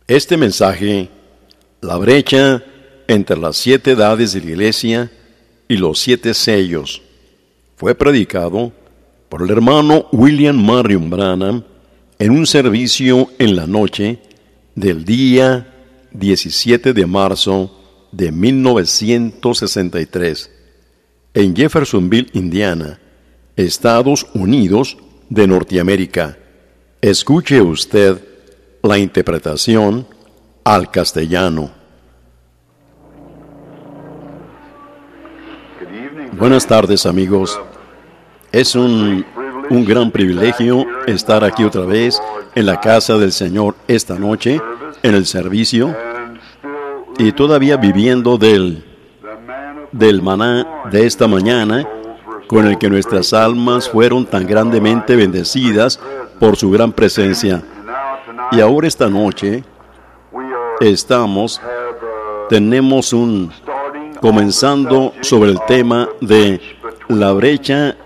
Este mensaje, la brecha entre las 7 edades de la Iglesia y los 7 sellos, fue predicado por el hermano William Marion Branham en un servicio en la noche del día 17 de marzo de 1963 en Jeffersonville, Indiana, Estados Unidos de Norteamérica. Escuche usted la interpretación al castellano. Buenas tardes, amigos. Es un gran privilegio estar aquí otra vez en la casa del Señor esta noche, en el servicio, y todavía viviendo del maná de esta mañana, con el que nuestras almas fueron tan grandemente bendecidas por su gran presencia. Y ahora esta noche tenemos comenzando sobre el tema de la brecha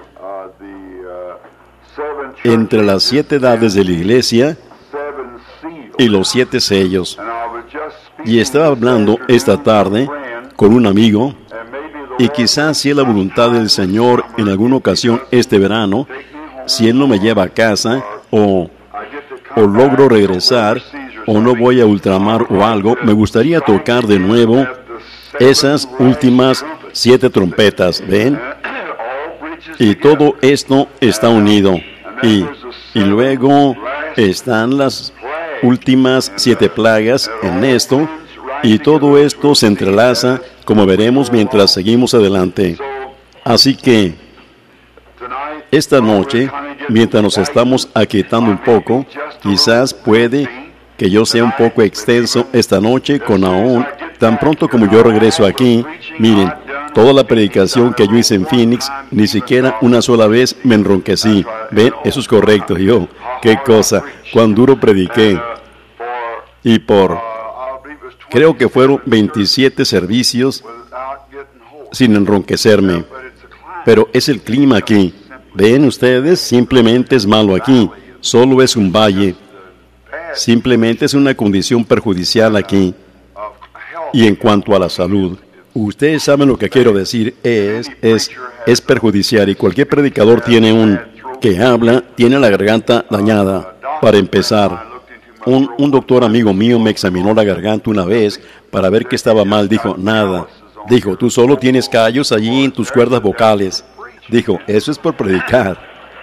entre las 7 edades de la Iglesia y los 7 sellos. Y estaba hablando esta tarde con un amigo, y quizás si es la voluntad del Señor en alguna ocasión este verano, si Él no me lleva a casa o logro regresar o no voy a ultramar o algo, me gustaría tocar de nuevo esas últimas 7 trompetas, ¿ven? Y todo esto está unido. Y luego están las últimas 7 plagas en esto, y todo esto se entrelaza, como veremos mientras seguimos adelante. Así que esta noche, mientras nos estamos aquietando un poco, quizás puede que yo sea un poco extenso esta noche con aún, tan pronto como yo regreso aquí. Miren, toda la predicación que yo hice en Phoenix, ni siquiera una sola vez me enronquecí. ¿Ven? Eso es correcto. Qué cosa, cuán duro prediqué. Y creo que fueron 27 servicios sin enronquecerme. Pero es el clima aquí. ¿Ven ustedes? Simplemente es malo aquí. Solo es un valle. Simplemente es una condición perjudicial aquí. Y en cuanto a la salud, ustedes saben lo que quiero decir, es perjudicial, y cualquier predicador que habla, tiene la garganta dañada. Para empezar, un doctor amigo mío me examinó la garganta una vez para ver qué estaba mal. Dijo, nada. Dijo, tú solo tienes callos allí en tus cuerdas vocales. Dijo, eso es por predicar.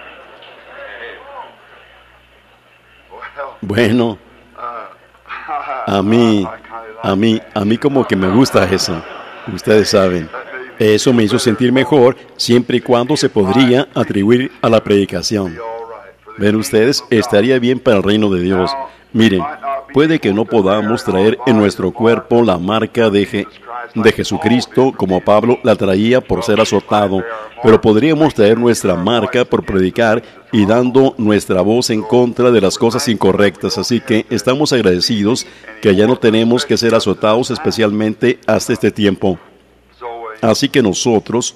Bueno, a mí como que me gusta eso. Ustedes saben, eso me hizo sentir mejor, siempre y cuando se podría atribuir a la predicación. Ven ustedes, estaría bien para el reino de Dios. Miren, puede que no podamos traer en nuestro cuerpo la marca de Jesucristo como Pablo la traía por ser azotado, pero podríamos traer nuestra marca por predicar y dando nuestra voz en contra de las cosas incorrectas. Así que estamos agradecidos que ya no tenemos que ser azotados, especialmente hasta este tiempo. Así que nosotros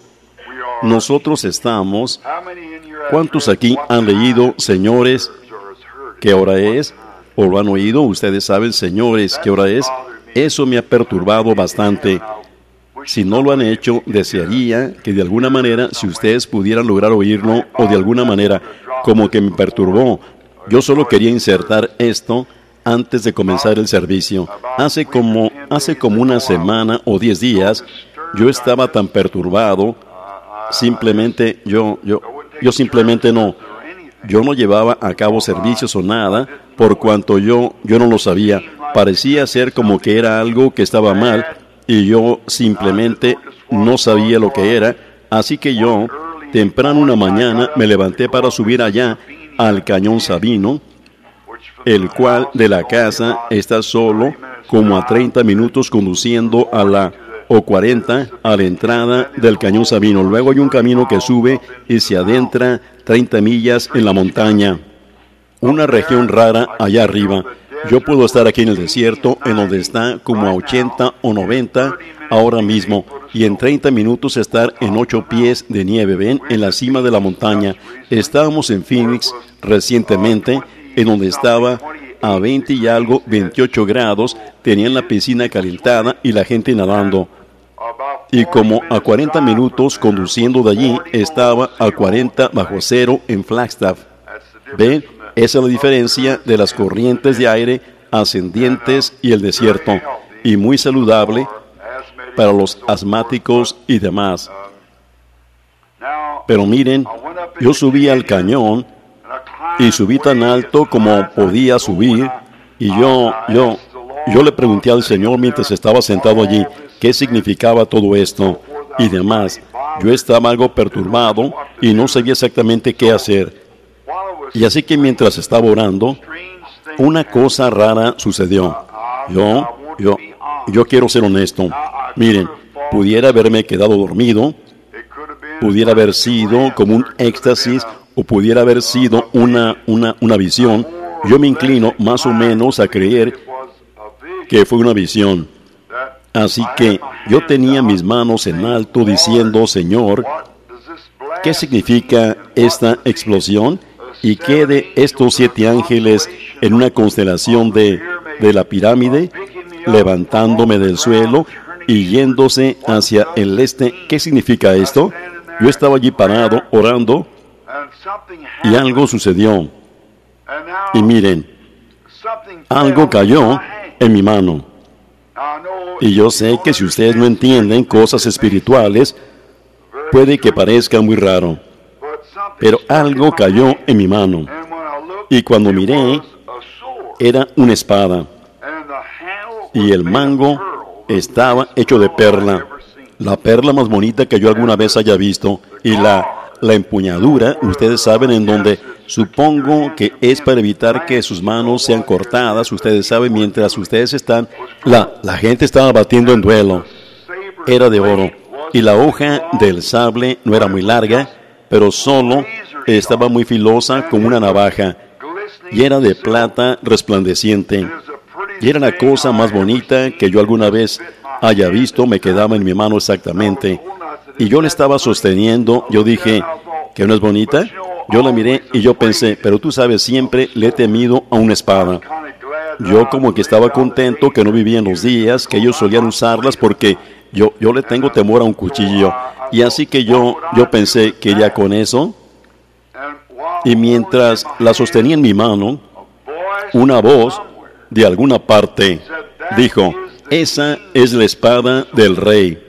estamos... ¿Cuántos aquí han leído, señores, qué hora es? ¿O lo han oído? Ustedes saben, señores, qué hora es. Eso me ha perturbado bastante. Si no lo han hecho, desearía que de alguna manera, si ustedes pudieran lograr oírlo, o de alguna manera, como que me perturbó. Yo solo quería insertar esto antes de comenzar el servicio. Hace como una semana o 10 días, yo estaba tan perturbado, simplemente yo simplemente no llevaba a cabo servicios o nada, por cuanto yo no lo sabía. Parecía ser como que era algo que estaba mal, y yo simplemente no sabía lo que era. Así que yo, temprano una mañana, me levanté para subir allá al Cañón Sabino, el cual de la casa está solo como a 30 minutos conduciendo o 40 a la entrada del Cañón Sabino. Luego hay un camino que sube y se adentra 30 millas en la montaña. Una región rara allá arriba. Yo puedo estar aquí en el desierto, en donde está como a 80 o 90 ahora mismo, y en 30 minutos estar en 8 pies de nieve, ven, en la cima de la montaña. Estábamos en Phoenix recientemente, en donde estaba a 20 y algo, 28 grados, tenían la piscina calentada y la gente nadando. Y como a 40 minutos conduciendo de allí, estaba a 40 bajo cero en Flagstaff. ¿Ven? Esa es la diferencia de las corrientes de aire ascendientes y el desierto, y muy saludable para los asmáticos y demás. Pero miren, yo subí al cañón y subí tan alto como podía subir, y yo le pregunté al Señor mientras estaba sentado allí qué significaba todo esto y demás. Yo estaba algo perturbado y no sabía exactamente qué hacer. Y así que mientras estaba orando, una cosa rara sucedió. Yo quiero ser honesto. Miren, pudiera haberme quedado dormido, pudiera haber sido como un éxtasis, o pudiera haber sido una visión. Yo me inclino más o menos a creer que fue una visión. Así que yo tenía mis manos en alto diciendo, Señor, ¿qué significa esta explosión? ¿Y qué de estos 7 ángeles en una constelación de la pirámide, levantándome del suelo y yéndose hacia el este? ¿Qué significa esto? Yo estaba allí parado, orando, y algo sucedió. Y miren, algo cayó en mi mano. Y yo sé que si ustedes no entienden cosas espirituales, puede que parezca muy raro. Pero algo cayó en mi mano. Y cuando miré, era una espada. Y el mango estaba hecho de perla. La perla más bonita que yo alguna vez haya visto. Y la empuñadura, ustedes saben en dónde. Supongo que es para evitar que sus manos sean cortadas. Ustedes saben, mientras ustedes están, la gente estaba batiendo en duelo. Era de oro. Y la hoja del sable no era muy larga, pero solo estaba muy filosa como una navaja. Y era de plata resplandeciente. Y era la cosa más bonita que yo alguna vez haya visto. Me quedaba en mi mano exactamente. Y yo la estaba sosteniendo. Yo dije, ¿que no es bonita? Yo la miré y yo pensé, pero tú sabes, siempre le he temido a una espada. Yo como que estaba contento que no vivía en los días que ellos solían usarlas, porque yo le tengo temor a un cuchillo. Y así que yo pensé que ya con eso, y mientras la sostenía en mi mano, una voz de alguna parte dijo, esa es la espada del rey.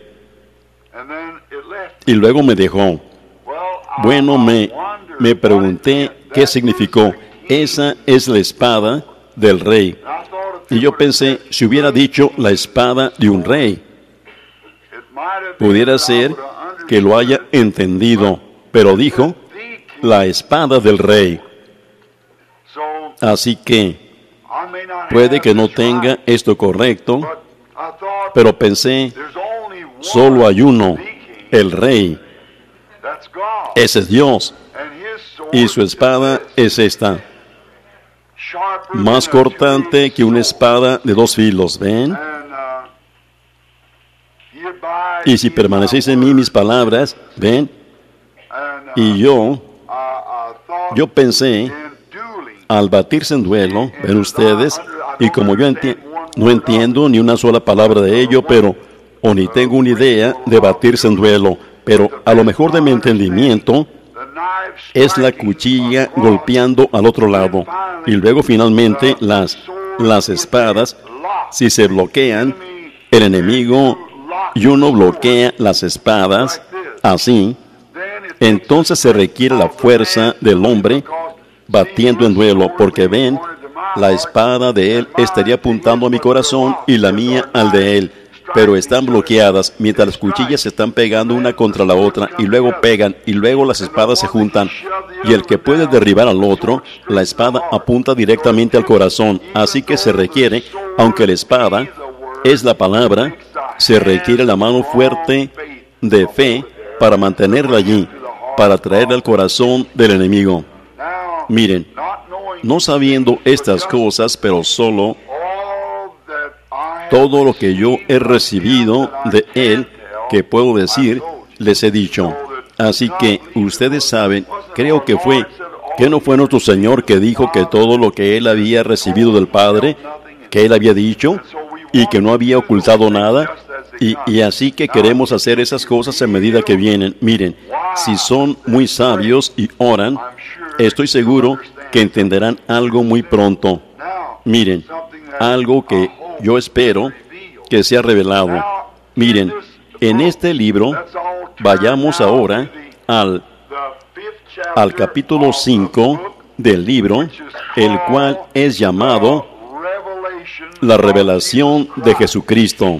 Y luego me dejó. Bueno, me pregunté qué significó. Esa es la espada del rey. Y yo pensé, si hubiera dicho la espada de un rey, pudiera ser que lo haya entendido, pero dijo la espada del rey. Así que puede que no tenga esto correcto, pero pensé, solo hay uno, el rey. Ese es Dios. Y su espada es esta, más cortante que una espada de 2 filos, ¿ven? Y si permanecéis en mí mis palabras, ¿ven? Y yo pensé, al batirse en duelo, ven ustedes, y como yo no entiendo ni una sola palabra de ello, pero, o ni tengo una idea de batirse en duelo, pero a lo mejor de mi entendimiento, es la cuchilla golpeando al otro lado. Y luego finalmente las espadas, si se bloquean, el enemigo, y uno bloquea las espadas, así, entonces se requiere la fuerza del hombre batiendo en duelo, porque ven, la espada de él estaría apuntando a mi corazón y la mía al de él, pero están bloqueadas mientras las cuchillas se están pegando una contra la otra y luego pegan y luego las espadas se juntan, y el que puede derribar al otro, la espada apunta directamente al corazón. Así que se requiere, aunque la espada es la palabra, se requiere la mano fuerte de fe para mantenerla allí, para traerla al corazón del enemigo. Miren, no sabiendo estas cosas, pero solo todo lo que yo he recibido de Él, que puedo decir, les he dicho. Así que ustedes saben, creo que fue ¿Qué no fue nuestro Señor que dijo que todo lo que Él había recibido del Padre, que Él había dicho, y que no había ocultado nada? Y así que queremos hacer esas cosas a medida que vienen. Miren, si son muy sabios y oran, estoy seguro que entenderán algo muy pronto. Miren, algo que yo espero que sea revelado. Miren, en este libro, vayamos ahora al capítulo 5 del libro, el cual es llamado la revelación de Jesucristo.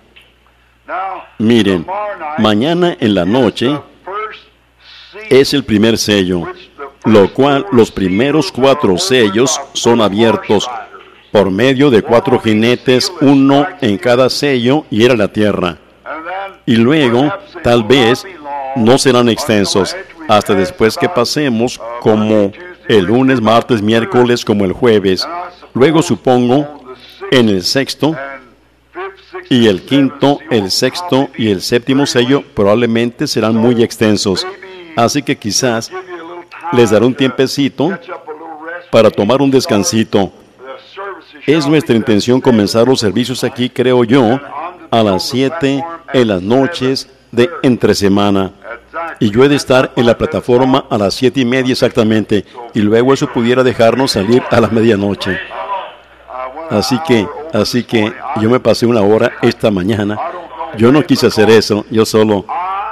Miren, mañana en la noche es el primer sello, lo cual los primeros 4 sellos son abiertos por medio de 4 jinetes, uno en cada sello, y era la tierra. Y luego, tal vez, no serán extensos, hasta después que pasemos como el lunes, martes, miércoles, como el jueves. Luego, supongo, en el sexto, y el quinto, el sexto y el séptimo sello probablemente serán muy extensos. Así que quizás les daré un tiempecito para tomar un descansito. Es nuestra intención comenzar los servicios aquí, creo yo, a las 7 en las noches de entre semana. Y yo he de estar en la plataforma a las 7:30 exactamente. Y luego eso pudiera dejarnos salir a la medianoche. Así que yo me pasé 1 hora esta mañana. Yo no quise hacer eso, yo solo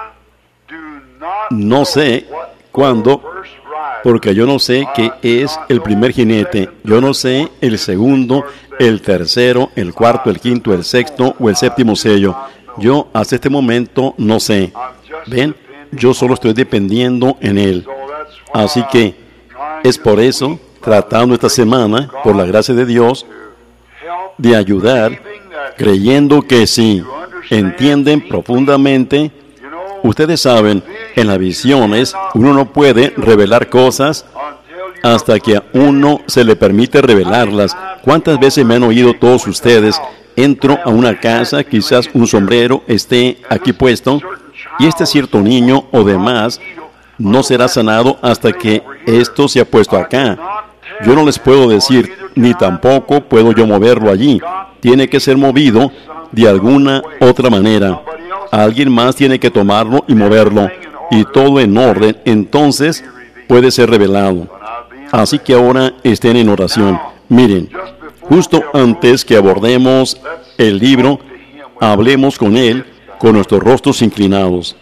no sé cuándo, porque yo no sé qué es el primer jinete, yo no sé el segundo, el tercero, el cuarto, el quinto, el sexto o el séptimo sello. Yo hasta este momento no sé. ¿Ven? Yo solo estoy dependiendo en Él. Así que es por eso, tratando esta semana, por la gracia de Dios, de ayudar, creyendo que si entienden profundamente. Ustedes saben, en las visiones, uno no puede revelar cosas hasta que a uno se le permite revelarlas. ¿Cuántas veces me han oído todos ustedes? Entro a una casa, quizás un sombrero esté aquí puesto, y este cierto niño o demás no será sanado hasta que esto se ha puesto acá. Yo no les puedo decir, ni tampoco puedo yo moverlo allí. Tiene que ser movido de alguna otra manera. Alguien más tiene que tomarlo y moverlo, y todo en orden, entonces puede ser revelado. Así que ahora estén en oración. Miren, justo antes que abordemos el libro, hablemos con Él con nuestros rostros inclinados.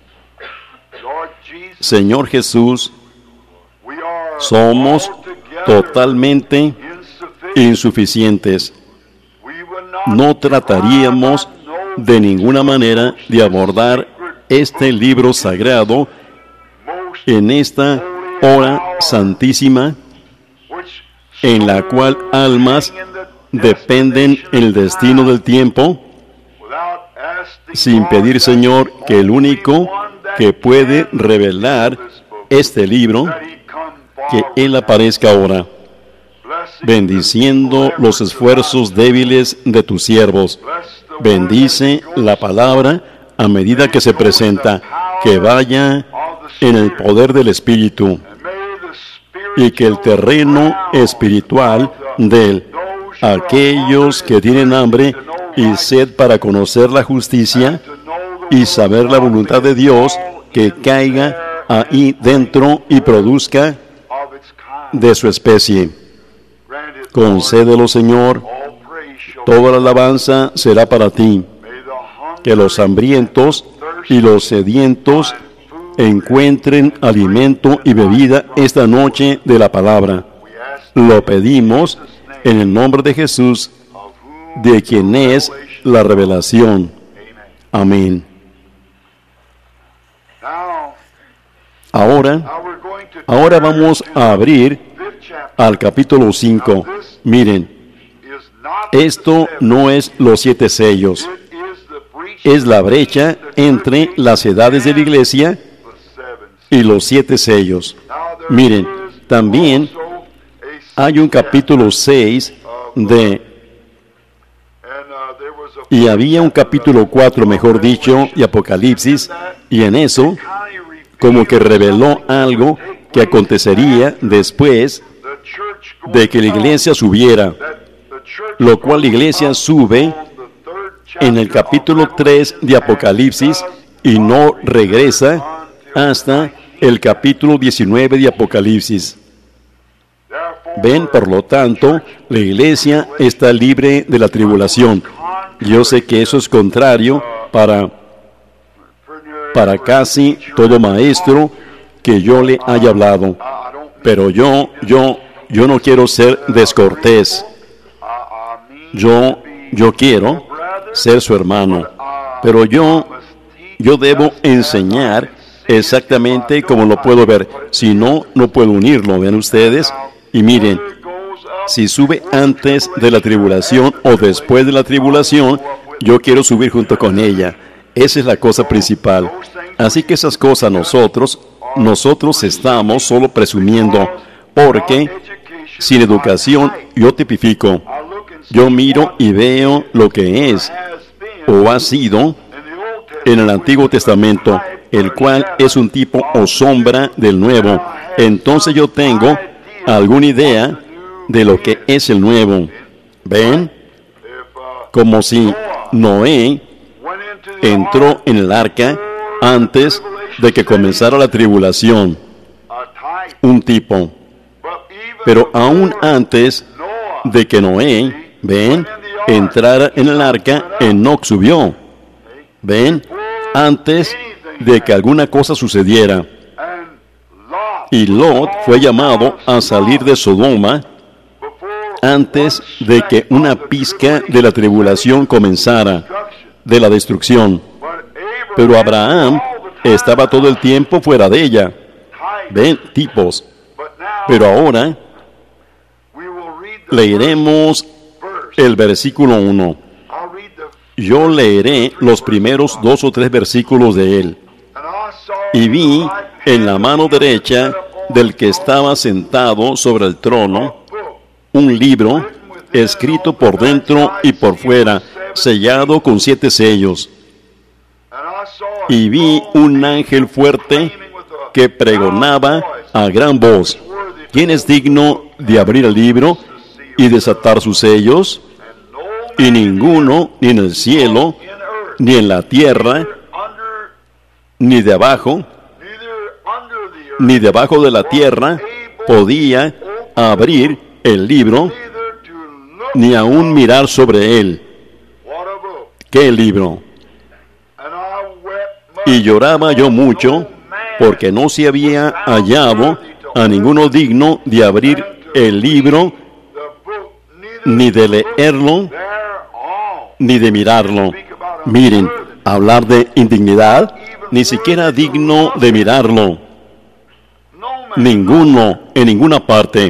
Señor Jesús, somos totalmente insuficientes. No trataríamos de ninguna manera de abordar este libro sagrado en esta hora santísima en la cual almas dependen en el destino del tiempo, sin pedir, Señor, que el único que puede revelar este libro, que Él aparezca ahora, bendiciendo los esfuerzos débiles de tus siervos. Bendice la palabra a medida que se presenta, que vaya en el poder del Espíritu, y que el terreno espiritual de aquellos que tienen hambre y sed para conocer la justicia y saber la voluntad de Dios, que caiga ahí dentro y produzca de su especie. Concédelo, Señor. Toda la alabanza será para ti. Que los hambrientos y los sedientos encuentren alimento y bebida esta noche de la palabra. Lo pedimos en el nombre de Jesús, de quien es la revelación. Amén. Ahora vamos a abrir al capítulo 5. Miren, esto no es los 7 sellos. Es la brecha entre las edades de la iglesia y los 7 sellos. Miren, también hay un capítulo 6 y había un capítulo 4, mejor dicho, de Apocalipsis, y en eso como que reveló algo que acontecería después de que la iglesia subiera, lo cual la iglesia sube en el capítulo 3 de Apocalipsis y no regresa hasta el capítulo 19 de Apocalipsis. Ven, por lo tanto, la iglesia está libre de la tribulación. Yo sé que eso es contrario para casi todo maestro que yo le haya hablado, pero yo no quiero ser descortés. Yo quiero ser su hermano, pero yo debo enseñar exactamente como lo puedo ver. Si no, no puedo unirlo, ¿ven ustedes? Y miren, si sube antes de la tribulación o después de la tribulación, yo quiero subir junto con ella. Esa es la cosa principal. Así que esas cosas nosotros estamos solo presumiendo, porque sin educación yo tipifico. Yo miro y veo lo que es o ha sido en el Antiguo Testamento, el cual es un tipo o sombra del Nuevo. Entonces yo tengo alguna idea de lo que es el Nuevo. ¿Ven? Como si Noé entró en el arca antes de que comenzara la tribulación. Un tipo. Pero aún antes de que Noé, ven, entrara en el arca, Enoc subió. Ven, antes de que alguna cosa sucediera. Y Lot fue llamado a salir de Sodoma antes de que una pizca de la tribulación comenzara, de la destrucción. Pero Abraham estaba todo el tiempo fuera de ella. Ven, tipos. Pero ahora leeremos el versículo 1. Yo leeré los primeros 2 o 3 versículos de él. Y vi en la mano derecha del que estaba sentado sobre el trono un libro escrito por dentro y por fuera, sellado con 7 sellos. Y vi un ángel fuerte que pregonaba a gran voz: ¿quién es digno de abrir el libro y desatar sus sellos? Y ninguno, ni en el cielo, ni en la tierra, ni debajo de la tierra, podía abrir el libro, ni aún mirar sobre él. ¿Qué libro? Y lloraba yo mucho, porque no se había hallado a ninguno digno de abrir el libro, ni de leerlo, ni de mirarlo. Miren, hablar de indignidad, ni siquiera digno de mirarlo. Ninguno, en ninguna parte.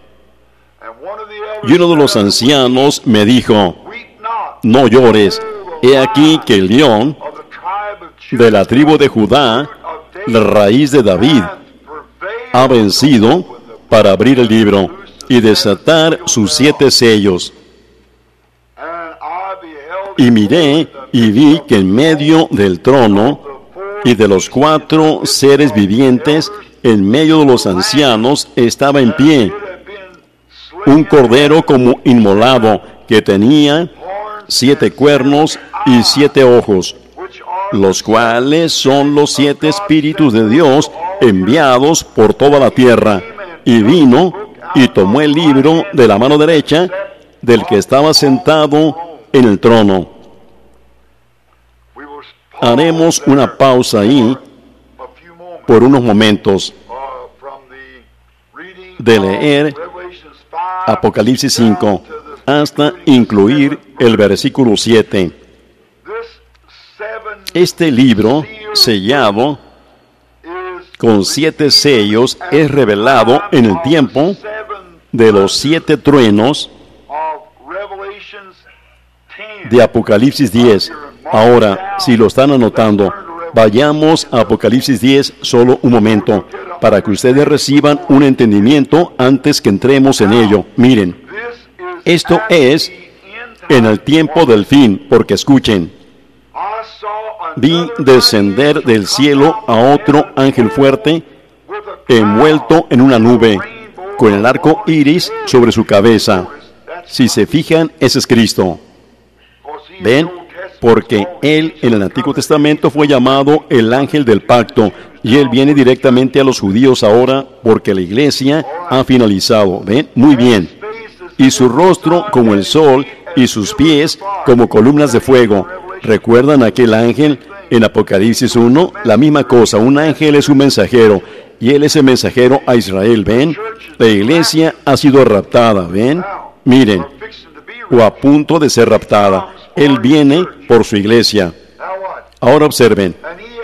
Y uno de los ancianos me dijo: no llores, he aquí que el león de la tribu de Judá, la raíz de David, ha vencido para abrir el libro y desatar sus 7 sellos. Y miré y vi que en medio del trono y de los 4 seres vivientes, en medio de los ancianos, estaba en pie un cordero como inmolado, que tenía 7 cuernos y 7 ojos, los cuales son los 7 espíritus de Dios enviados por toda la tierra. Y vino y tomó el libro de la mano derecha del que estaba sentado en el trono. Haremos una pausa ahí por unos momentos de leer Apocalipsis 5 hasta incluir el versículo 7. Este libro sellado con 7 sellos es revelado en el tiempo de los 7 truenos de Apocalipsis 10. Ahora, si lo están anotando, vayamos a Apocalipsis 10 solo un momento, para que ustedes reciban un entendimiento antes que entremos en ello. Miren, esto es en el tiempo del fin, porque escuchen: vi descender del cielo a otro ángel fuerte, envuelto en una nube, con el arco iris sobre su cabeza. Si se fijan, ese es Cristo. ¿Ven? Porque Él en el Antiguo Testamento fue llamado el ángel del pacto, y Él viene directamente a los judíos ahora porque la iglesia ha finalizado. ¿Ven? Muy bien. Y su rostro como el sol, y sus pies como columnas de fuego. ¿Recuerdan aquel ángel en Apocalipsis 1? La misma cosa, un ángel es un mensajero, y Él es el mensajero a Israel. ¿Ven? La iglesia ha sido raptada. ¿Ven? Miren, o a punto de ser raptada. Él viene por su iglesia. Ahora observen.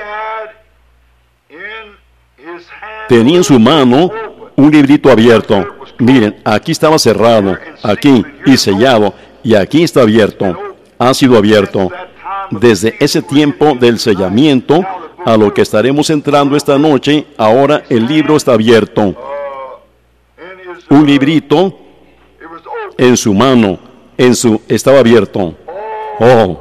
Tenía en su mano un librito abierto. Miren, aquí estaba cerrado, aquí, y sellado, y aquí está abierto. Ha sido abierto. Desde ese tiempo del sellamiento a lo que estaremos entrando esta noche, ahora el libro está abierto. Un librito en su mano, estaba abierto. Oh,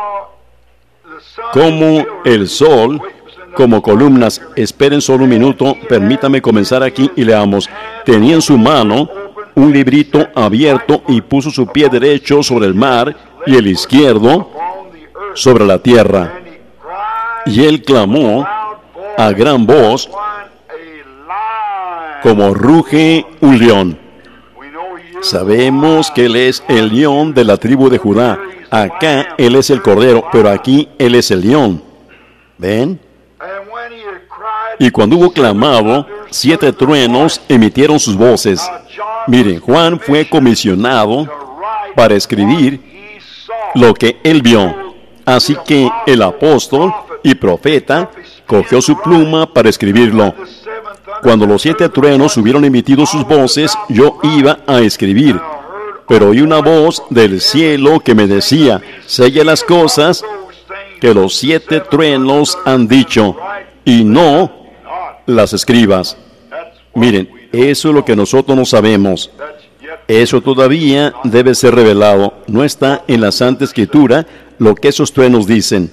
como el sol, como columnas. Esperen solo un minuto, permítame comenzar aquí y leamos. Tenía en su mano un librito abierto y puso su pie derecho sobre el mar y el izquierdo sobre la tierra. Y él clamó a gran voz, como ruge un león. Sabemos que Él es el león de la tribu de Judá. Acá Él es el cordero, pero aquí Él es el león. ¿Ven? Y cuando hubo clamado, 7 truenos emitieron sus voces. Miren, Juan fue comisionado para escribir lo que él vio. Así que el apóstol y profeta cogió su pluma para escribirlo. Cuando los 7 truenos hubieron emitido sus voces, yo iba a escribir. Pero oí una voz del cielo que me decía, sella las cosas que los 7 truenos han dicho, y no las escribas. Miren, eso es lo que nosotros no sabemos. Eso todavía debe ser revelado. No está en la Santa Escritura lo que esos truenos dicen.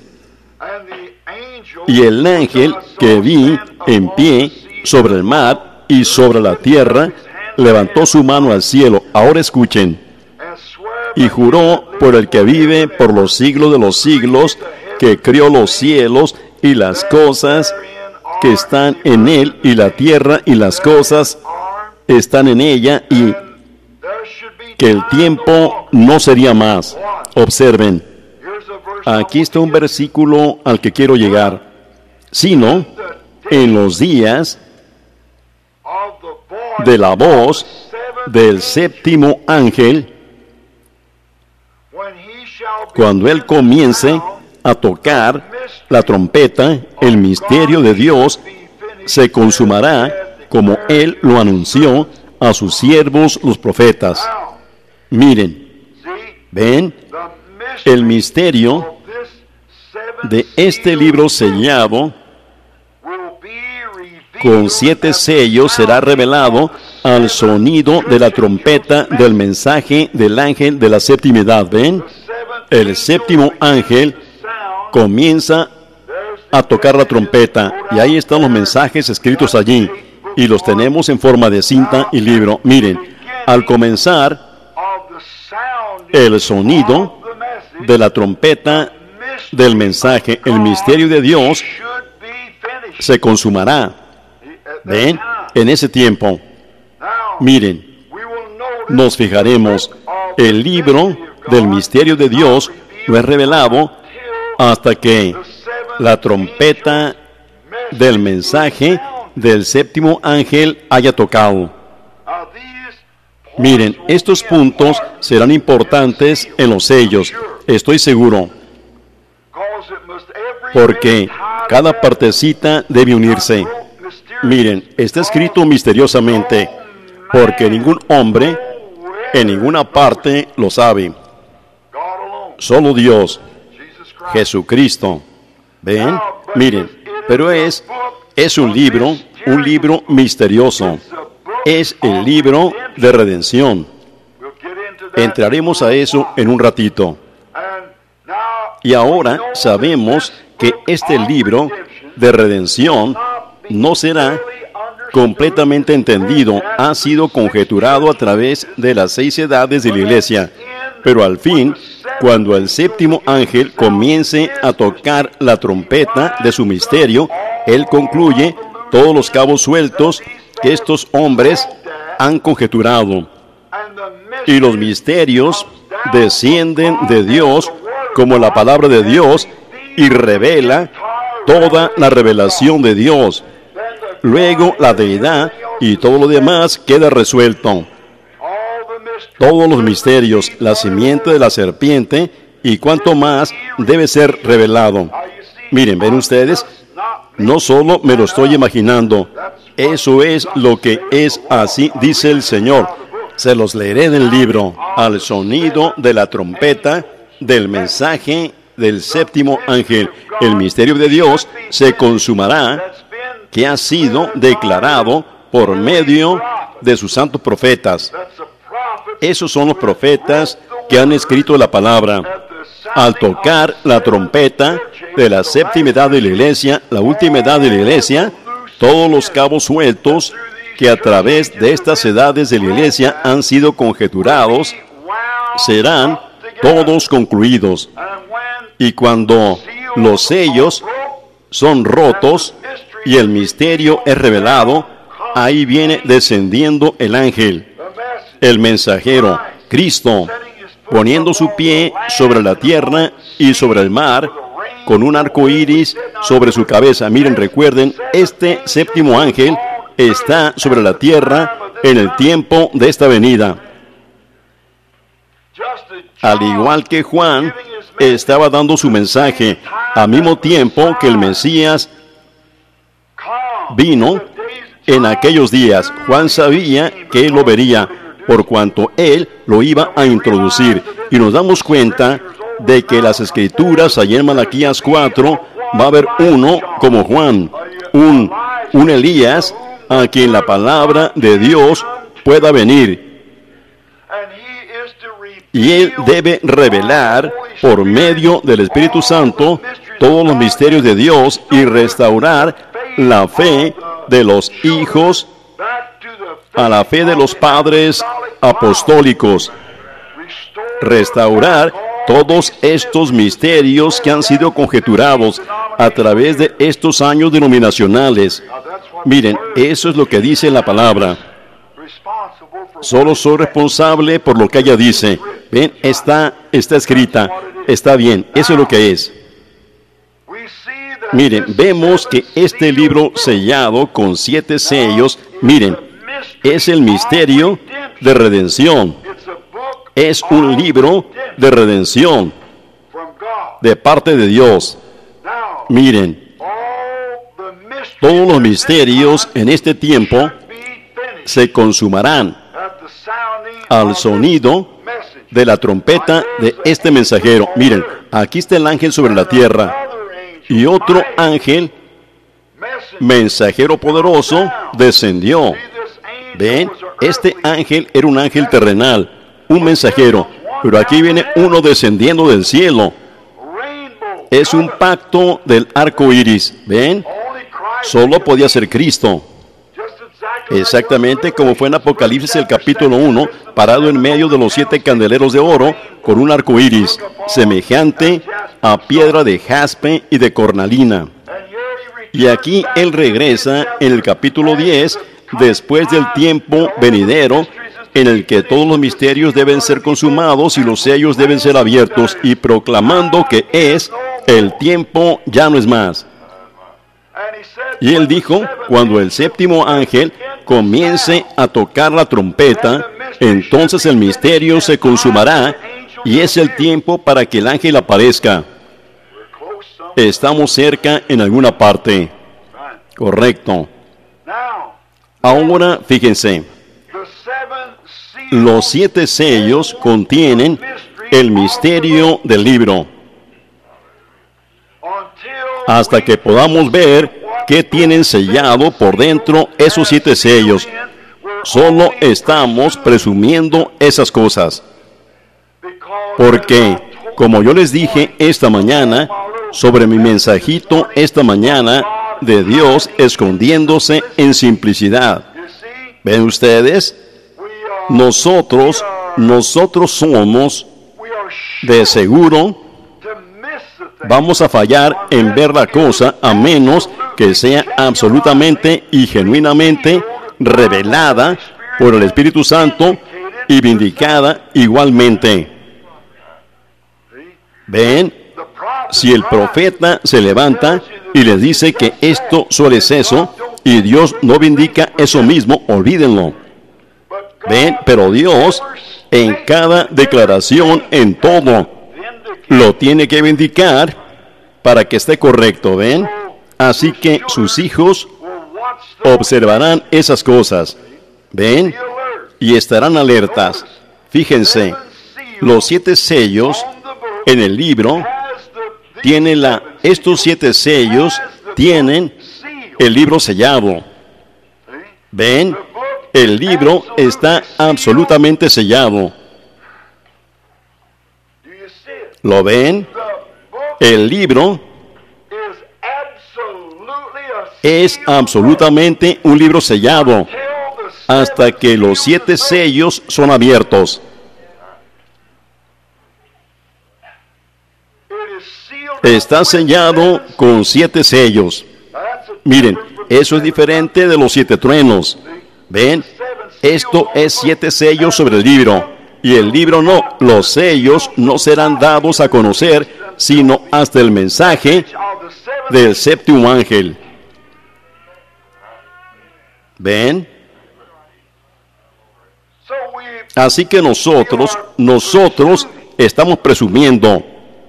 Y el ángel que vi en pie sobre el mar y sobre la tierra, levantó su mano al cielo. Ahora escuchen. Y juró por el que vive por los siglos de los siglos, que crió los cielos y las cosas que están en él, y la tierra y las cosas están en ella, y que el tiempo no sería más. Observen. Aquí está un versículo al que quiero llegar. Sino en los días de la voz del 7º ángel, cuando él comience a tocar la trompeta, el misterio de Dios se consumará como él lo anunció a sus siervos los profetas. Miren, ven, el misterio de este libro sellado con 7 sellos será revelado al sonido de la trompeta del mensaje del ángel de la 7ª edad. ¿Ven? El 7º ángel comienza a tocar la trompeta, y ahí están los mensajes escritos allí, y los tenemos en forma de cinta y libro. Miren, al comenzar el sonido de la trompeta del mensaje, el misterio de Dios se consumará. ¿Ven? En ese tiempo, miren, nos fijaremos, el libro del misterio de Dios no es revelado hasta que la trompeta del mensaje del 7º ángel haya tocado. Miren, estos puntos serán importantes en los sellos, estoy seguro, porque cada partecita debe unirse. Miren, está escrito misteriosamente, porque ningún hombre en ninguna parte lo sabe. Solo Dios, Jesucristo. ¿Ven? Miren, pero es un libro misterioso. Es el libro de redención. Entraremos a eso en un ratito. Y ahora sabemos que este libro de redención no será completamente entendido, ha sido conjeturado a través de las 6 edades de la iglesia. Pero al fin, cuando el séptimo ángel comience a tocar la trompeta de su misterio, él concluye todos los cabos sueltos que estos hombres han conjeturado. Y los misterios descienden de Dios como la palabra de Dios y revela toda la revelación de Dios. Luego la deidad y todo lo demás queda resuelto. Todos los misterios, la simiente de la serpiente y cuanto más debe ser revelado. Miren, ven ustedes, no solo me lo estoy imaginando, eso es lo que es, así dice el Señor. Se los leeré del libro, al sonido de la trompeta del mensaje del séptimo ángel. El misterio de Dios se consumará, que ha sido declarado por medio de sus santos profetas. Esos son los profetas que han escrito la palabra. Al tocar la trompeta de la séptima edad de la iglesia, la última edad de la iglesia, todos los cabos sueltos que a través de estas edades de la iglesia han sido conjeturados, serán todos concluidos. Y cuando los sellos son rotos y el misterio es revelado, ahí viene descendiendo el ángel, el mensajero, Cristo, poniendo su pie sobre la tierra y sobre el mar, con un arco iris sobre su cabeza. Miren, recuerden, este séptimo ángel está sobre la tierra en el tiempo de esta venida. Al igual que Juan estaba dando su mensaje al mismo tiempo que el Mesías vino en aquellos días. Juan sabía que él lo vería, por cuanto él lo iba a introducir. Y nos damos cuenta de que las Escrituras, allá en Malaquías 4, va a haber uno como Juan, un Elías, a quien la palabra de Dios pueda venir. Y él debe revelar por medio del Espíritu Santo todos los misterios de Dios y restaurar la fe de los hijos a la fe de los padres apostólicos. Restaurar todos estos misterios que han sido conjeturados a través de estos años denominacionales. Miren, eso es lo que dice la palabra. Solo soy responsable por lo que ella dice. Ven, está escrita. Está bien, eso es lo que es. Miren, vemos que este libro sellado con 7 sellos, miren, es el misterio de redención. Es un libro de redención de parte de Dios. Miren, todos los misterios en este tiempo se consumarán al sonido de la trompeta de este mensajero. Miren, aquí está el ángel sobre la tierra y otro ángel, mensajero poderoso, descendió. ¿Ven? Este ángel era un ángel terrenal, un mensajero, pero aquí viene uno descendiendo del cielo. Es un pacto del arco iris. ¿Ven? Solo podía ser Cristo. Exactamente como fue en Apocalipsis el capítulo 1, parado en medio de los 7 candeleros de oro con un arco iris, semejante a piedra de jaspe y de cornalina. Y aquí él regresa en el capítulo 10, después del tiempo venidero, en el que todos los misterios deben ser consumados y los sellos deben ser abiertos, y proclamando que el tiempo ya no es más. Y él dijo, cuando el séptimo ángel comience a tocar la trompeta, entonces el misterio se consumará, y es el tiempo para que el ángel aparezca. Estamos cerca en alguna parte. Correcto. Ahora, fíjense, los 7 sellos contienen el misterio del libro. Hasta que podamos ver qué tienen sellado por dentro esos 7 sellos. Solo estamos presumiendo esas cosas. Porque, como yo les dije esta mañana, sobre mi mensajito esta mañana, de Dios escondiéndose en simplicidad. ¿Ven ustedes? Nosotros somos, de seguro, vamos a fallar en ver la cosa a menos que sea absolutamente y genuinamente revelada por el Espíritu Santo y vindicada igualmente. ¿Ven? Si el profeta se levanta y les dice que esto solo es eso, y Dios no vindica eso mismo, olvídenlo. ¿Ven? Pero Dios, en cada declaración, en todo, lo tiene que vindicar para que esté correcto. ¿Ven? Así que sus hijos observarán esas cosas. ¿Ven? Y estarán alertas. Fíjense, los 7 sellos en el libro estos 7 sellos tienen el libro sellado. ¿Ven? El libro está absolutamente sellado. ¿Lo ven? El libro es absolutamente un libro sellado hasta que los 7 sellos son abiertos. Está sellado con 7 sellos. Miren, eso es diferente de los 7 truenos. ¿Ven? Esto es 7 sellos sobre el libro. Y el libro no. Los sellos no serán dados a conocer, sino hasta el mensaje del 7º ángel. ¿Ven? Así que nosotros estamos presumiendo.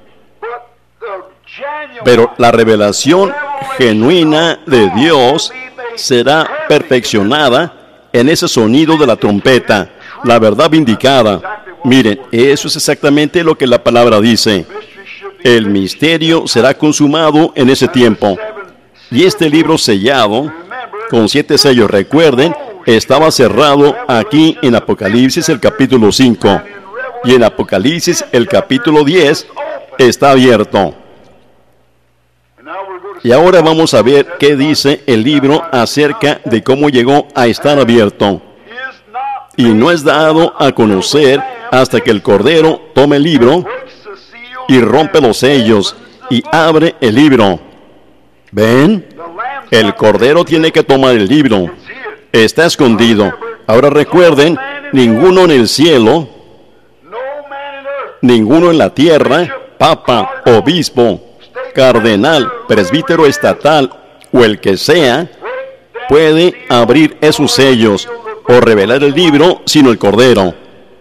Pero la revelación genuina de Dios será perfeccionada en ese sonido de la trompeta, la verdad vindicada. Miren, eso es exactamente lo que la palabra dice. El misterio será consumado en ese tiempo. Y este libro sellado, con 7 sellos, recuerden, estaba cerrado aquí en Apocalipsis el capítulo 5. Y en Apocalipsis el capítulo 10 está abierto. Y ahora vamos a ver qué dice el libro acerca de cómo llegó a estar abierto. Y no es dado a conocer hasta que el Cordero tome el libro y rompe los sellos y abre el libro. ¿Ven? El Cordero tiene que tomar el libro. Está escondido. Ahora recuerden, ninguno en el cielo, ninguno en la tierra, papa, obispo, cardenal, presbítero estatal o el que sea, puede abrir esos sellos o revelar el libro sino el Cordero.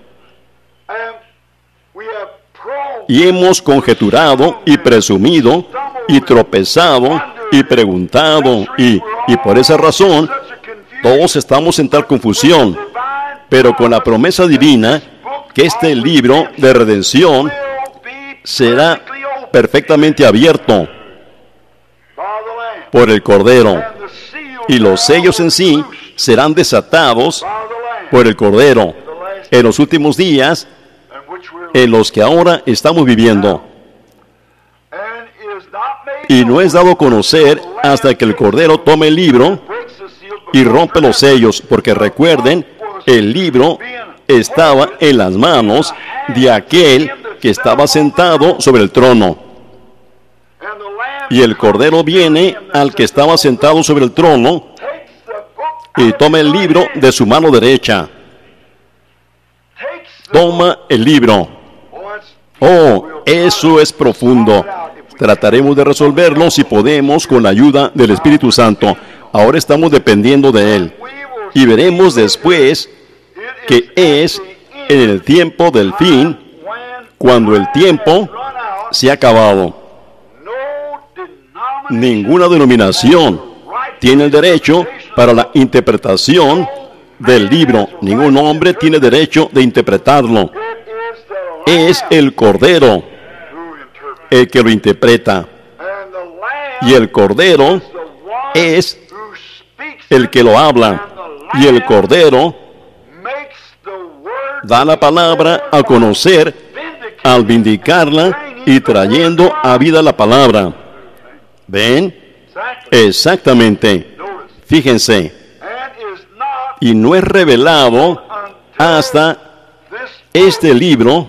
Y hemos conjeturado y presumido y tropezado y preguntado y por esa razón todos estamos en tal confusión, pero con la promesa divina que este libro de redención será perfectamente abierto por el Cordero, y los sellos en sí serán desatados por el Cordero en los últimos días en los que ahora estamos viviendo. Y no es dado a conocer hasta que el Cordero tome el libro y rompe los sellos, porque recuerden, el libro estaba en las manos de aquel que estaba sentado sobre el trono. Y el Cordero viene al que estaba sentado sobre el trono y toma el libro de su mano derecha. Toma el libro. Oh, eso es profundo. Trataremos de resolverlo si podemos con la ayuda del Espíritu Santo. Ahora estamos dependiendo de Él. Y veremos después que es en el tiempo del fin, cuando el tiempo se ha acabado. Ninguna denominación tiene el derecho para la interpretación del libro. Ningún hombre tiene derecho de interpretarlo. Es el Cordero el que lo interpreta. Y el Cordero es el que lo habla. Y el Cordero da la palabra a conocer al vindicarla y trayendo a vida la palabra. ¿Ven? Exactamente. Fíjense. Y no es revelado hasta este libro.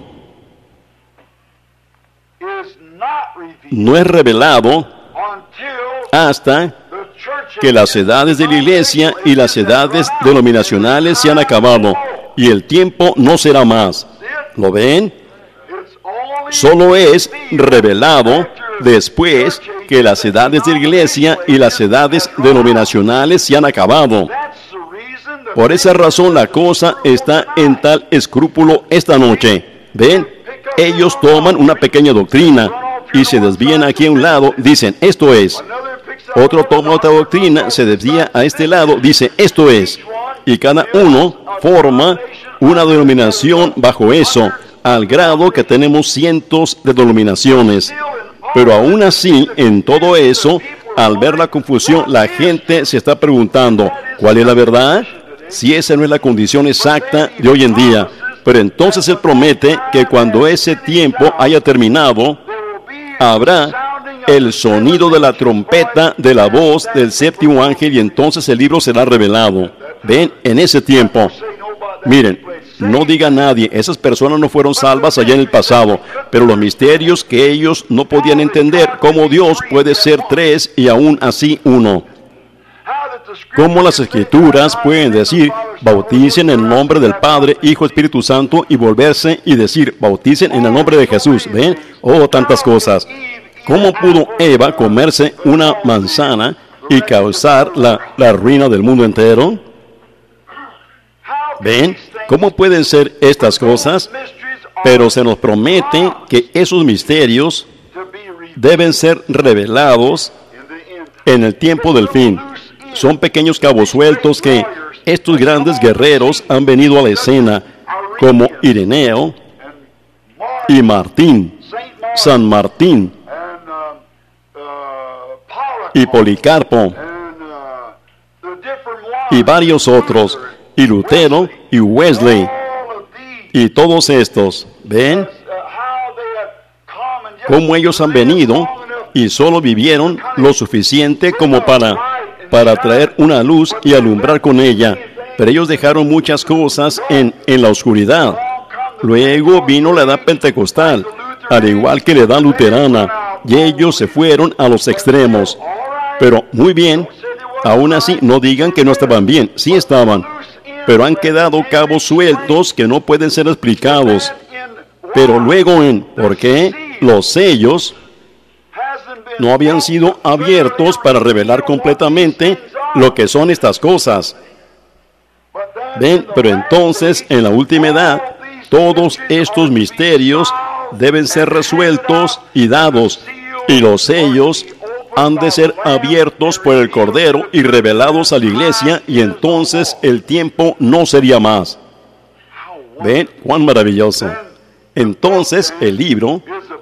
No es revelado hasta que las edades de la iglesia y las edades denominacionales se han acabado y el tiempo no será más. ¿Lo ven? Solo es revelado después que las edades de la iglesia y las edades denominacionales se han acabado. Por esa razón la cosa está en tal escrúpulo esta noche. ¿Ven? Ellos toman una pequeña doctrina y se desvían aquí a un lado, dicen, esto es. Otro toma otra doctrina, se desvía a este lado, dice, esto es. Y cada uno forma una denominación bajo eso, al grado que tenemos cientos de denominaciones. Pero aún así, en todo eso, al ver la confusión, la gente se está preguntando, ¿cuál es la verdad? Si esa no es la condición exacta de hoy en día. Pero entonces Él promete que cuando ese tiempo haya terminado, habrá el sonido de la trompeta, de la voz del séptimo ángel, y entonces el libro será revelado. Ven, en ese tiempo. Miren, no diga nadie, esas personas no fueron salvas allá en el pasado, pero los misterios que ellos no podían entender, cómo Dios puede ser tres y aún así uno. Cómo las Escrituras pueden decir, bauticen en el nombre del Padre, Hijo, Espíritu Santo, y volverse y decir, bauticen en el nombre de Jesús. ¿Ven? Oh, tantas cosas. ¿Cómo pudo Eva comerse una manzana y causar la ruina del mundo entero? ¿Ven? ¿Cómo pueden ser estas cosas? Pero se nos promete que esos misterios deben ser revelados en el tiempo del fin. Son pequeños cabos sueltos que estos grandes guerreros han venido a la escena, como Ireneo y Martín, San Martín y Policarpo y varios otros, y Lutero y Wesley y todos estos. ¿Ven? Cómo ellos han venido y solo vivieron lo suficiente como para traer una luz y alumbrar con ella. Pero ellos dejaron muchas cosas en la oscuridad. Luego vino la edad pentecostal, al igual que la edad luterana, y ellos se fueron a los extremos. Pero muy bien, aún así no digan que no estaban bien, sí estaban, pero han quedado cabos sueltos que no pueden ser explicados. Pero luego ¿por qué? Los sellos no habían sido abiertos para revelar completamente lo que son estas cosas. ¿Ven? Pero entonces, en la última edad, todos estos misterios deben ser resueltos y dados, y los sellos han de ser abiertos por el Cordero y revelados a la iglesia, y entonces el tiempo no sería más. ¿Ven? Cuán maravilloso. Entonces el libro,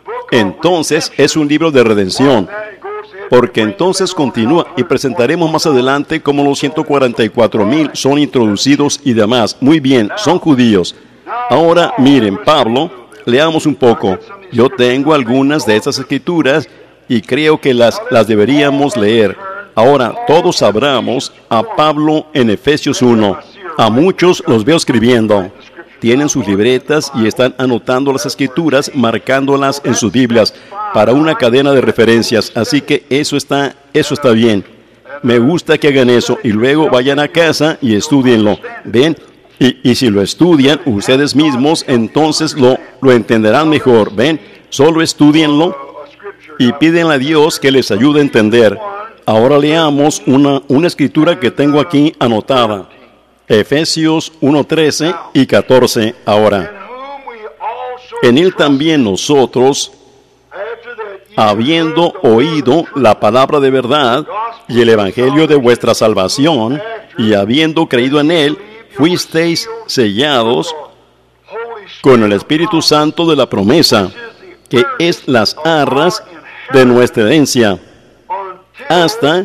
es un libro de redención, porque entonces continúa, y presentaremos más adelante cómo los 144,000 son introducidos y demás. Muy bien, son judíos. Ahora miren, Pablo, leamos un poco. Yo tengo algunas de estas escrituras y creo que las deberíamos leer. Ahora, todos sabramos a Pablo en Efesios 1. A muchos los veo escribiendo. Tienen sus libretas y están anotando las escrituras, marcándolas en sus Biblias para una cadena de referencias. Así que eso está bien. Me gusta que hagan eso y luego vayan a casa y estudienlo. ¿Ven? Y si lo estudian ustedes mismos, entonces lo entenderán mejor. ¿Ven? Solo estudienlo y pídenle a Dios que les ayude a entender. Ahora leamos una escritura que tengo aquí anotada. Efesios 1:13 y 14 ahora. En él también nosotros, habiendo oído la palabra de verdad y el evangelio de vuestra salvación, y habiendo creído en él, fuisteis sellados con el Espíritu Santo de la promesa, que es las arras de nuestra herencia, hasta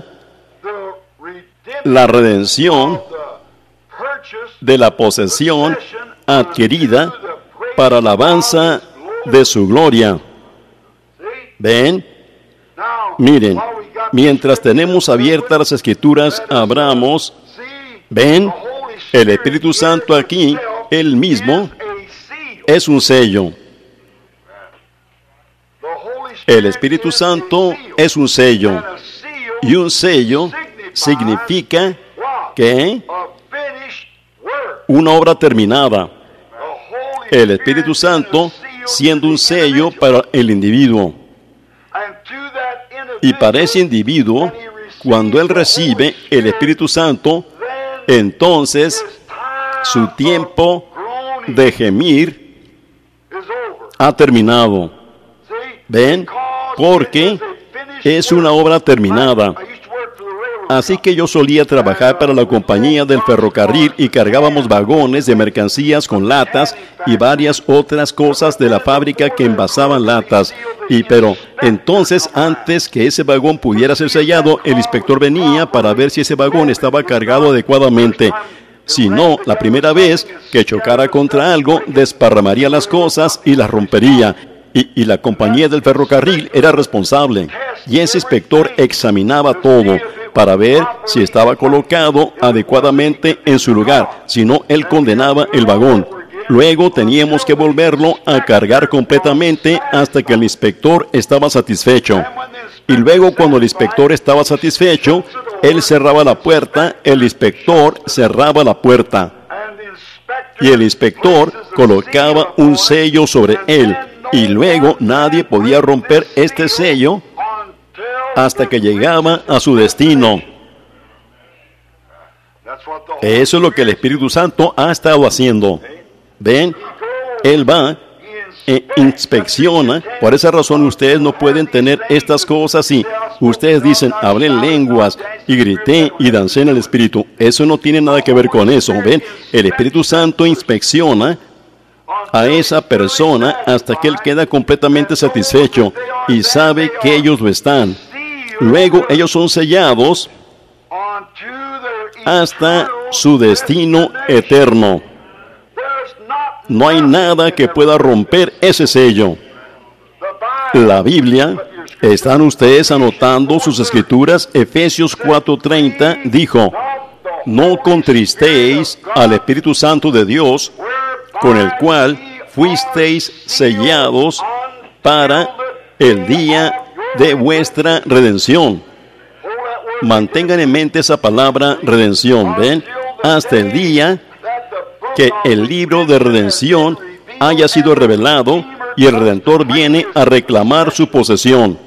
la redención de la posesión adquirida para alabanza de su gloria. ¿Ven? Miren, Mientras tenemos abiertas las Escrituras, abramos. ¿Ven? El Espíritu Santo aquí, Él mismo, es un sello. El Espíritu Santo es un sello. Y un sello significa que una obra terminada. El Espíritu Santo siendo un sello para el individuo. Y para ese individuo, cuando él recibe el Espíritu Santo, entonces su tiempo de gemir ha terminado. ¿Ven? Porque es una obra terminada. Así que yo solía trabajar para la compañía del ferrocarril y cargábamos vagones de mercancías con latas y varias otras cosas de la fábrica que envasaban latas. Pero entonces, antes que ese vagón pudiera ser sellado, el inspector venía para ver si ese vagón estaba cargado adecuadamente. Si no, la primera vez que chocara contra algo, desparramaría las cosas y las rompería. Y la compañía del ferrocarril era responsable. Y ese inspector examinaba todo para ver si estaba colocado adecuadamente en su lugar. Si no, él condenaba el vagón. Luego teníamos que volverlo a cargar completamente hasta que el inspector estaba satisfecho. Y luego, cuando el inspector estaba satisfecho, él cerraba la puerta, el inspector cerraba la puerta. Y el inspector colocaba un sello sobre él. Y luego nadie podía romper este sello hasta que llegaba a su destino. Eso es lo que el Espíritu Santo ha estado haciendo. ¿Ven? Él va e inspecciona. Por esa razón ustedes no pueden tener estas cosas y ustedes dicen, hablé en lenguas y grité y dancé en el Espíritu. Eso no tiene nada que ver con eso. ¿Ven? El Espíritu Santo inspecciona a esa persona hasta que él queda completamente satisfecho y sabe que ellos lo están. Luego ellos son sellados hasta su destino eterno. No hay nada que pueda romper ese sello. La Biblia, ¿están ustedes anotando sus escrituras? Efesios 4:30 dijo, no contristéis al Espíritu Santo de Dios, con el cual fuisteis sellados para el día de vuestra redención. Mantengan en mente esa palabra redención, ¿ven? Hasta el día que el libro de redención haya sido revelado y el Redentor viene a reclamar su posesión.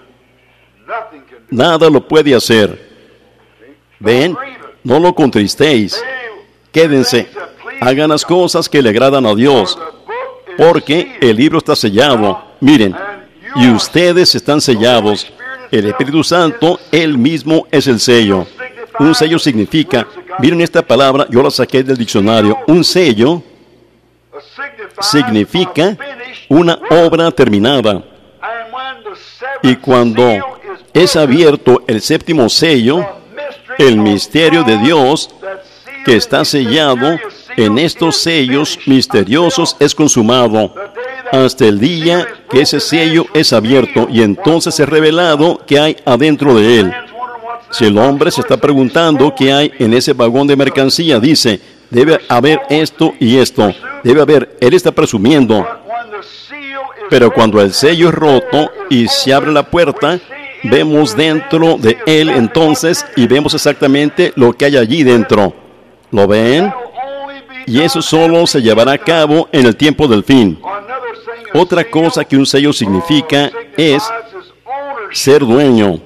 Nada lo puede hacer. ¿Ven? No lo contristéis. Quédense. Hagan las cosas que le agradan a Dios, porque el libro está sellado. Miren, y ustedes están sellados. El Espíritu Santo, Él mismo es el sello. Un sello significa, miren esta palabra, yo la saqué del diccionario. Un sello significa una obra terminada. Y cuando es abierto el séptimo sello, el misterio de Dios que está sellado en estos sellos misteriosos es consumado hasta el día que ese sello es abierto y entonces es revelado qué hay adentro de él. Si el hombre se está preguntando qué hay en ese vagón de mercancía, dice, debe haber esto y esto, debe haber, él está presumiendo. Pero cuando el sello es roto y se abre la puerta, vemos dentro de él entonces y vemos exactamente lo que hay allí dentro. ¿Lo ven? Y eso solo se llevará a cabo en el tiempo del fin. Otra cosa que un sello significa es ser dueño.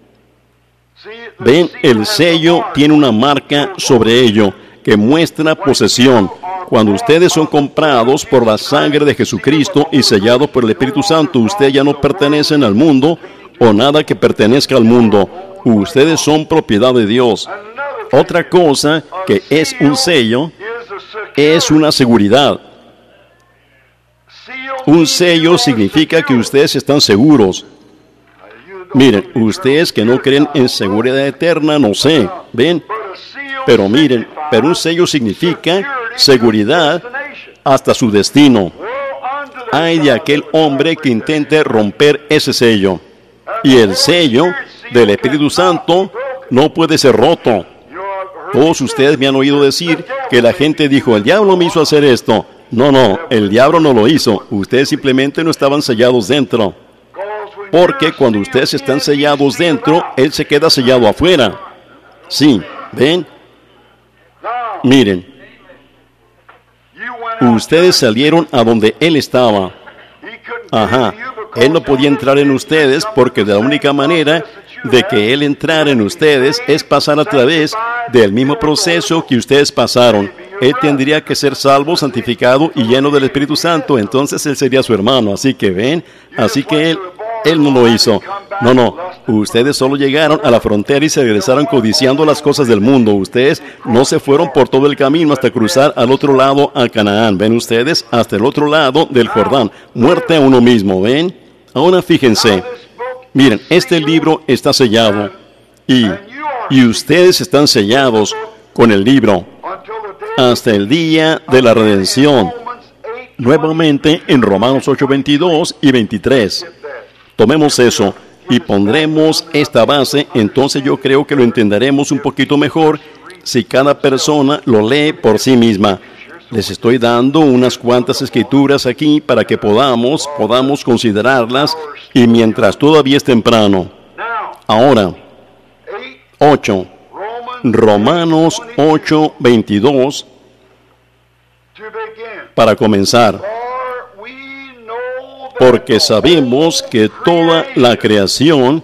Ven, el sello tiene una marca sobre ello que muestra posesión. Cuando ustedes son comprados por la sangre de Jesucristo y sellados por el Espíritu Santo, ustedes ya no pertenecen al mundo o nada que pertenezca al mundo. Ustedes son propiedad de Dios. Otra cosa que es un sello es una seguridad. Un sello significa que ustedes están seguros. Miren, ustedes que no creen en seguridad eterna, no sé, ¿ven? Pero miren, pero un sello significa seguridad hasta su destino. Ay de aquel hombre que intente romper ese sello. Y el sello del Espíritu Santo no puede ser roto. Todos ustedes me han oído decir que la gente dijo, el diablo me hizo hacer esto. No, el diablo no lo hizo. Ustedes simplemente no estaban sellados dentro. Porque cuando ustedes están sellados dentro, Él se queda sellado afuera. Sí, ¿ven? Miren, ustedes salieron a donde Él estaba. Ajá, Él no podía entrar en ustedes porque de la única manera de que Él entrara en ustedes es pasar a través del mismo proceso que ustedes pasaron. Él tendría que ser salvo, santificado y lleno del Espíritu Santo. Entonces Él sería su hermano. Así que ven, así que Él no lo hizo. No, ustedes solo llegaron a la frontera y se regresaron codiciando las cosas del mundo. Ustedes no se fueron por todo el camino hasta cruzar al otro lado a Canaán. ¿Ven ustedes? Hasta el otro lado del Jordán. Muerte a uno mismo, ¿ven? Ahora fíjense. Miren, este libro está sellado. Y ustedes están sellados con el libro hasta el día de la redención. Nuevamente en Romanos 8, 22 y 23. Tomemos eso y pondremos esta base, entonces yo creo que lo entenderemos un poquito mejor si cada persona lo lee por sí misma. Les estoy dando unas cuantas escrituras aquí para que podamos considerarlas y mientras todavía es temprano. Ahora, 8. Romanos 8, 22. Para comenzar. Porque sabemos que toda la creación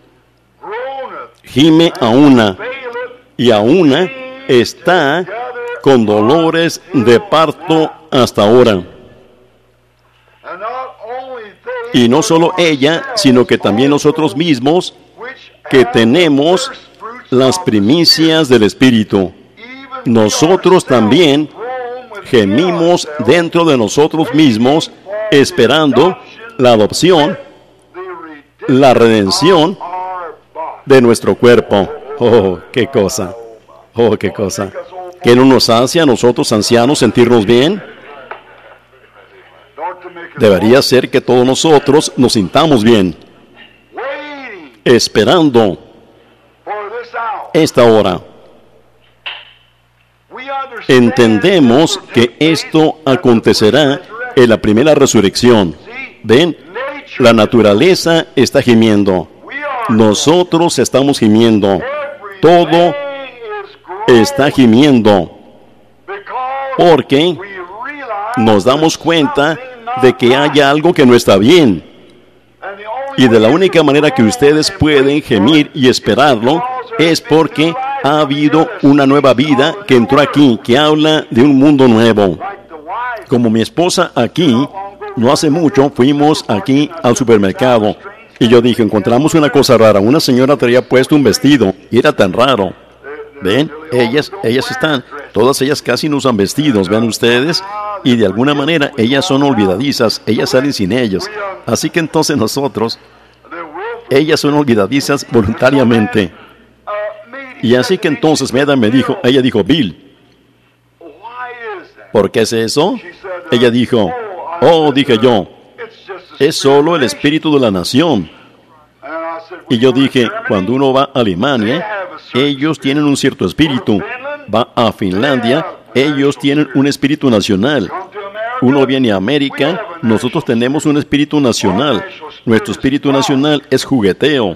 gime a una, y a una está con dolores de parto hasta ahora. Y no solo ella, sino que también nosotros mismos, que tenemos las primicias del Espíritu. Nosotros también gemimos dentro de nosotros mismos, esperando la adopción, la redención de nuestro cuerpo. Oh, qué cosa. Oh, qué cosa. ¿Qué no nos hace a nosotros ancianos sentirnos bien? Debería ser que todos nosotros nos sintamos bien, esperando esta hora. Entendemos que esto acontecerá en la primera resurrección. ¿Ven? La naturaleza está gimiendo. Nosotros estamos gimiendo. Todo está gimiendo. Porque nos damos cuenta de que hay algo que no está bien. Y de la única manera que ustedes pueden gemir y esperarlo es porque ha habido una nueva vida que entró aquí, que habla de un mundo nuevo. Como mi esposa aquí, no hace mucho fuimos aquí al supermercado y yo dije, encontramos una cosa rara. Una señora traía puesto un vestido y era tan raro. ¿Ven? Ellas están, todas ellas casi no usan vestidos, ¿ven ustedes? Y de alguna manera ellas son olvidadizas, ellas salen sin ellos. Así que entonces nosotros, ellas son olvidadizas voluntariamente. Y así que entonces ella dijo, Bill, ¿por qué es eso? Ella dijo, oh, dije yo, es solo el espíritu de la nación. Y yo dije, cuando uno va a Alemania, ellos tienen un cierto espíritu. Va a Finlandia, ellos tienen un espíritu nacional. Uno viene a América, nosotros tenemos un espíritu nacional. Nuestro espíritu nacional es jugueteo.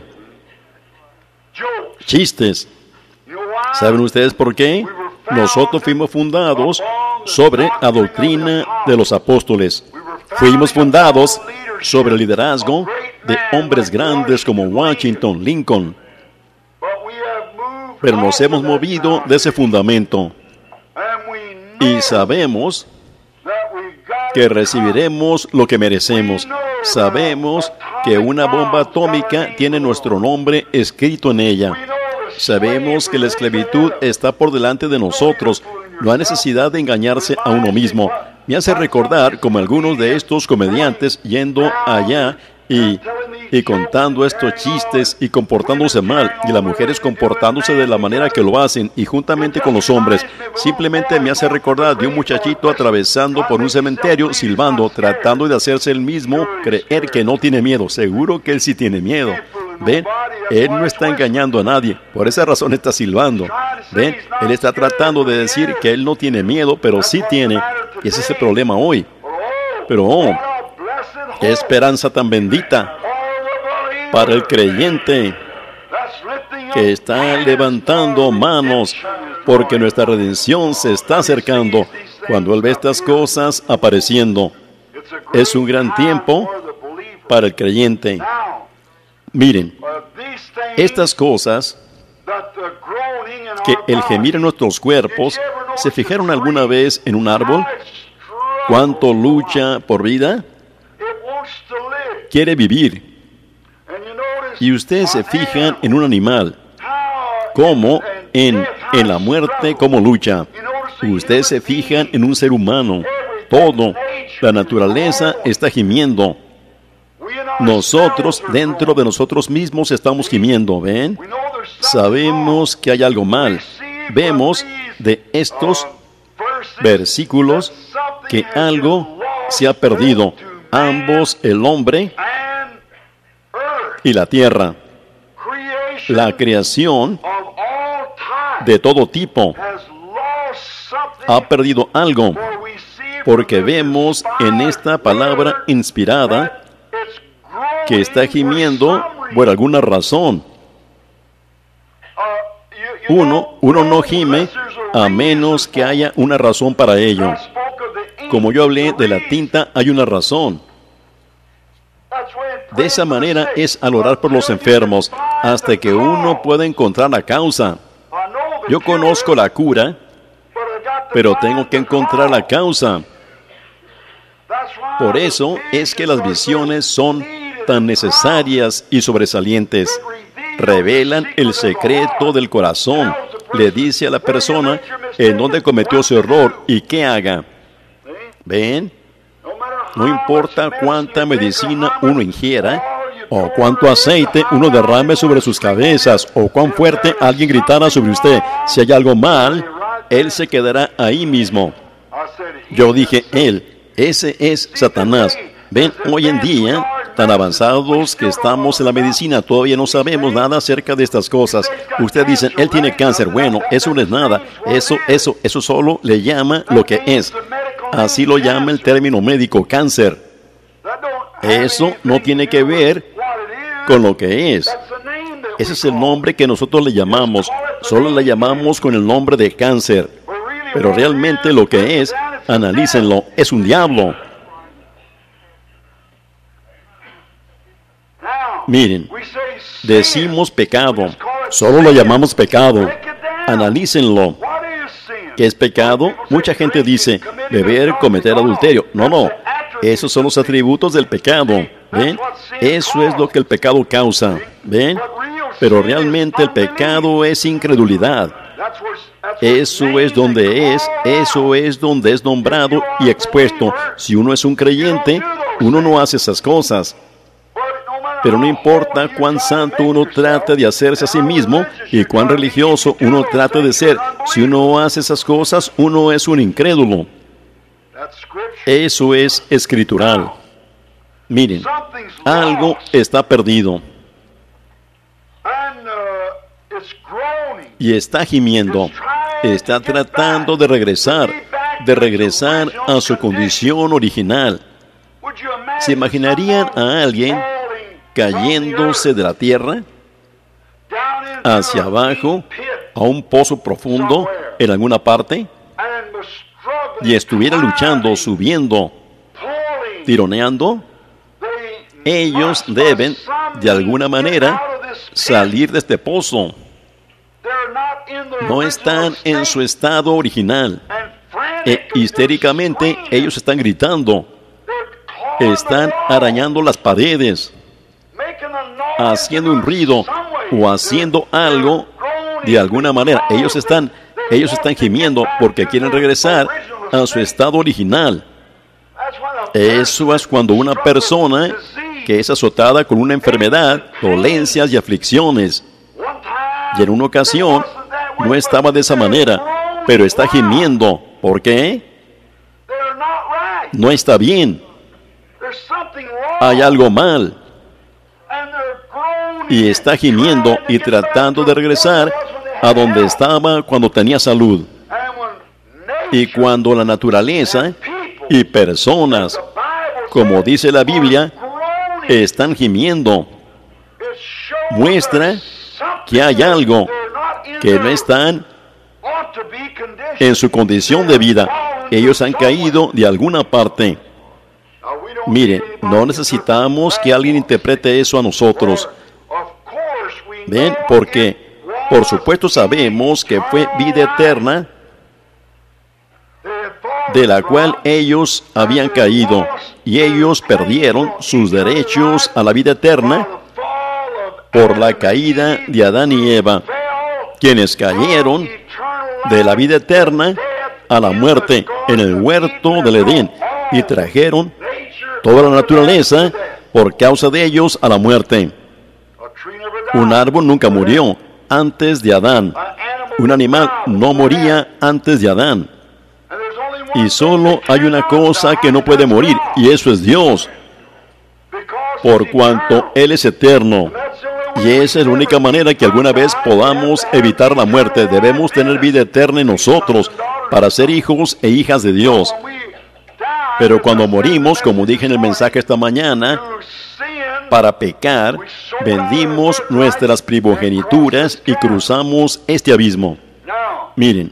Chistes. ¿Saben ustedes por qué? Nosotros fuimos fundados sobre la doctrina de los apóstoles. Fuimos fundados sobre el liderazgo de hombres grandes como Washington, Lincoln. Pero nos hemos movido de ese fundamento. Y sabemos que recibiremos lo que merecemos. Sabemos que una bomba atómica tiene nuestro nombre escrito en ella. Sabemos que la esclavitud está por delante de nosotros. No hay necesidad de engañarse a uno mismo. Me hace recordar como algunos de estos comediantes yendo allá y contando estos chistes y comportándose mal, y las mujeres comportándose de la manera que lo hacen, y juntamente con los hombres. Simplemente me hace recordar de un muchachito atravesando por un cementerio, silbando, tratando de hacerse el mismo creer que no tiene miedo. Seguro que él sí tiene miedo. ¿Ven? Él no está engañando a nadie. Por esa razón está silbando. ¿Ven? Él está tratando de decir que él no tiene miedo, pero sí tiene. Y ese es el problema hoy. Pero, oh, qué esperanza tan bendita para el creyente que está levantando manos porque nuestra redención se está acercando. Cuando él ve estas cosas apareciendo, es un gran tiempo para el creyente. Miren, estas cosas, que el gemir en nuestros cuerpos, ¿se fijaron alguna vez en un árbol? ¿Cuánto lucha por vida? Quiere vivir. Y ustedes se fijan en un animal, cómo en la muerte, cómo lucha. Ustedes se fijan en un ser humano. Todo, la naturaleza está gimiendo. Nosotros, dentro de nosotros mismos, estamos gimiendo, ¿ven? Sabemos que hay algo mal. Vemos de estos versículos que algo se ha perdido. Ambos, el hombre y la tierra. La creación de todo tipo ha perdido algo, porque vemos en esta palabra inspirada que está gimiendo por alguna razón. Uno no gime a menos que haya una razón para ello. Como yo hablé de la tinta, hay una razón. De esa manera es al orar por los enfermos, hasta que uno pueda encontrar la causa. Yo conozco la cura, pero tengo que encontrar la causa. Por eso es que las visiones son tan necesarias y sobresalientes. Revelan el secreto del corazón. Le dice a la persona en dónde cometió su error y qué haga. ¿Ven? No importa cuánta medicina uno ingiera, o cuánto aceite uno derrame sobre sus cabezas, o cuán fuerte alguien gritara sobre usted. Si hay algo mal, él se quedará ahí mismo. Yo dije, ese es Satanás. Ven, hoy en día, tan avanzados que estamos en la medicina, todavía no sabemos nada acerca de estas cosas. Ustedes dicen, él tiene cáncer. Bueno, eso no es nada. Eso solo le llama lo que es. Así lo llama el término médico, cáncer. Eso no tiene que ver con lo que es. Ese es el nombre que nosotros le llamamos. Solo le llamamos con el nombre de cáncer. Pero realmente lo que es, analícenlo, es un diablo. Miren, decimos pecado. Solo lo llamamos pecado. Analícenlo. ¿Qué es pecado? Mucha gente dice, beber, cometer adulterio. No. Esos son los atributos del pecado. ¿Ven? Eso es lo que el pecado causa. ¿Ven? Pero realmente el pecado es incredulidad. Eso es donde es nombrado y expuesto. Si uno es un creyente, uno no hace esas cosas. Pero no importa cuán santo uno trate de hacerse a sí mismo y cuán religioso uno trate de ser. Si uno hace esas cosas, uno es un incrédulo. Eso es escritural. Miren, algo está perdido. Y está gimiendo. Está tratando de regresar a su condición original. ¿Se imaginarían a alguien cayéndose de la tierra hacia abajo a un pozo profundo en alguna parte y estuviera luchando, subiendo, tironeando? Ellos deben, de alguna manera, salir de este pozo. No están en su estado original. Histéricamente, ellos están gritando. Están arañando las paredes, haciendo un ruido o haciendo algo de alguna manera. Ellos están gimiendo porque quieren regresar a su estado original. Eso es cuando una persona que es azotada con una enfermedad, dolencias y aflicciones. Y en una ocasión no estaba de esa manera, pero está gimiendo. ¿Por qué? No está bien. Hay algo mal. y está gimiendo y tratando de regresar a donde estaba cuando tenía salud. Y cuando la naturaleza y personas, como dice la Biblia, están gimiendo, muestra que hay algo que no están en su condición de vida. Ellos han caído de alguna parte. Miren, no necesitamos que alguien interprete eso a nosotros. ¿Ven? Porque, por supuesto, sabemos que fue vida eterna de la cual ellos habían caído, y ellos perdieron sus derechos a la vida eterna por la caída de Adán y Eva, quienes cayeron de la vida eterna a la muerte en el huerto del Edén y trajeron toda la naturaleza por causa de ellos a la muerte. Un árbol nunca murió antes de Adán. Un animal no moría antes de Adán. Y solo hay una cosa que no puede morir, y eso es Dios, por cuanto Él es eterno. Y esa es la única manera que alguna vez podamos evitar la muerte. Debemos tener vida eterna en nosotros para ser hijos e hijas de Dios. Pero cuando morimos, como dije en el mensaje esta mañana, para pecar, vendimos nuestras primogenituras y cruzamos este abismo. Miren,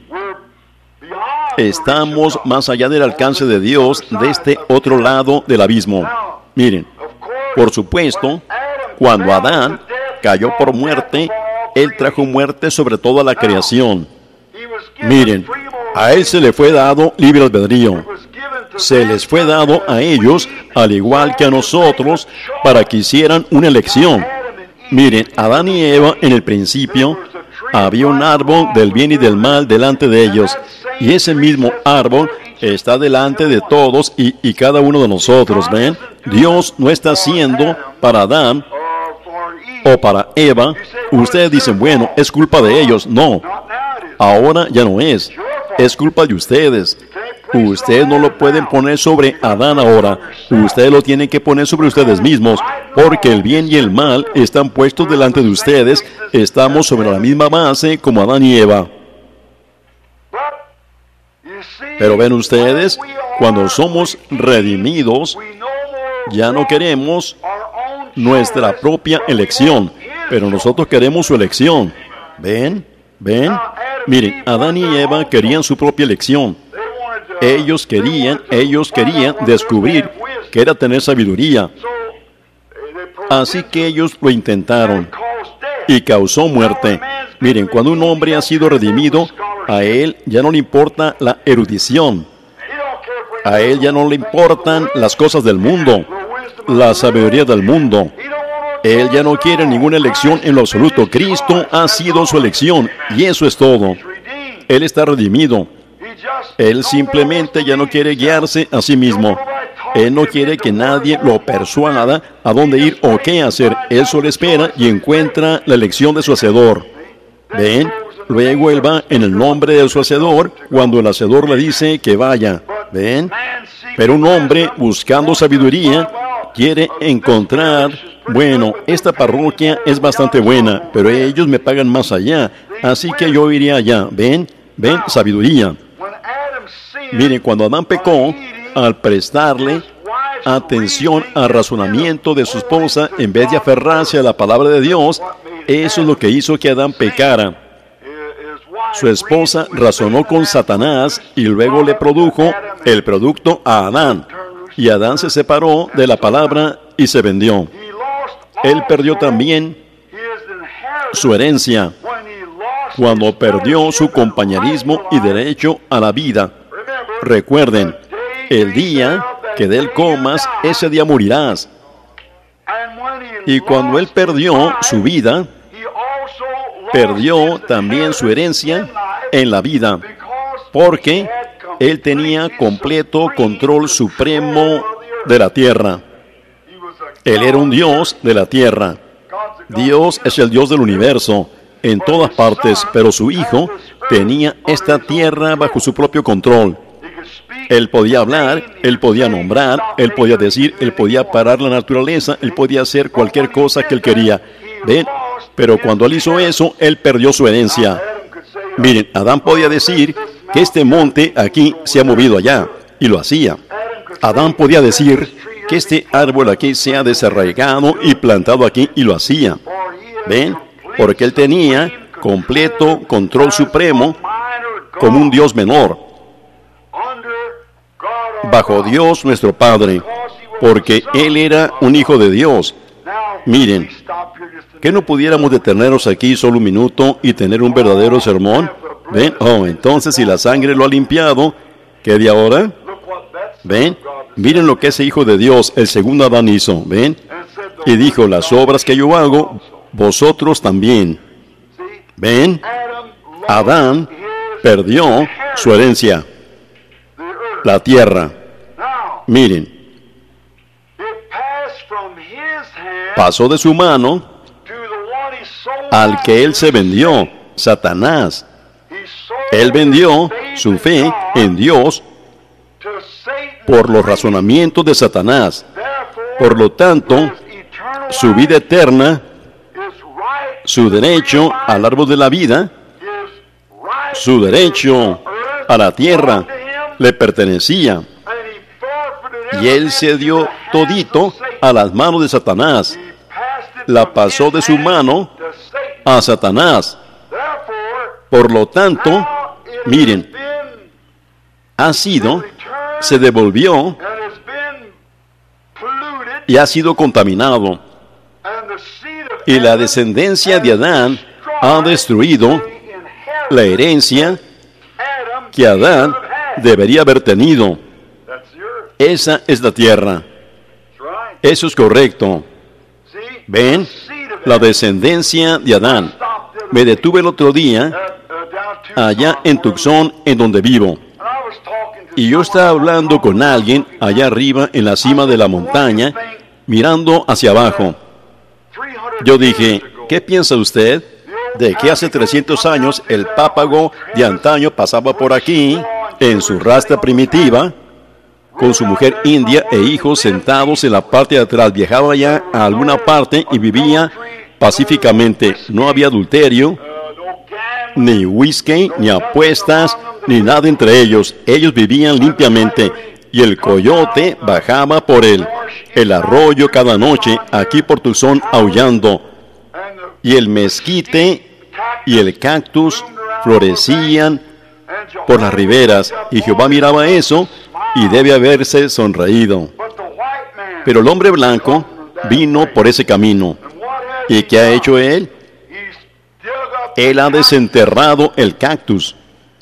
estamos más allá del alcance de Dios, de este otro lado del abismo. Miren, por supuesto, cuando Adán cayó por muerte, Él trajo muerte sobre toda la creación. Miren, a Él se le fue dado libre albedrío. Se les fue dado a ellos, al igual que a nosotros, para que hicieran una elección. Miren, Adán y Eva en el principio, había un árbol del bien y del mal delante de ellos. Y ese mismo árbol está delante de todos y cada uno de nosotros, ¿ven? Dios no está haciendo para Adán o para Eva. Ustedes dicen, bueno, es culpa de ellos. No, ahora ya no es. Es culpa de ustedes. Ustedes no lo pueden poner sobre Adán ahora. Ustedes lo tienen que poner sobre ustedes mismos, porque el bien y el mal están puestos delante de ustedes. Estamos sobre la misma base como Adán y Eva. Pero ven ustedes, cuando somos redimidos, ya no queremos nuestra propia elección, pero nosotros queremos su elección. ¿Ven? ¿Ven? Miren, Adán y Eva querían su propia elección. Ellos querían descubrir que era tener sabiduría. Así que ellos lo intentaron y causó muerte. Miren, cuando un hombre ha sido redimido, a él ya no le importa la erudición. A él ya no le importan las cosas del mundo, la sabiduría del mundo. Él ya no quiere ninguna elección en lo absoluto. Cristo ha sido su elección y eso es todo. Él está redimido. Él simplemente ya no quiere guiarse a sí mismo. Él no quiere que nadie lo persuada a dónde ir o qué hacer. Él solo espera y encuentra la elección de su hacedor. ¿Ven? Luego él va en el nombre de su hacedor cuando el hacedor le dice que vaya. ¿Ven? Pero un hombre buscando sabiduría quiere encontrar, bueno, esta parroquia es bastante buena, pero ellos me pagan más allá, así que yo iré allá. ¿Ven? ¿Ven? Sabiduría. Miren, cuando Adán pecó, al prestarle atención al razonamiento de su esposa, en vez de aferrarse a la palabra de Dios, eso es lo que hizo que Adán pecara. Su esposa razonó con Satanás y luego le produjo el producto a Adán. Y Adán se separó de la palabra y se vendió. Él perdió también su herencia cuando perdió su compañerismo y derecho a la vida. Recuerden, el día que de él comas, ese día morirás. Y cuando él perdió su vida, perdió también su herencia en la vida, porque él tenía completo control supremo de la tierra. Él era un Dios de la tierra. Dios es el Dios del universo, en todas partes, pero su Hijo tenía esta tierra bajo su propio control. Él podía hablar, él podía nombrar, él podía decir, él podía parar la naturaleza, él podía hacer cualquier cosa que él quería. ¿Ven? Pero cuando él hizo eso, él perdió su herencia. Miren, Adán podía decir que este monte aquí se ha movido allá, y lo hacía. Adán podía decir que este árbol aquí se ha desarraigado y plantado aquí, y lo hacía. ¿Ven? Porque él tenía completo control supremo como un Dios menor, bajo Dios nuestro Padre, porque él era un hijo de Dios. Miren, ¿que no pudiéramos detenernos aquí solo un minuto y tener un verdadero sermón? ¿Ven? Oh, entonces si la sangre lo ha limpiado, ¿qué de ahora? ¿Ven? Miren lo que ese hijo de Dios, el segundo Adán, hizo. ¿Ven? Y dijo, las obras que yo hago, vosotros también. ¿Ven? Adán perdió su herencia, la tierra. Miren, pasó de su mano al que él se vendió, Satanás. Él vendió su fe en Dios por los razonamientos de Satanás. Por lo tanto, su vida eterna, su derecho al árbol de la vida, su derecho a la tierra, le pertenecía. Y él se dio todito a las manos de Satanás. La pasó de su mano a Satanás. Por lo tanto, miren, se devolvió y ha sido contaminado. Y la descendencia de Adán ha destruido la herencia que Adán debería haber tenido. Esa es la tierra. Eso es correcto. ¿Ven? La descendencia de Adán. Me detuve el otro día allá en Tucson, en donde vivo. Y yo estaba hablando con alguien allá arriba en la cima de la montaña, mirando hacia abajo. Yo dije, ¿qué piensa usted de que hace 300 años el pápago de antaño pasaba por aquí en su rastra primitiva, con su mujer india e hijos sentados en la parte de atrás? Viajaba allá a alguna parte y vivía pacíficamente. No había adulterio, ni whisky, ni apuestas, ni nada entre ellos. Ellos vivían limpiamente. Y el coyote bajaba por el arroyo cada noche, aquí por Tucson, aullando. Y el mezquite y el cactus florecían por las riberas. Y Jehová miraba eso y debe haberse sonreído. Pero el hombre blanco vino por ese camino. ¿Y qué ha hecho él? Él ha desenterrado el cactus.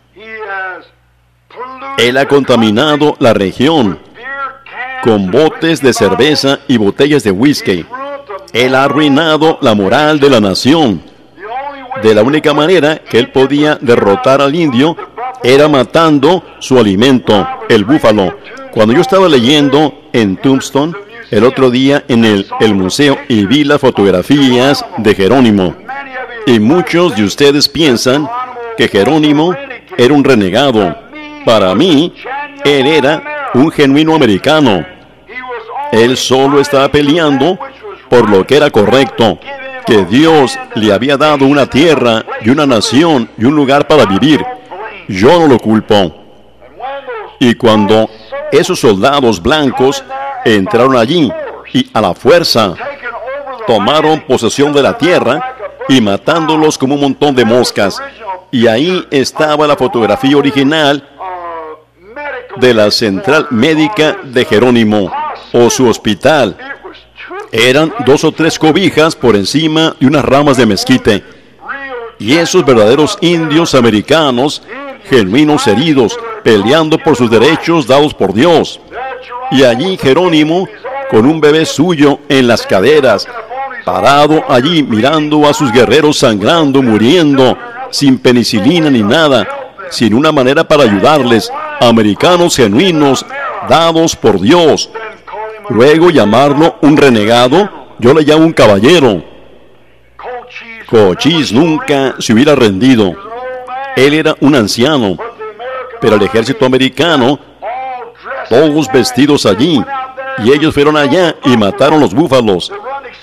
Él ha contaminado la región con botes de cerveza y botellas de whisky. Él ha arruinado la moral de la nación. De la única manera que él podía derrotar al indio era matando su alimento, el búfalo. Cuando yo estaba leyendo en Tombstone el otro día en el museo y vi las fotografías de Jerónimo, y muchos de ustedes piensan que Jerónimo era un renegado. Para mí, él era un genuino americano. Él solo estaba peleando por lo que era correcto, que Dios le había dado una tierra y una nación y un lugar para vivir. Yo no lo culpo. Y cuando esos soldados blancos entraron allí y a la fuerza tomaron posesión de la tierra y matándolos como un montón de moscas, y ahí estaba la fotografía original de la central médica de Jerónimo, o su hospital. Eran 2 o 3 cobijas por encima de unas ramas de mezquite. Y esos verdaderos indios americanos, genuinos heridos, peleando por sus derechos dados por Dios. Y allí Jerónimo, con un bebé suyo en las caderas, parado allí mirando a sus guerreros sangrando, muriendo, sin penicilina ni nada, sin una manera para ayudarles, americanos genuinos, dados por Dios. Luego llamarlo un renegado, yo le llamo un caballero. Cochise nunca se hubiera rendido. Él era un anciano, pero el ejército americano, todos vestidos allí, y ellos fueron allá y mataron los búfalos.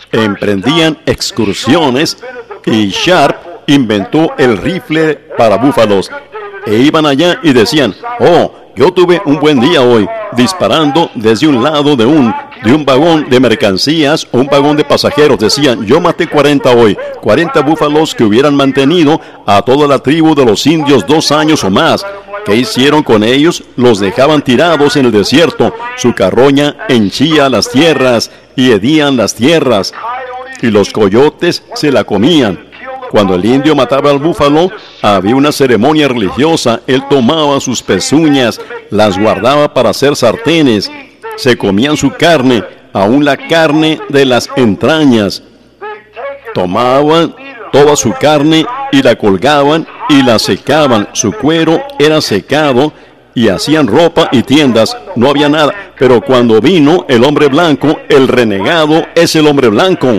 emprendían excursiones y Sharp inventó el rifle para búfalos. E iban allá y decían, oh, yo tuve un buen día hoy, disparando desde un lado de un vagón de mercancías o un vagón de pasajeros. Decían, yo maté 40 hoy, 40 búfalos que hubieran mantenido a toda la tribu de los indios 2 años o más. ¿Qué hicieron con ellos? Los dejaban tirados en el desierto. Su carroña henchía las tierras y hedían las tierras, y los coyotes se la comían. Cuando el indio mataba al búfalo, había una ceremonia religiosa. Él tomaba sus pezuñas, las guardaba para hacer sartenes. Se comían su carne, aún la carne de las entrañas. Tomaban toda su carne y la colgaban y la secaban. Su cuero era secado y hacían ropa y tiendas. No había nada. Pero cuando vino el hombre blanco, el renegado es el hombre blanco.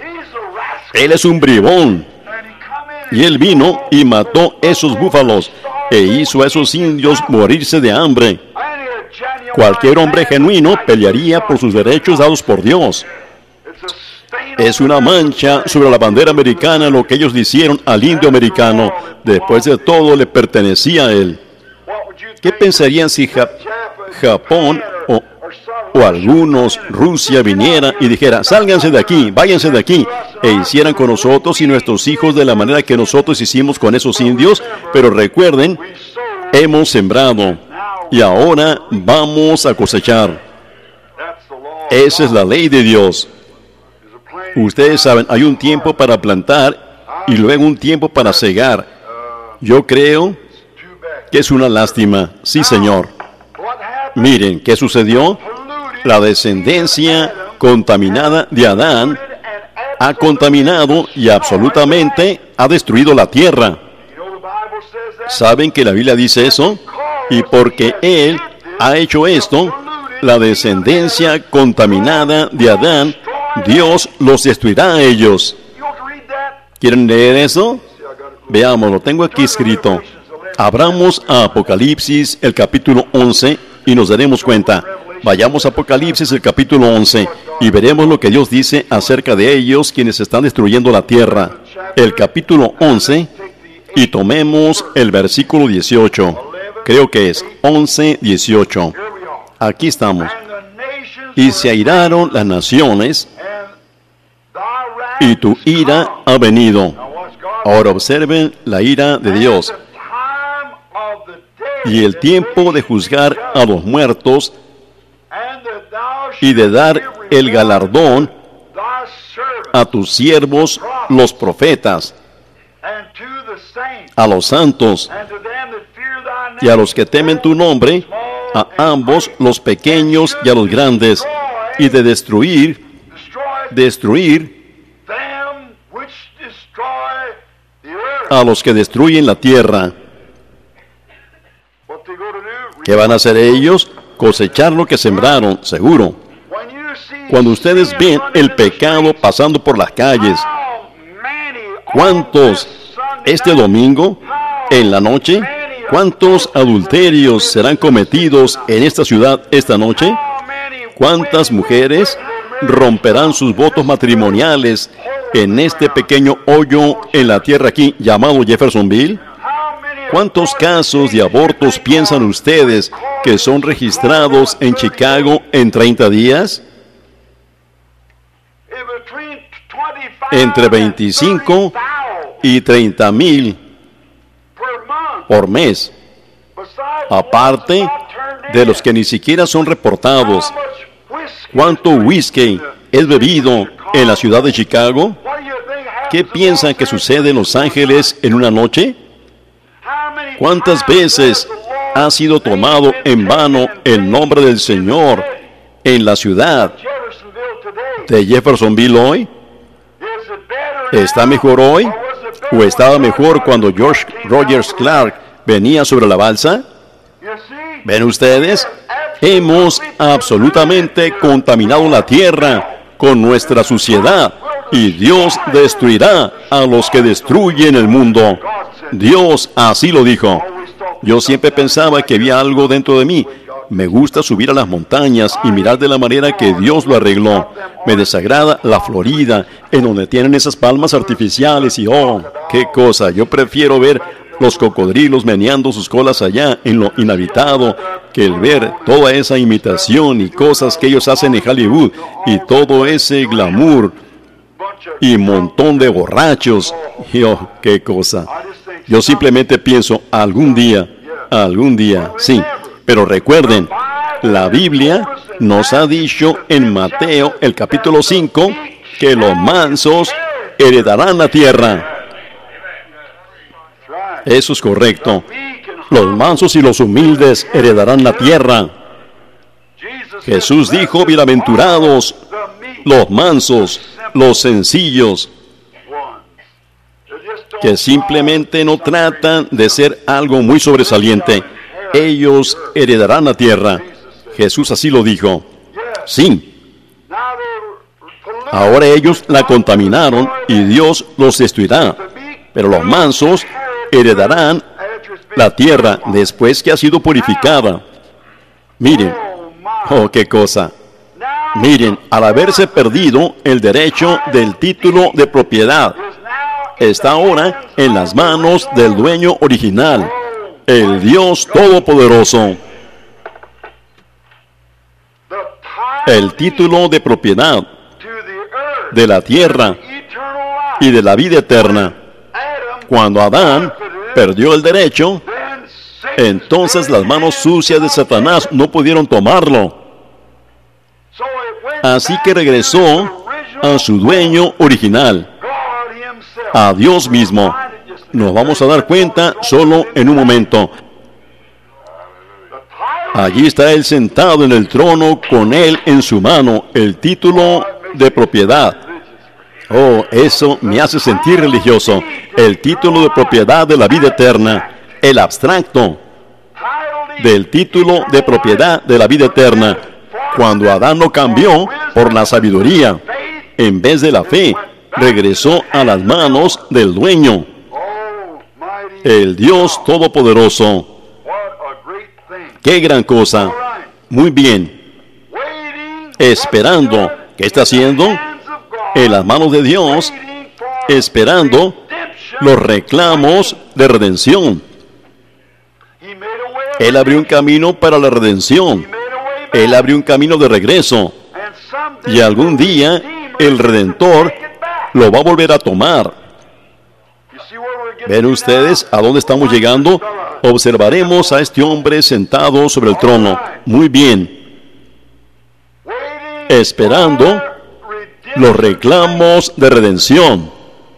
Él es un bribón. Y él vino y mató esos búfalos e hizo a esos indios morirse de hambre. Cualquier hombre genuino pelearía por sus derechos dados por Dios. Es una mancha sobre la bandera americana lo que ellos le hicieron al indio americano. Después de todo, le pertenecía a él. ¿Qué pensarían si Japón o algunos, Rusia, viniera y dijera, sálganse de aquí, váyanse de aquí, e hicieran con nosotros y nuestros hijos de la manera que nosotros hicimos con esos indios? Pero recuerden, hemos sembrado y ahora vamos a cosechar. Esa es la ley de Dios. Ustedes saben, hay un tiempo para plantar y luego un tiempo para cegar. Yo creo que es una lástima. Sí, Señor. Miren, ¿qué sucedió? La descendencia contaminada de Adán ha contaminado y absolutamente ha destruido la tierra. ¿Saben que la Biblia dice eso? Y porque Él ha hecho esto, la descendencia contaminada de Adán, Dios los destruirá a ellos. ¿Quieren leer eso? Veamos, lo tengo aquí escrito. Abramos a Apocalipsis, el capítulo 11, y nos daremos cuenta. Vayamos a Apocalipsis, el capítulo 11, y veremos lo que Dios dice acerca de ellos, quienes están destruyendo la tierra. El capítulo 11, y tomemos el versículo 18. Creo que es 11, 18. Aquí estamos. Y se airaron las naciones, y tu ira ha venido. Ahora observen la ira de Dios. Y el tiempo de juzgar a los muertos y de dar el galardón a tus siervos, los profetas, a los santos y a los que temen tu nombre, a ambos, los pequeños y a los grandes, y de destruir a los que destruyen la tierra. ¿Qué van a hacer ellos? Cosechar lo que sembraron, seguro. Cuando ustedes ven el pecado pasando por las calles, ¿cuántos este domingo, en la noche, cuántos adulterios serán cometidos en esta ciudad esta noche? ¿Cuántas mujeres romperán sus votos matrimoniales en este pequeño hoyo en la tierra aquí llamado Jeffersonville? ¿Cuántos casos de abortos piensan ustedes que son registrados en Chicago en 30 días? Entre 25 y 30,000 por mes, aparte de los que ni siquiera son reportados. ¿Cuánto whisky es bebido en la ciudad de Chicago? ¿Qué piensan que sucede en Los Ángeles en una noche? ¿Cuántas veces ha sido tomado en vano el nombre del Señor en la ciudad de Jeffersonville hoy? ¿Está mejor hoy? ¿O estaba mejor cuando George Rogers Clark venía sobre la balsa? ¿Ven ustedes? Hemos absolutamente contaminado la tierra con nuestra suciedad, y Dios destruirá a los que destruyen el mundo. Dios así lo dijo. Yo siempre pensaba que había algo dentro de mí Me gusta subir a las montañas y mirar de la manera que Dios lo arregló. Me desagrada la Florida, en donde tienen esas palmas artificiales y ¡oh, qué cosa! Yo prefiero ver los cocodrilos meneando sus colas allá en lo inhabitado que el ver toda esa imitación y cosas que ellos hacen en Hollywood y todo ese glamour y montón de borrachos. Y ¡oh, qué cosa! Yo simplemente pienso, algún día, sí. Pero recuerden, la Biblia nos ha dicho en Mateo, el capítulo 5, que los mansos heredarán la tierra. Eso es correcto. Los mansos y los humildes heredarán la tierra. Jesús dijo, bienaventurados los mansos, los sencillos, que simplemente no tratan de ser algo muy sobresaliente. Ellos heredarán la tierra. Jesús así lo dijo. Sí. Ahora ellos la contaminaron y Dios los destruirá. Pero los mansos heredarán la tierra después que ha sido purificada. Miren, oh, qué cosa. Miren, al haberse perdido el derecho del título de propiedad, está ahora en las manos del dueño original, el Dios Todopoderoso. El título de propiedad de la tierra y de la vida eterna. Cuando Adán perdió el derecho, entonces las manos sucias de Satanás no pudieron tomarlo. Así que regresó a su dueño original, a Dios mismo. Nos vamos a dar cuenta solo en un momento. Allí está Él sentado en el trono con Él en su mano, el título de propiedad. Oh, eso me hace sentir religioso. El título de propiedad de la vida eterna. El abstracto del título de propiedad de la vida eterna. Cuando Adán lo cambió por la sabiduría, en vez de la fe, regresó a las manos del dueño, el Dios Todopoderoso. ¡Qué gran cosa! Muy bien. Esperando. ¿Qué está haciendo? En las manos de Dios, esperando los reclamos de redención. Él abrió un camino para la redención. Él abrió un camino de regreso. Y algún día el Redentor lo va a volver a tomar. ¿Ven ustedes a dónde estamos llegando? Observaremos a este hombre sentado sobre el trono. Muy bien. Esperando los reclamos de redención.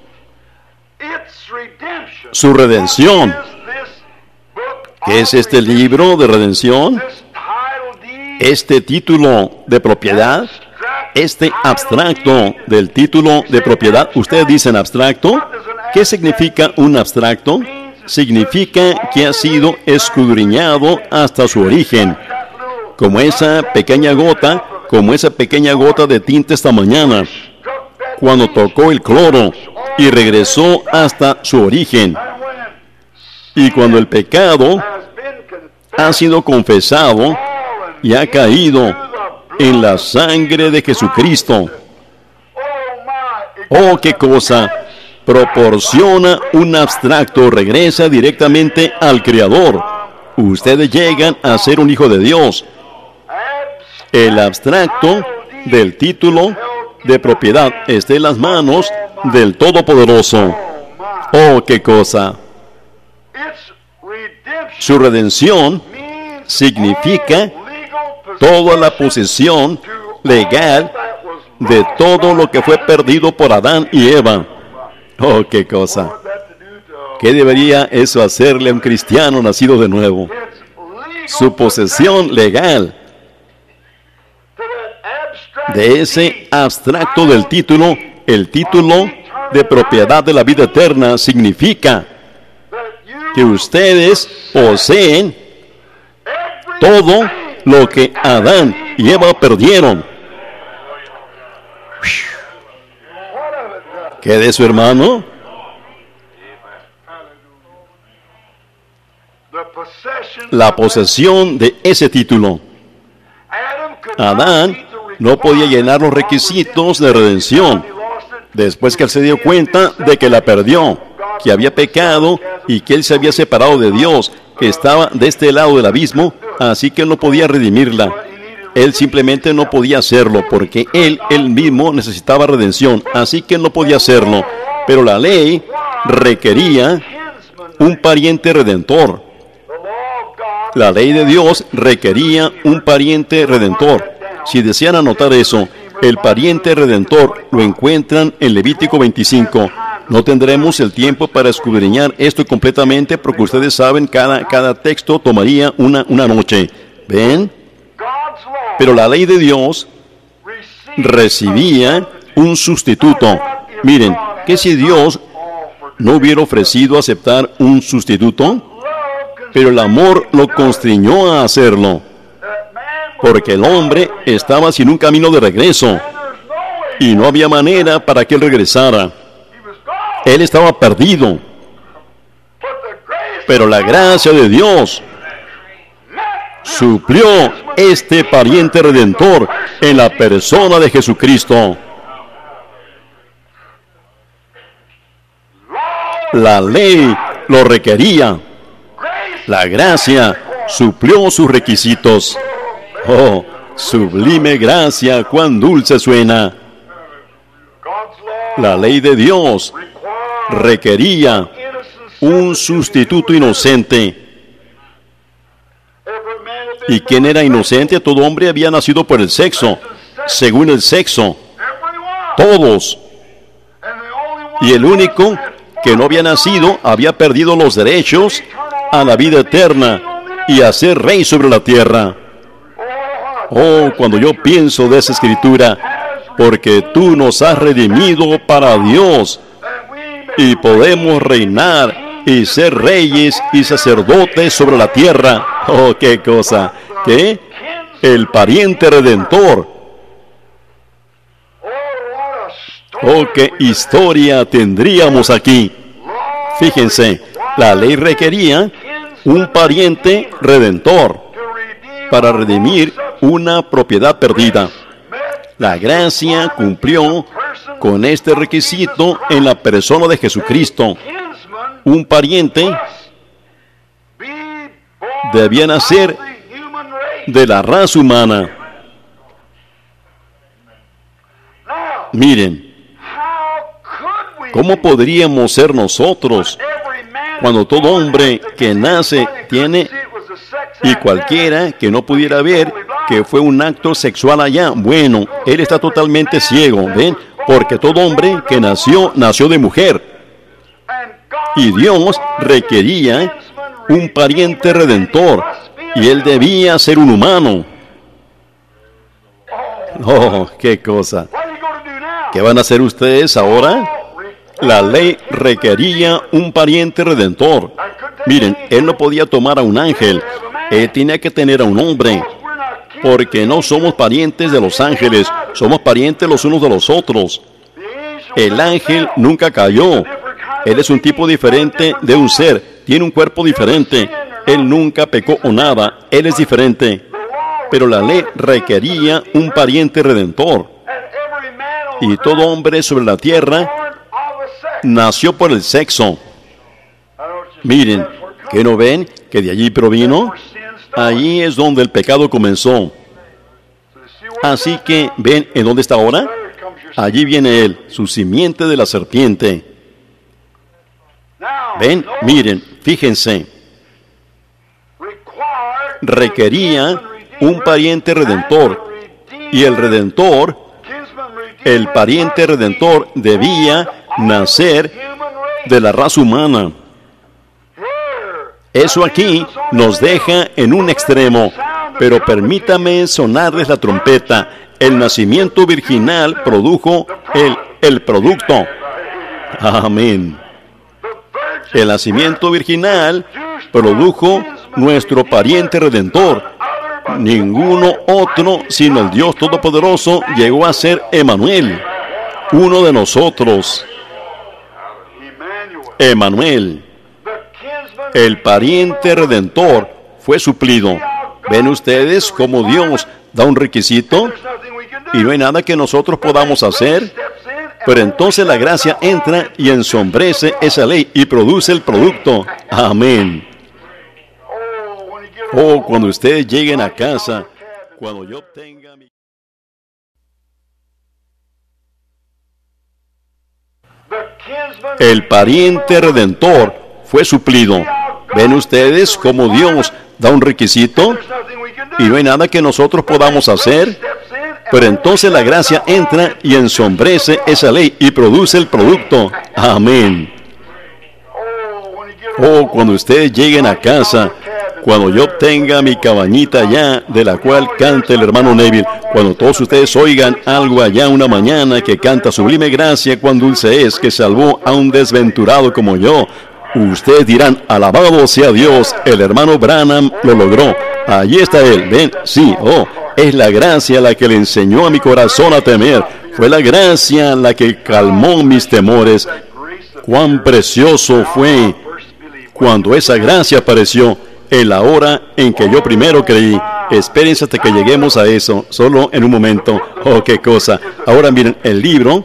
Su redención. ¿Qué es este libro de redención? Este título de propiedad, este abstracto del título de propiedad. ¿Ustedes dicen abstracto? ¿Qué significa un abstracto? Significa que ha sido escudriñado hasta su origen. Como esa pequeña gota de tinta esta mañana, cuando tocó el cloro y regresó hasta su origen. Y cuando el pecado ha sido confesado y ha caído en la sangre de Jesucristo. ¡Oh, qué cosa! Proporciona un abstracto, regresa directamente al Creador. Ustedes llegan a ser un hijo de Dios. El abstracto del título de propiedad está en las manos del Todopoderoso. ¡Oh, qué cosa! Su redención significa toda la posesión legal de todo lo que fue perdido por Adán y Eva. Oh, qué cosa. ¿Qué debería eso hacerle a un cristiano nacido de nuevo? Su posesión legal de ese abstracto del título, el título de propiedad de la vida eterna, significa que ustedes poseen todo lo que Adán y Eva perdieron. ¿Qué de su la posesión de ese título. Adán no podía llenar los requisitos de redención después que él se dio cuenta de que la perdió, que había pecado y que él se había separado de Dios, que estaba de este lado del abismo, así que él no podía redimirla. Él simplemente no podía hacerlo porque él mismo necesitaba redención, así que él no podía hacerlo. Pero la ley requería un pariente redentor. La ley de Dios requería un pariente redentor. Si desean anotar eso, el pariente redentor lo encuentran en Levítico 25. No tendremos el tiempo para escudriñar esto completamente porque ustedes saben, cada texto tomaría una noche. ¿Ven? Pero la ley de Dios recibía un sustituto. Miren, ¿qué si Dios no hubiera ofrecido aceptar un sustituto? Pero el amor lo constriñó a hacerlo, porque el hombre estaba sin un camino de regreso, y no había manera para que él regresara. Él estaba perdido. Pero la gracia de Dios suplió este pariente redentor en la persona de Jesucristo. La ley lo requería. La gracia suplió sus requisitos. Oh, sublime gracia, cuán dulce suena. La ley de Dios requería un sustituto inocente. ¿Y quién era inocente? Todo hombre había nacido por el sexo, según el sexo. Todos. Y el único que no había nacido había perdido los derechos a la vida eterna y a ser rey sobre la tierra. Oh, cuando yo pienso de esa escritura, porque tú nos has redimido para Dios y podemos reinar y ser reyes y sacerdotes sobre la tierra. Oh, qué cosa. ¿Qué? El pariente redentor. Oh, qué historia tendríamos aquí. Fíjense, la ley requería un pariente redentor para redimir una propiedad perdida. La gracia cumplió con este requisito en la persona de Jesucristo. Un pariente debía nacer de la raza humana. Miren, ¿cómo podríamos ser nosotros cuando todo hombre que nace tiene, y cualquiera que no pudiera ver que fue un acto sexual allá? Bueno, él está totalmente ciego, ¿ven? Porque todo hombre que nació de mujer. Y Dios requería un pariente redentor, y él debía ser un humano. Oh, qué cosa. ¿Qué van a hacer ustedes ahora? La ley requería un pariente redentor. Miren, él no podía tomar a un ángel, él tenía que tener a un hombre, porque no somos parientes de los ángeles, somos parientes los unos de los otros. El ángel nunca cayó, él es un tipo diferente de un ser, tiene un cuerpo diferente, él nunca pecó o nada, él es diferente. Pero la ley requería un pariente redentor, y todo hombre sobre la tierra nació por el sexo. Miren, ¿qué no ven? Que de allí provino. Allí es donde el pecado comenzó. Así que, ¿ven en dónde está ahora? Allí viene él, su simiente de la serpiente. ¿Ven? Miren, fíjense. Requería un pariente redentor. Y el redentor, el pariente redentor, debía nacer de la raza humana. Eso aquí nos deja en un extremo, pero permítame sonarles la trompeta. El nacimiento virginal produjo el producto. Amén. El nacimiento virginal produjo nuestro pariente redentor. Ninguno otro sino el Dios Todopoderoso llegó a ser Emmanuel, uno de nosotros. Emmanuel, el pariente redentor, fue suplido. ¿Ven ustedes cómo Dios da un requisito y no hay nada que nosotros podamos hacer? Pero entonces la gracia entra y ensombrece esa ley y produce el producto. Amén. Oh, cuando ustedes lleguen a casa, cuando yo tenga mi... El pariente redentor fue suplido. ¿Ven ustedes cómo Dios da un requisito y no hay nada que nosotros podamos hacer? Pero entonces la gracia entra y ensombrece esa ley y produce el producto. Amén. Oh, cuando ustedes lleguen a casa, cuando yo tenga mi cabañita allá, de la cual canta el hermano Neville, cuando todos ustedes oigan algo allá una mañana que canta sublime gracia, cuán dulce es que salvó a un desventurado como yo, ustedes dirán, alabado sea Dios, el hermano Branham lo logró. Allí está él, ven, sí, oh, es la gracia la que le enseñó a mi corazón a temer. Fue la gracia la que calmó mis temores. Cuán precioso fue cuando esa gracia apareció en la hora en que yo primero creí. Espérense hasta que lleguemos a eso, solo en un momento. Oh, qué cosa. Ahora miren, el libro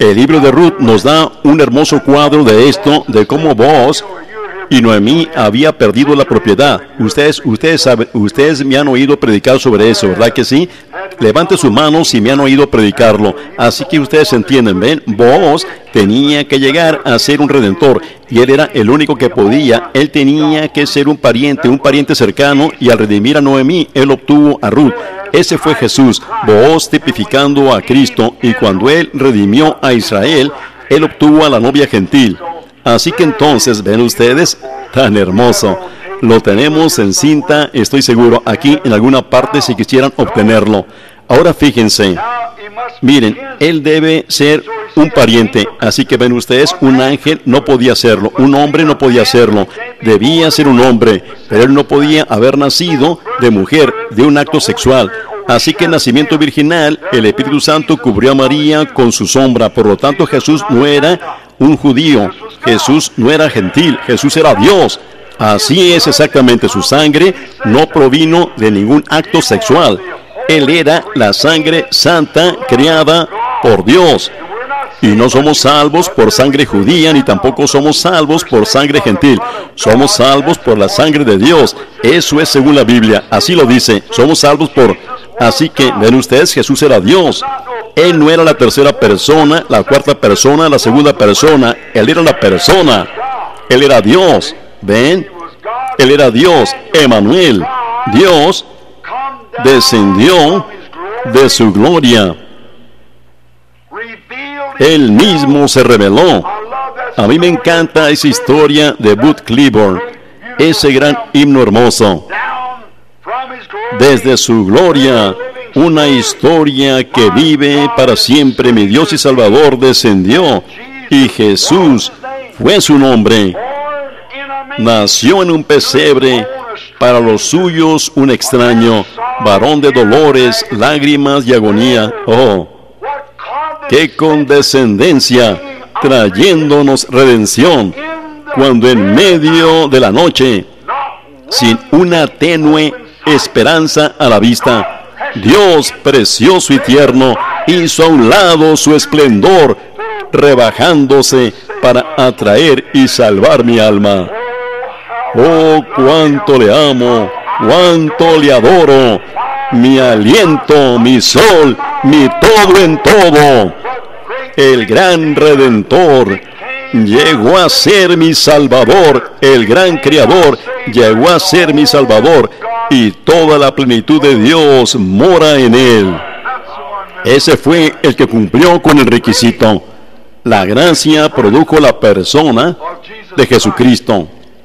de Ruth nos da un hermoso cuadro de esto, de cómo Booz y Noemí había perdido la propiedad. Ustedes saben, ustedes me han oído predicar sobre eso, ¿verdad que sí? Levante sus manos si me han oído predicarlo. Así que ustedes entienden, ¿ven? Booz tenía que llegar a ser un redentor, y él era el único que podía. Él tenía que ser un pariente cercano, y al redimir a Noemí, él obtuvo a Ruth. Ese fue Jesús, Booz tipificando a Cristo, y cuando él redimió a Israel, él obtuvo a la novia gentil. Así que entonces, ven ustedes, tan hermoso. Lo tenemos en cinta, estoy seguro, aquí en alguna parte si quisieran obtenerlo. Ahora fíjense, miren, él debe ser un pariente, así que ven ustedes, un ángel no podía hacerlo, un hombre no podía hacerlo, debía ser un hombre, pero él no podía haber nacido de mujer, de un acto sexual. Así que el nacimiento virginal, el Espíritu Santo cubrió a María con su sombra, por lo tanto Jesús no era un judío, Jesús no era gentil, Jesús era Dios. Así es exactamente, su sangre no provino de ningún acto sexual. Él era la sangre santa creada por Dios. Y no somos salvos por sangre judía, ni tampoco somos salvos por sangre gentil. Somos salvos por la sangre de Dios. Eso es según la Biblia, así lo dice. Somos salvos por... Así que, ven ustedes, Jesús era Dios. Él no era la tercera persona, la cuarta persona, la segunda persona. Él era la persona. Él era Dios. ¿Ven? Él era Dios, Emmanuel. Dios descendió de su gloria. Él mismo se reveló. A mí me encanta esa historia de Booth Cliburn, ese gran himno hermoso. Desde su gloria, una historia que vive para siempre, mi Dios y Salvador descendió, y Jesús fue su nombre. Nació en un pesebre, para los suyos un extraño, varón de dolores, lágrimas y agonía. Oh, qué condescendencia, trayéndonos redención, cuando en medio de la noche, sin una tenue esperanza a la vista, Dios precioso y tierno hizo a un lado su esplendor, rebajándose para atraer y salvar mi alma. Oh, cuánto le amo, cuánto le adoro, mi aliento, mi sol, mi todo en todo. El gran Redentor llegó a ser mi Salvador, el gran Creador llegó a ser mi Salvador, y toda la plenitud de Dios mora en él. Ese fue el que cumplió con el requisito. La gracia produjo la persona de Jesucristo.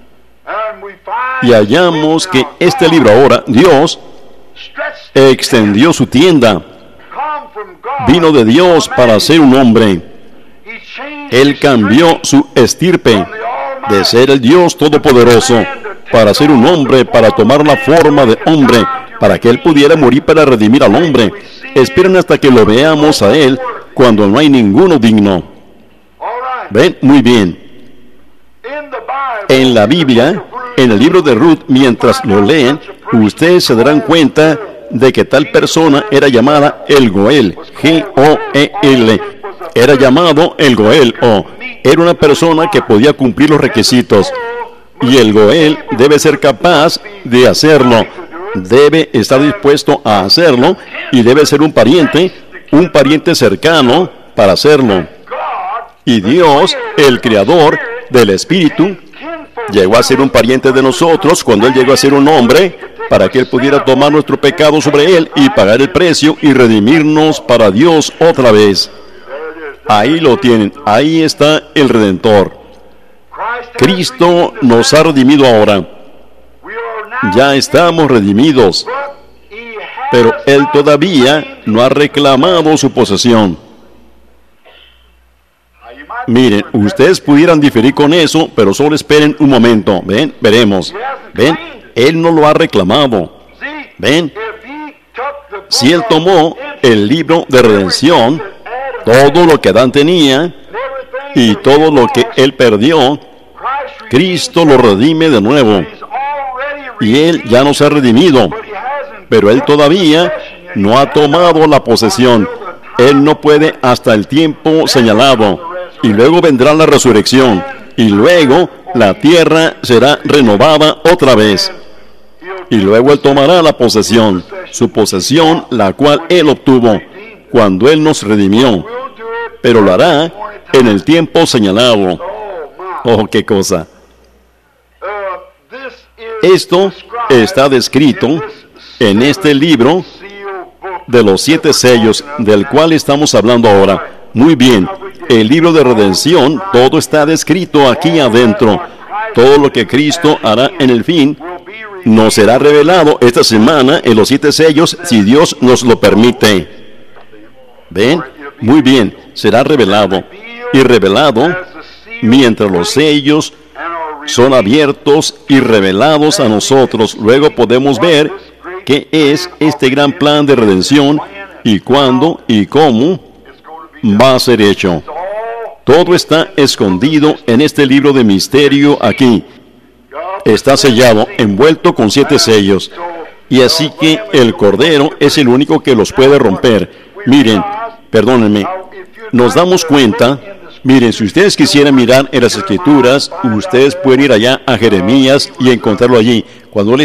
Y hallamos que este libro ahora, Dios extendió su tienda. Vino de Dios para ser un hombre. Él cambió su estirpe de ser el Dios Todopoderoso para ser un hombre, para tomar la forma de hombre, para que Él pudiera morir para redimir al hombre. Esperen hasta que lo veamos a Él cuando no hay ninguno digno. ¿Ven? Muy bien. En la Biblia en el libro de Ruth, mientras lo leen, ustedes se darán cuenta de que tal persona era llamada el Goel, G-O-E-L. Era llamado el Goel, o era una persona que podía cumplir los requisitos. Y el Goel debe ser capaz de hacerlo, debe estar dispuesto a hacerlo, y debe ser un pariente cercano para hacerlo. Y Dios, el Creador del Espíritu, llegó a ser un pariente de nosotros cuando Él llegó a ser un hombre, para que Él pudiera tomar nuestro pecado sobre Él y pagar el precio y redimirnos para Dios otra vez. Ahí lo tienen, ahí está el Redentor. Cristo nos ha redimido ahora. Ya estamos redimidos, pero Él todavía no ha reclamado su posesión. Miren, ustedes pudieran diferir con eso, pero solo esperen un momento. ¿Ven? Veremos. ¿Ven? Él no lo ha reclamado. ¿Ven? Si Él tomó el libro de redención, todo lo que Adán tenía y todo lo que él perdió, Cristo lo redime de nuevo. Y Él ya nos ha redimido, pero Él todavía no ha tomado la posesión. Él no puede hasta el tiempo señalado. Y luego vendrá la resurrección. Y luego la tierra será renovada otra vez. Y luego Él tomará la posesión, su posesión, la cual Él obtuvo cuando Él nos redimió. Pero lo hará en el tiempo señalado. Oh, qué cosa. Esto está descrito en este libro de los 7 sellos, del cual estamos hablando ahora. Muy bien, el libro de redención, todo está descrito aquí adentro. Todo lo que Cristo hará en el fin nos será revelado esta semana en los 7 sellos, si Dios nos lo permite. ¿Ven? Muy bien, será revelado. Y revelado mientras los sellos son abiertos y revelados a nosotros. Luego podemos ver qué es este gran plan de redención y cuándo y cómo va a ser hecho. Todo está escondido en este libro de misterio aquí. Está sellado, envuelto con 7 sellos. Y así que el Cordero es el único que los puede romper. Miren, perdónenme, nos damos cuenta. Miren, si ustedes quisieran mirar en las Escrituras, ustedes pueden ir allá a Jeremías y encontrarlo allí. Cuando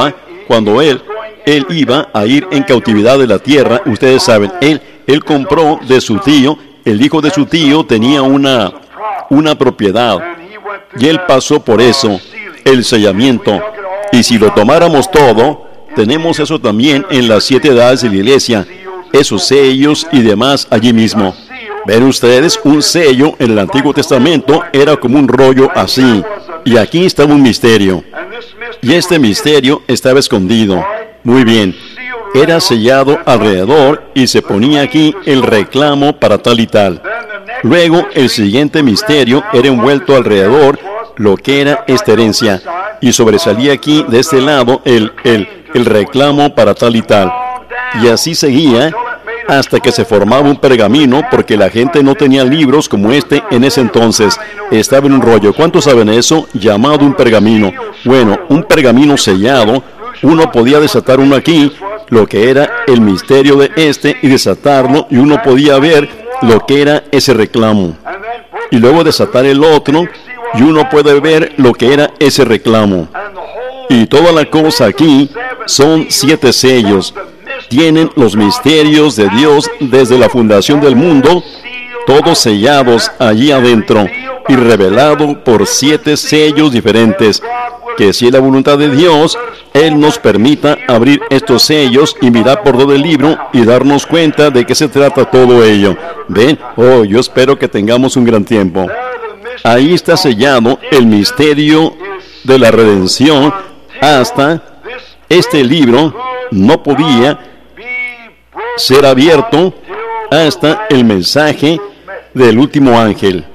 él iba a ir en cautividad de la tierra, ustedes saben, él compró de su tío, el hijo de su tío tenía una propiedad, y él pasó por eso, el sellamiento. Y si lo tomáramos todo, tenemos eso también en las 7 edades de la iglesia, esos sellos y demás allí mismo. Ven ustedes, un sello en el Antiguo Testamento era como un rollo así, y aquí estaba un misterio, y este misterio estaba escondido. Muy bien, era sellado alrededor y se ponía aquí el reclamo para tal y tal. Luego el siguiente misterio era envuelto alrededor lo que era esta herencia, y sobresalía aquí de este lado el reclamo para tal y tal. Y así seguía hasta que se formaba un pergamino, porque la gente no tenía libros como este en ese entonces. Estaba en un rollo. ¿Cuántos saben eso? Llamado un pergamino. Bueno, un pergamino sellado. Uno podía desatar uno aquí, lo que era el misterio de este, y desatarlo, y uno podía ver lo que era ese reclamo. Y luego desatar el otro, y uno puede ver lo que era ese reclamo. Y toda la cosa aquí son 7 sellos. Tienen los misterios de Dios desde la fundación del mundo, todos sellados allí adentro y revelado por 7 sellos diferentes. Que si es la voluntad de Dios, Él nos permita abrir estos sellos y mirar por todo el libro y darnos cuenta de qué se trata todo ello. ¿Ven? Oh, yo espero que tengamos un gran tiempo. Ahí está sellado el misterio de la redención. Hasta este libro no podía ser abierto hasta el mensaje del último ángel.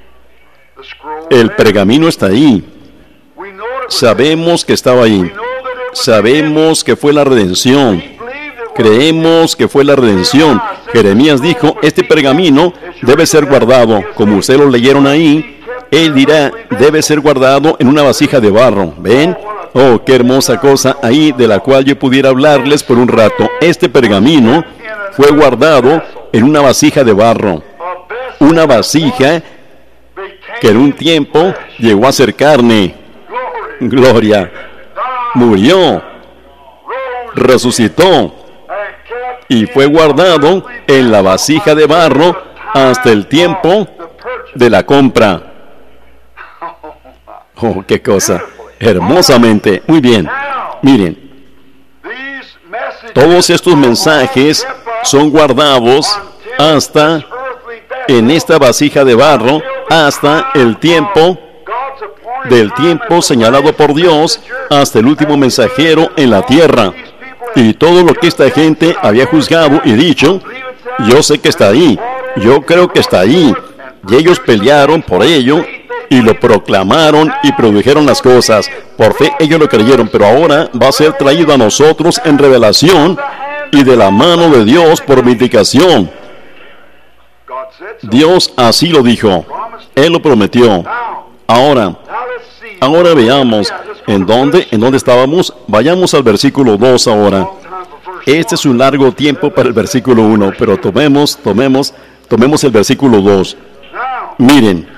El pergamino está ahí. Sabemos que estaba ahí. Sabemos que fue la redención. Creemos que fue la redención. Jeremías dijo, este pergamino debe ser guardado, como ustedes lo leyeron ahí, Él dirá, debe ser guardado en una vasija de barro. ¿Ven? Oh, qué hermosa cosa ahí de la cual yo pudiera hablarles por un rato. Este pergamino fue guardado en una vasija de barro. Una vasija que en un tiempo llegó a ser carne. Gloria. Murió. Resucitó. Y fue guardado en la vasija de barro hasta el tiempo de la compra. Oh, qué cosa. Hermosamente. Muy bien. Miren. Todos estos mensajes son guardados hasta en esta vasija de barro hasta el tiempo del tiempo señalado por Dios hasta el último mensajero en la tierra. Y todo lo que esta gente había juzgado y dicho, yo sé que está ahí, yo creo que está ahí. Y ellos pelearon por ello y lo proclamaron y produjeron las cosas. Por fe ellos lo creyeron, pero ahora va a ser traído a nosotros en revelación y de la mano de Dios por vindicación. Dios así lo dijo. Él lo prometió. Ahora veamos en dónde estábamos. Vayamos al versículo 2 ahora. Este es un largo tiempo para el versículo 1, pero tomemos el versículo 2. Miren,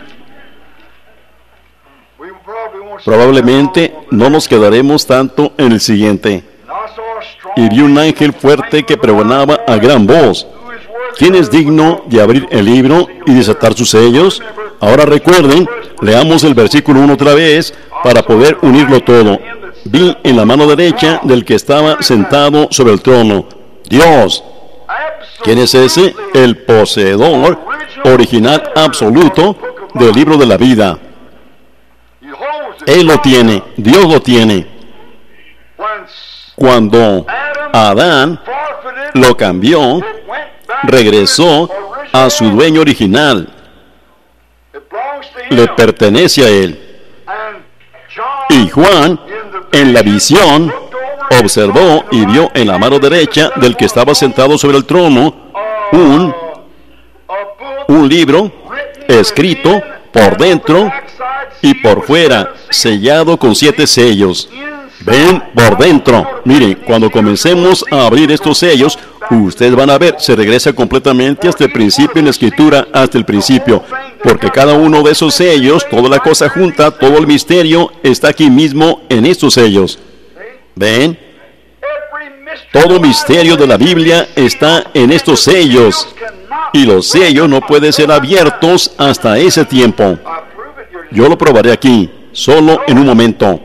probablemente no nos quedaremos tanto en el siguiente. Y vi un ángel fuerte que pregonaba a gran voz: ¿quién es digno de abrir el libro y desatar sus sellos? Ahora recuerden, leamos el versículo 1 otra vez para poder unirlo todo. Vi en la mano derecha del que estaba sentado sobre el trono, Dios. ¿Quién es ese? El poseedor original absoluto del libro de la vida. Él lo tiene, Dios lo tiene. Cuando Adán lo cambió, regresó a su dueño original. Le pertenece a él. Y Juan, en la visión, observó y vio en la mano derecha del que estaba sentado sobre el trono un libro escrito por dentro y por fuera, sellado con 7 sellos. Ven por dentro. Miren, cuando comencemos a abrir estos sellos, ustedes van a ver, se regresa completamente hasta el principio en la escritura, hasta el principio, porque cada uno de esos sellos, toda la cosa junta, todo el misterio está aquí mismo en estos sellos. ¿Ven? Todo misterio de la Biblia está en estos sellos, y los sellos no pueden ser abiertos hasta ese tiempo. Yo lo probaré aquí, solo en un momento.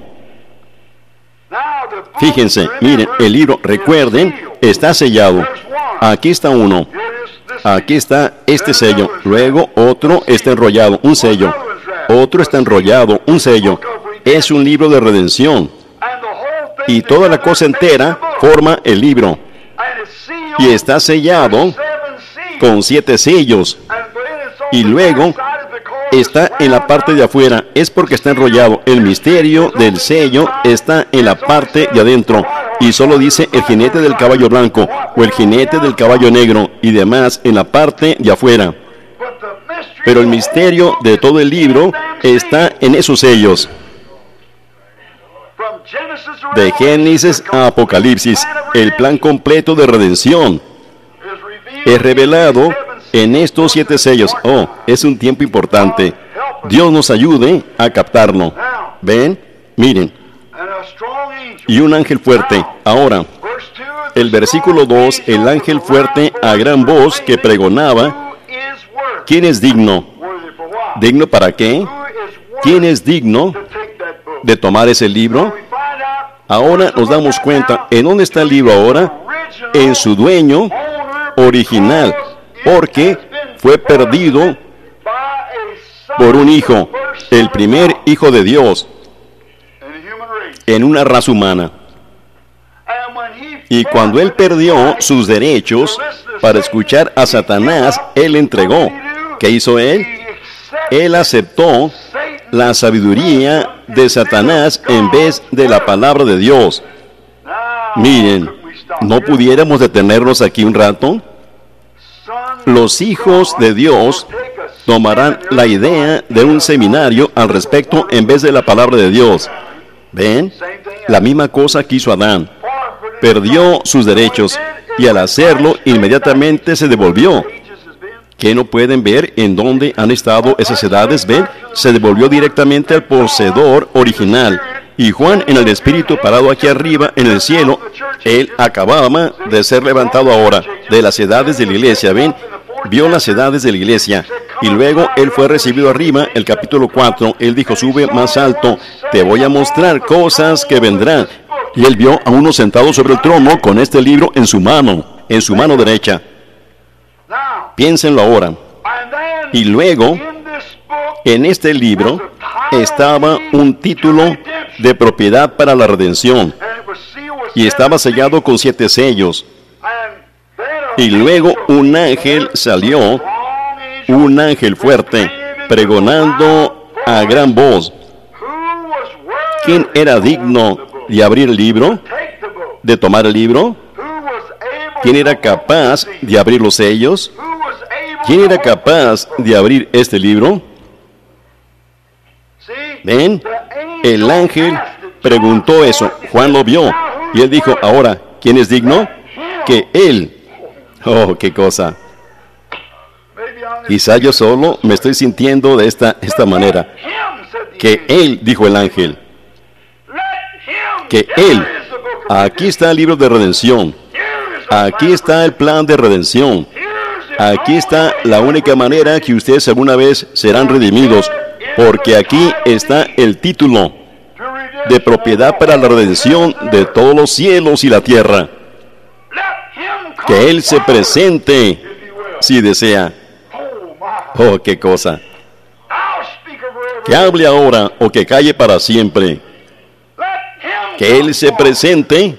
Fíjense, miren, el libro, recuerden, está sellado. Aquí está uno. Aquí está este sello. Luego otro está enrollado, un sello. Otro está enrollado, un sello. Es un libro de redención. Y toda la cosa entera forma el libro. Y está sellado con 7 sellos. Y luego está en la parte de afuera. Es porque está enrollado. El misterio del sello está en la parte de adentro. Y solo dice el jinete del caballo blanco o el jinete del caballo negro y demás en la parte de afuera. Pero el misterio de todo el libro está en esos sellos. De Génesis a Apocalipsis, el plan completo de redención es revelado en estos 7 sellos. Oh, es un tiempo importante. Dios nos ayude a captarlo. ¿Ven? Miren. Y un ángel fuerte. Ahora, el versículo 2, el ángel fuerte a gran voz que pregonaba: ¿quién es digno? ¿Digno para qué? ¿Quién es digno de tomar ese libro? Ahora nos damos cuenta, ¿en dónde está el libro ahora? En su dueño original, porque fue perdido por un hijo, el primer hijo de Dios, en una raza humana. Y cuando él perdió sus derechos para escuchar a Satanás, él entregó. ¿Qué hizo él? Él aceptó la sabiduría de Satanás en vez de la palabra de Dios. Miren, ¿no pudiéramos detenernos aquí un rato? Los hijos de Dios tomarán la idea de un seminario al respecto en vez de la palabra de Dios. ¿Ven? La misma cosa que hizo Adán. Perdió sus derechos y al hacerlo inmediatamente se devolvió. ¿Qué no pueden ver en dónde han estado esas edades? ¿Ven? Se devolvió directamente al poseedor original. Y Juan, en el Espíritu parado aquí arriba en el cielo, él acababa de ser levantado ahora de las edades de la iglesia. ¿Ven? Vio las edades de la iglesia. Y luego él fue recibido arriba, el capítulo 4. Él dijo, sube más alto, te voy a mostrar cosas que vendrán. Y él vio a uno sentado sobre el trono con este libro en su mano derecha. Piénsenlo ahora. Y luego, en este libro estaba un título de propiedad para la redención. Y estaba sellado con 7 sellos. Y luego un ángel salió, un ángel fuerte, pregonando a gran voz. ¿Quién era digno de abrir el libro? ¿De tomar el libro? ¿Quién era capaz de abrir los sellos? ¿Quién era capaz de abrir este libro? ¿Ven? El ángel preguntó eso. Juan lo vio. Y él dijo, ahora, ¿quién es digno? Que él. Oh, qué cosa. Quizá yo solo me estoy sintiendo de esta manera. Que él, dijo el ángel. Que él. Aquí está el libro de redención. Aquí está el plan de redención. Aquí está la única manera que ustedes alguna vez serán redimidos. Porque aquí está el título de propiedad para la redención de todos los cielos y la tierra. Que Él se presente si desea. Oh, qué cosa. Que hable ahora o que calle para siempre. Que Él se presente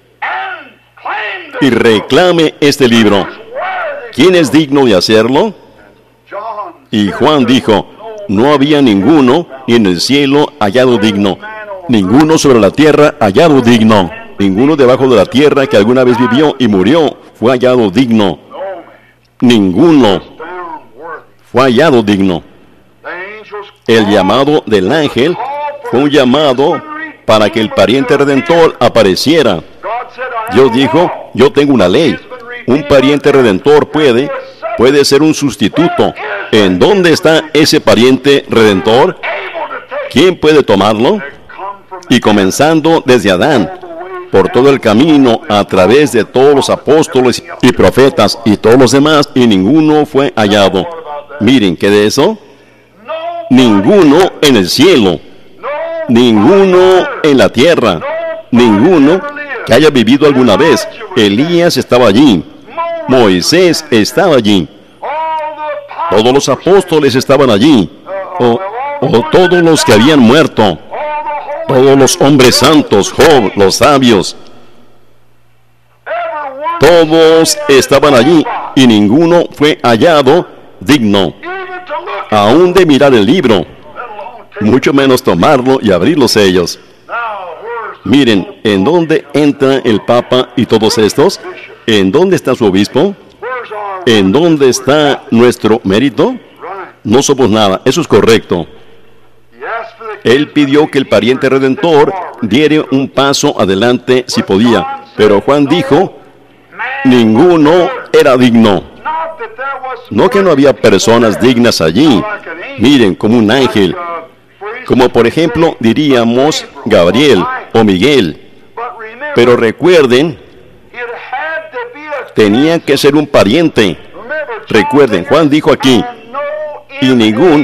y reclame este libro. ¿Quién es digno de hacerlo? Y Juan dijo, no había ninguno ni en el cielo hallado digno, ninguno sobre la tierra hallado digno, ninguno debajo de la tierra que alguna vez vivió y murió fue hallado digno. Ninguno fue hallado digno. El llamado del ángel fue un llamado para que el pariente redentor apareciera. Dios dijo, yo tengo una ley. Un pariente redentor puede ser un sustituto. ¿En dónde está ese pariente redentor? ¿Quién puede tomarlo? Y comenzando desde Adán, por todo el camino, a través de todos los apóstoles y profetas y todos los demás, y ninguno fue hallado. Miren, ¿qué de eso? Ninguno en el cielo, ninguno en la tierra, ninguno que haya vivido alguna vez. Elías estaba allí, Moisés estaba allí, todos los apóstoles estaban allí, o todos los que habían muerto, todos los hombres santos, Job, los sabios, todos estaban allí y ninguno fue hallado digno, aún de mirar el libro, mucho menos tomarlo y abrir los sellos. Miren, ¿en dónde entra el Papa y todos estos? ¿En dónde está su obispo? ¿En dónde está nuestro mérito? No somos nada, eso es correcto. Él pidió que el pariente redentor diera un paso adelante si podía, pero Juan dijo, ninguno era digno. No que no había personas dignas allí. Miren, como un ángel, como por ejemplo diríamos Gabriel o Miguel. Pero recuerden, tenía que ser un pariente. Recuerden, Juan dijo aquí, y ningún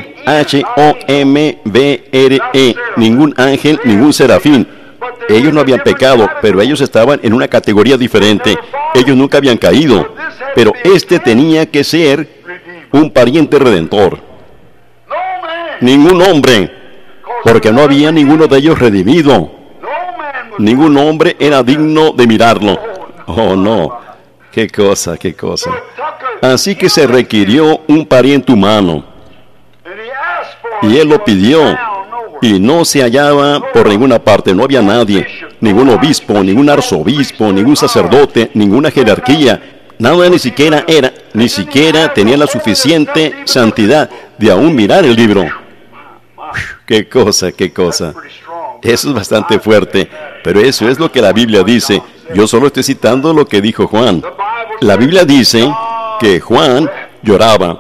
H-O-M-B-R-E, ningún ángel, ningún serafín. Ellos no habían pecado, pero ellos estaban en una categoría diferente. Ellos nunca habían caído, pero este tenía que ser un pariente redentor. Ningún hombre, porque no había ninguno de ellos redimido. Ningún hombre era digno de mirarlo. Oh, no. Qué cosa, qué cosa. Así que se requirió un pariente humano. Y él lo pidió. Y no se hallaba por ninguna parte, no había nadie. Ningún obispo, ningún arzobispo, ningún sacerdote, ninguna jerarquía. Nada ni siquiera tenía la suficiente santidad de aún mirar el libro. ¡Qué cosa, qué cosa! Eso es bastante fuerte, pero eso es lo que la Biblia dice. Yo solo estoy citando lo que dijo Juan. La Biblia dice que Juan lloraba.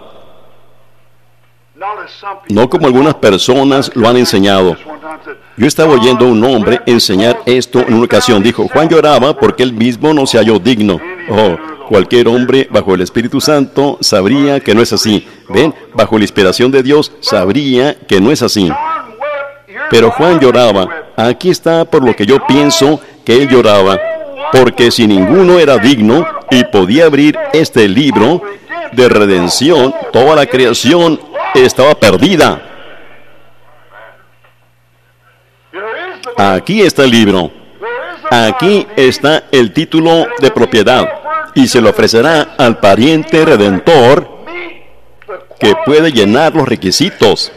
No como algunas personas lo han enseñado. Yo estaba oyendo a un hombre enseñar esto en una ocasión. Dijo, Juan lloraba porque él mismo no se halló digno. Oh, cualquier hombre bajo el Espíritu Santo sabría que no es así. ¿Ven? Bajo la inspiración de Dios sabría que no es así. Pero Juan lloraba. Aquí está por lo que yo pienso que él lloraba. Porque si ninguno era digno y podía abrir este libro de redención, toda la creación estaba perdida. Aquí está el libro. Aquí está el título de propiedad. Y se le ofrecerá al pariente redentor que puede llenar los requisitos.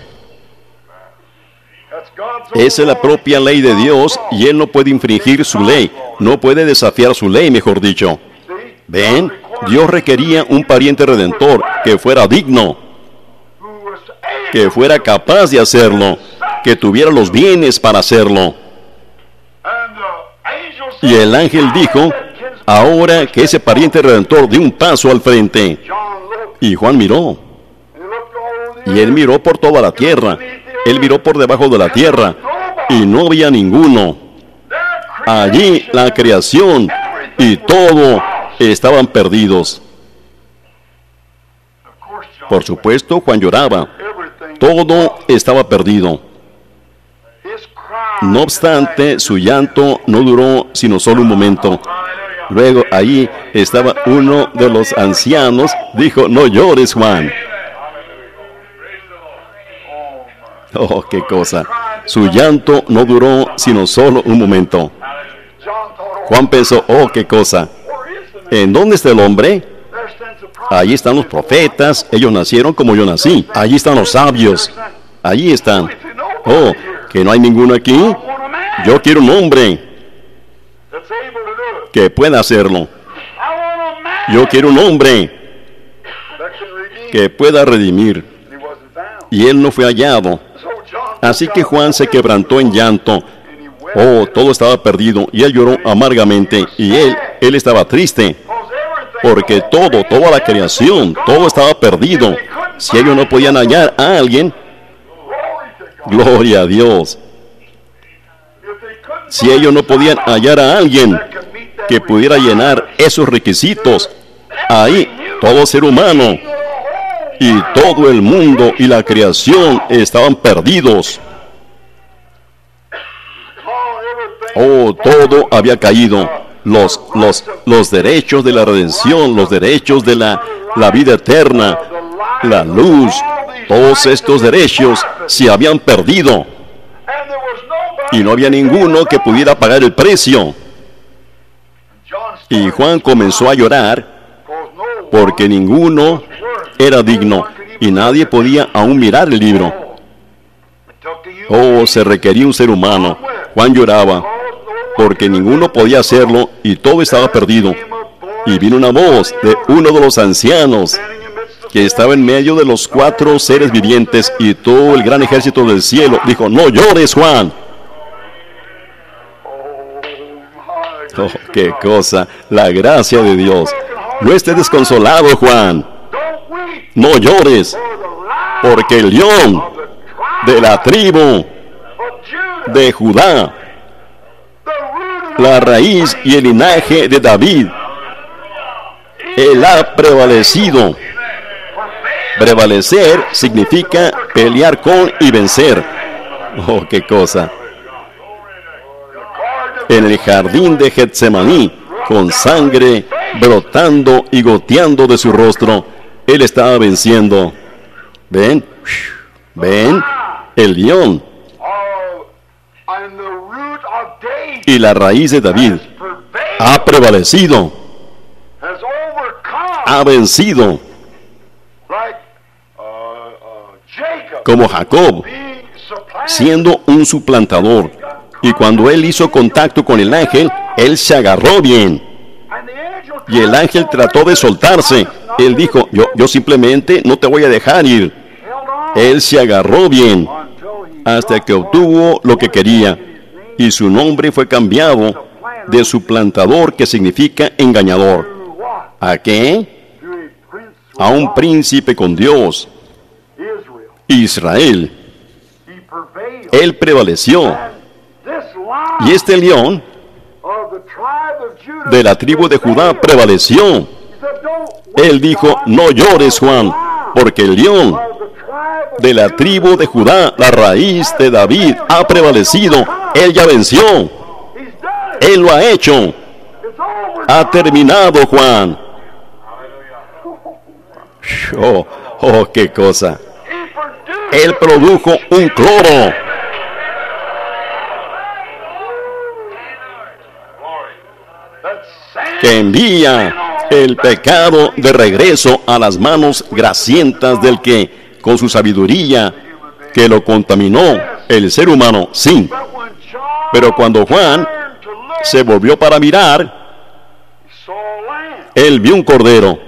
Esa es la propia ley de Dios y Él no puede infringir su ley. No puede desafiar su ley, mejor dicho. ¿Ven? Dios requería un pariente redentor que fuera digno, que fuera capaz de hacerlo, que tuviera los bienes para hacerlo. Y el ángel dijo, ahora que ese pariente redentor dé un paso al frente. Y Juan miró. Y él miró por toda la tierra. Él miró por debajo de la tierra. Y no había ninguno. Allí la creación y todo estaban perdidos. Por supuesto, Juan lloraba. Todo estaba perdido. No obstante, su llanto no duró sino solo un momento. Luego, ahí estaba uno de los ancianos. Dijo, no llores, Juan. Oh, qué cosa. Su llanto no duró sino solo un momento. Juan pensó, oh, qué cosa. ¿En dónde está el hombre? Allí están los profetas. Ellos nacieron como yo nací. Allí están los sabios. Allí están. Oh, que no hay ninguno aquí. Yo quiero un hombre que pueda hacerlo. Yo quiero un hombre que pueda redimir. Y él no fue hallado. Así que Juan se quebrantó en llanto. Oh, todo estaba perdido. Y él lloró amargamente. Y él estaba triste. Porque toda la creación, todo estaba perdido. Si ellos no podían hallar a alguien, gloria a Dios. Si ellos no podían hallar a alguien que pudiera llenar esos requisitos, ahí todo ser humano y todo el mundo y la creación estaban perdidos. Oh, todo había caído. Los derechos de la redención, los derechos de la vida eterna, la luz, todos estos derechos se habían perdido. Y no había ninguno que pudiera pagar el precio. Y Juan comenzó a llorar porque ninguno era digno y nadie podía aún mirar el libro. Oh, se requería un ser humano. Juan lloraba porque ninguno podía hacerlo y todo estaba perdido. Y vino una voz de uno de los ancianos que estaba en medio de los 4 seres vivientes y todo el gran ejército del cielo. Dijo, no llores, Juan. Oh, qué cosa, la gracia de Dios. No estés desconsolado, Juan. No llores, porque el león de la tribu de Judá, la raíz y el linaje de David, él ha prevalecido. Prevalecer significa pelear con y vencer. Oh, qué cosa. En el jardín de Getsemaní, con sangre brotando y goteando de su rostro, él estaba venciendo. ¿Ven? ¿Ven? El león y la raíz de David ha prevalecido, ha vencido, como Jacob, siendo un suplantador. Y cuando él hizo contacto con el ángel, él se agarró bien. Y el ángel trató de soltarse. Él dijo, yo simplemente no te voy a dejar ir. Él se agarró bien hasta que obtuvo lo que quería, y su nombre fue cambiado de suplantador, que significa engañador. ¿A qué? A un príncipe con Dios, Israel. Él prevaleció. Y este león de la tribu de Judá prevaleció. Él dijo: no llores, Juan, porque el león de la tribu de Judá, la raíz de David, ha prevalecido. Él ya venció. Él lo ha hecho. Ha terminado, Juan. Oh, qué cosa. Él produjo un cloro que envía el pecado de regreso a las manos grasientas del que, con su sabiduría, que lo contaminó, el ser humano. Sí. Pero cuando Juan se volvió para mirar, él vio un cordero.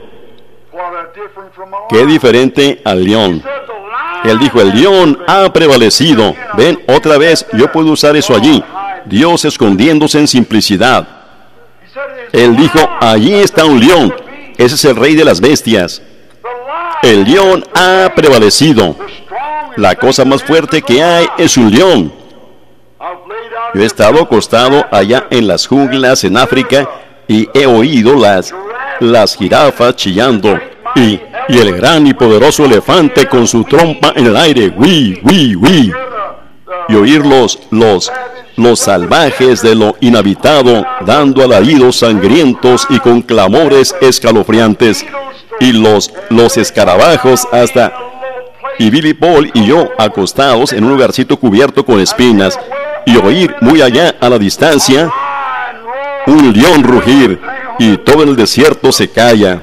Qué diferente al león. Él dijo: el león ha prevalecido. Ven, otra vez, yo puedo usar eso allí. Dios escondiéndose en simplicidad. Él dijo: allí está un león. Ese es el rey de las bestias. El león ha prevalecido. La cosa más fuerte que hay es un león. Yo he estado acostado allá en las junglas en África y he oído las jirafas chillando y el gran y poderoso elefante con su trompa en el aire, ¡wii, wii, wii! Y oír los salvajes de lo inhabitado dando alaridos sangrientos y con clamores escalofriantes, y los escarabajos hasta... Y Billy Paul y yo acostados en un lugarcito cubierto con espinas, y oír muy allá a la distancia un león rugir, y todo el desierto se calla.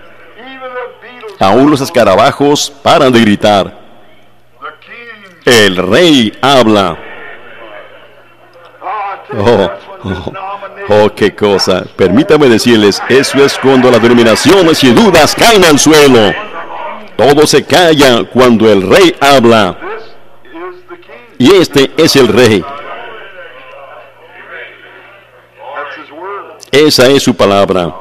Aún los escarabajos paran de gritar. El rey habla. Qué cosa. Permítame decirles, eso es cuando las denominaciones y dudas caen al suelo. Todo se calla cuando el rey habla. Y este es el rey. Esa es su palabra.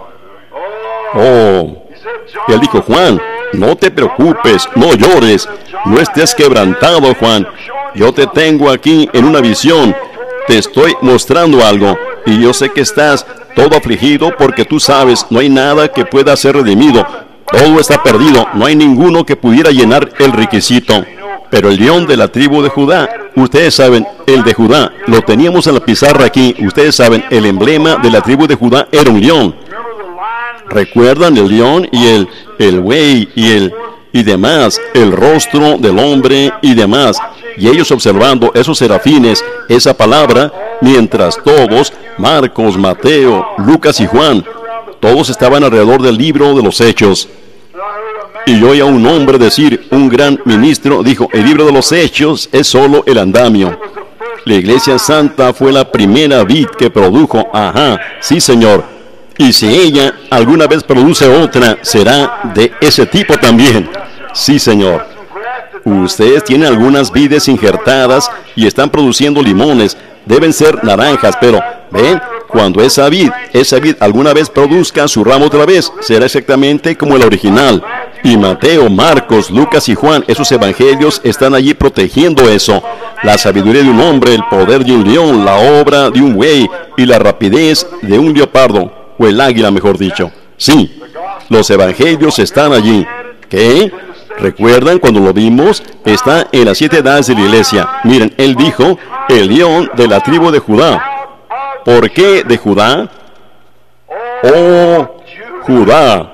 Y él dijo: Juan, no te preocupes, no llores, no estés quebrantado, Juan. Yo te tengo aquí en una visión. Te estoy mostrando algo. Y yo sé que estás todo afligido porque tú sabes, no hay nada que pueda ser redimido. Todo está perdido. No hay ninguno que pudiera llenar el requisito. Pero el león de la tribu de Judá, ustedes saben, el de Judá, lo teníamos en la pizarra aquí. Ustedes saben, el emblema de la tribu de Judá era un león. ¿Recuerdan el león y el buey y demás? El rostro del hombre y demás. Y ellos observando esos serafines, esa palabra, mientras todos, Marcos, Mateo, Lucas y Juan, todos estaban alrededor del libro de los Hechos. Y yo oí a un hombre decir, un gran ministro, dijo: el libro de los Hechos es solo el andamio. La Iglesia Santa fue la primera vid que produjo. Ajá, sí, Señor. Y si ella alguna vez produce otra, será de ese tipo también. Sí, Señor. Ustedes tienen algunas vides injertadas y están produciendo limones. Deben ser naranjas, pero, ¿ven? Cuando esa vid alguna vez produzca su ramo otra vez, será exactamente como el original. Y Mateo, Marcos, Lucas y Juan, esos evangelios están allí protegiendo eso. La sabiduría de un hombre, el poder de un león, la obra de un buey y la rapidez de un leopardo, o el águila, mejor dicho. Sí, los evangelios están allí. ¿Qué? ¿Recuerdan cuando lo vimos? Está en las 7 edades de la iglesia. Miren, él dijo, el león de la tribu de Judá. ¿Por qué de Judá? Oh, Judá.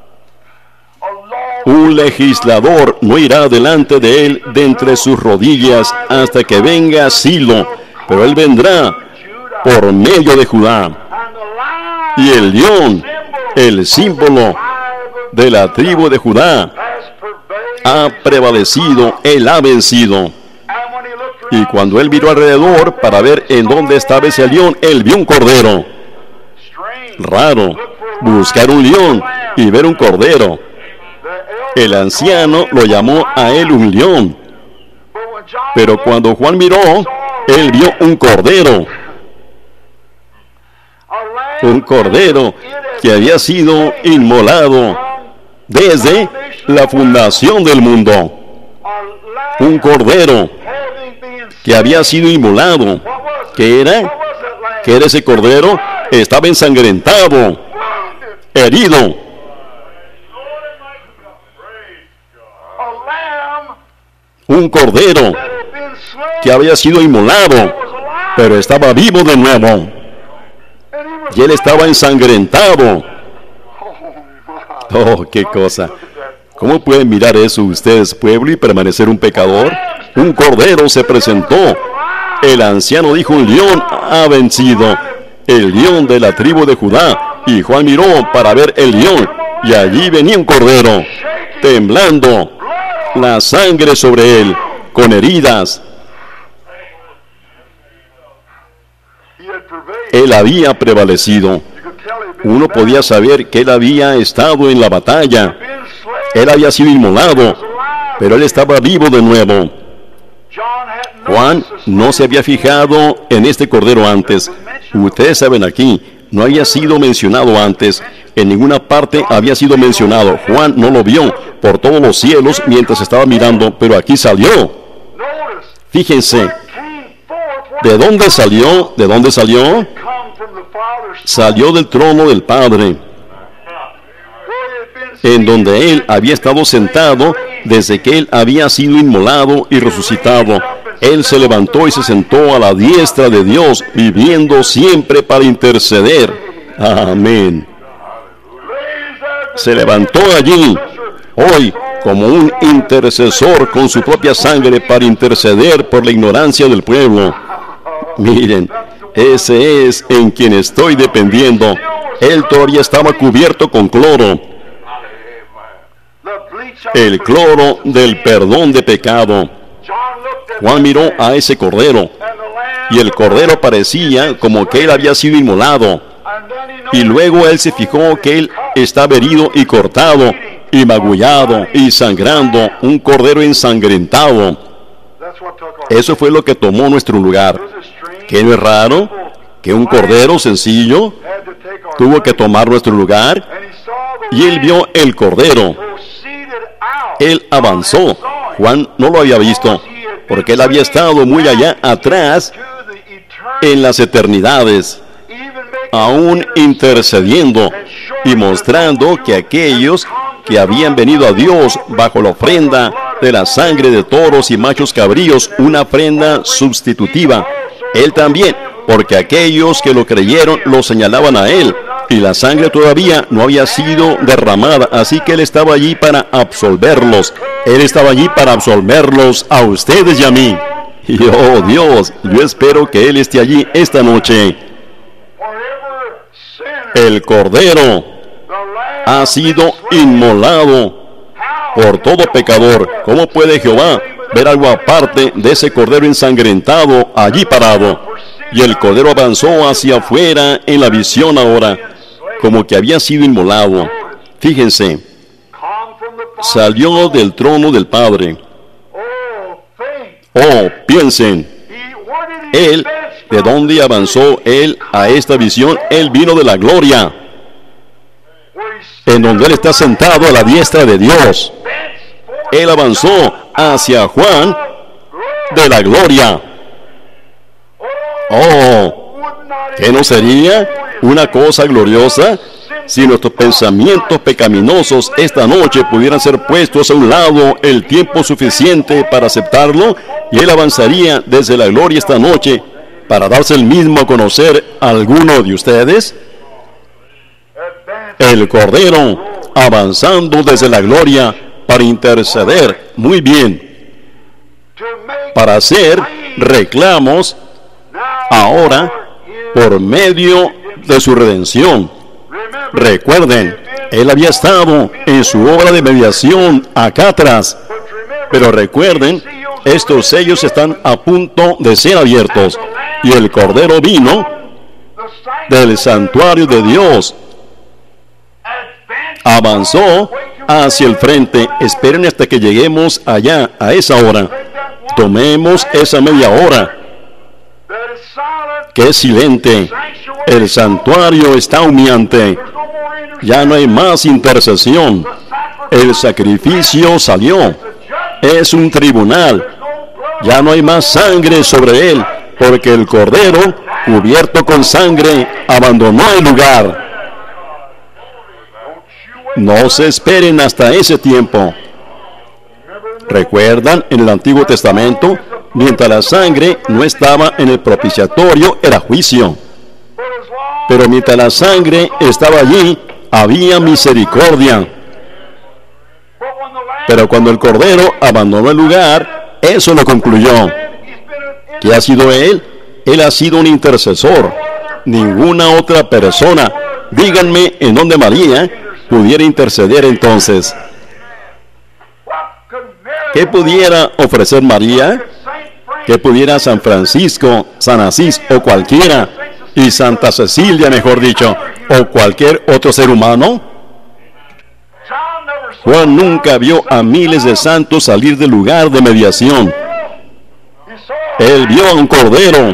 Un legislador no irá delante de él de entre sus rodillas hasta que venga Silo, pero él vendrá por medio de Judá. Y el león, el símbolo de la tribu de Judá, ha prevalecido, él ha vencido. Y cuando él miró alrededor para ver en dónde estaba ese león, él vio un cordero. Raro, buscar un león y ver un cordero. El anciano lo llamó a él un león. Pero cuando Juan miró, él vio un cordero. Un cordero que había sido inmolado desde la fundación del mundo. Un cordero que había sido inmolado. ¿Qué era? ¿Qué era ese cordero? Estaba ensangrentado, herido. Un cordero que había sido inmolado, pero estaba vivo de nuevo. Y él estaba ensangrentado. Oh, qué cosa. ¿Cómo pueden mirar eso ustedes, pueblo, y permanecer un pecador? Un cordero se presentó. El anciano dijo, un león ha vencido. El león de la tribu de Judá. Y Juan miró para ver el león. Y allí venía un cordero, temblando, la sangre sobre él, con heridas. Él había prevalecido. Uno podía saber que él había estado en la batalla. Él había sido inmolado, pero él estaba vivo de nuevo. Juan no se había fijado en este cordero antes. Ustedes saben aquí, no había sido mencionado antes. En ninguna parte había sido mencionado. Juan no lo vio por todos los cielos mientras estaba mirando, pero aquí salió. Fíjense, ¿de dónde salió? ¿De dónde salió? Salió del trono del Padre, en donde él había estado sentado desde que él había sido inmolado y resucitado. Él se levantó y se sentó a la diestra de Dios, viviendo siempre para interceder. Amén. Se levantó allí, hoy, como un intercesor con su propia sangre para interceder por la ignorancia del pueblo. Miren, ese es en quien estoy dependiendo. Él todavía estaba cubierto con cloro. El cloro del perdón de pecado. Juan miró a ese cordero, y el cordero parecía como que él había sido inmolado. Y luego él se fijó que él estaba herido y cortado, y magullado, y sangrando, un cordero ensangrentado. Eso fue lo que tomó nuestro lugar. ¿Qué no es raro? Que un cordero sencillo tuvo que tomar nuestro lugar, y él vio el cordero. Él avanzó. Juan no lo había visto, porque él había estado muy allá atrás, en las eternidades, aún intercediendo y mostrando que aquellos que habían venido a Dios bajo la ofrenda de la sangre de toros y machos cabríos, una ofrenda sustitutiva, él también, porque aquellos que lo creyeron lo señalaban a él, y la sangre todavía no había sido derramada, así que él estaba allí para absolverlos. Él estaba allí para absolverlos a ustedes y a mí. Y oh Dios, yo espero que él esté allí esta noche. El cordero ha sido inmolado por todo pecador. ¿Cómo puede Jehová ver algo aparte de ese cordero ensangrentado allí parado? Y el cordero avanzó hacia afuera en la visión ahora, como que había sido inmolado. Fíjense, salió del trono del Padre. Oh, piensen, él, ¿de dónde avanzó él a esta visión? Él vino de la gloria, en donde él está sentado a la diestra de Dios. Él avanzó hacia Juan de la gloria. Oh, ¿qué no sería una cosa gloriosa si nuestros pensamientos pecaminosos esta noche pudieran ser puestos a un lado el tiempo suficiente para aceptarlo, y él avanzaría desde la gloria esta noche para darse el mismo a conocer a alguno de ustedes? El cordero avanzando desde la gloria para interceder, muy bien, para hacer reclamos ahora por medio de su redención. Recuerden, él había estado en su obra de mediación acá atrás, pero recuerden, estos sellos están a punto de ser abiertos, y el cordero vino del santuario de Dios, avanzó hacia el frente. Esperen hasta que lleguemos allá, a esa hora. Tomemos esa media hora que es silente. El santuario está humeante. Ya no hay más intercesión. El sacrificio salió. Es un tribunal. Ya no hay más sangre sobre él, porque el Cordero, cubierto con sangre, abandonó el lugar. No se esperen hasta ese tiempo. ¿Recuerdan en el Antiguo Testamento? Mientras la sangre no estaba en el propiciatorio, era juicio. Pero mientras la sangre estaba allí, había misericordia. Pero cuando el Cordero abandonó el lugar, eso lo concluyó. ¿Qué ha sido él? Él ha sido un intercesor. Ninguna otra persona. Díganme en dónde María pudiera interceder entonces. ¿Qué pudiera ofrecer María? ¿Qué pudiera San Francisco, San Asís o cualquiera? Y Santa Cecilia, mejor dicho, o cualquier otro ser humano. Juan nunca vio a miles de santos salir del lugar de mediación. Él vio a un cordero.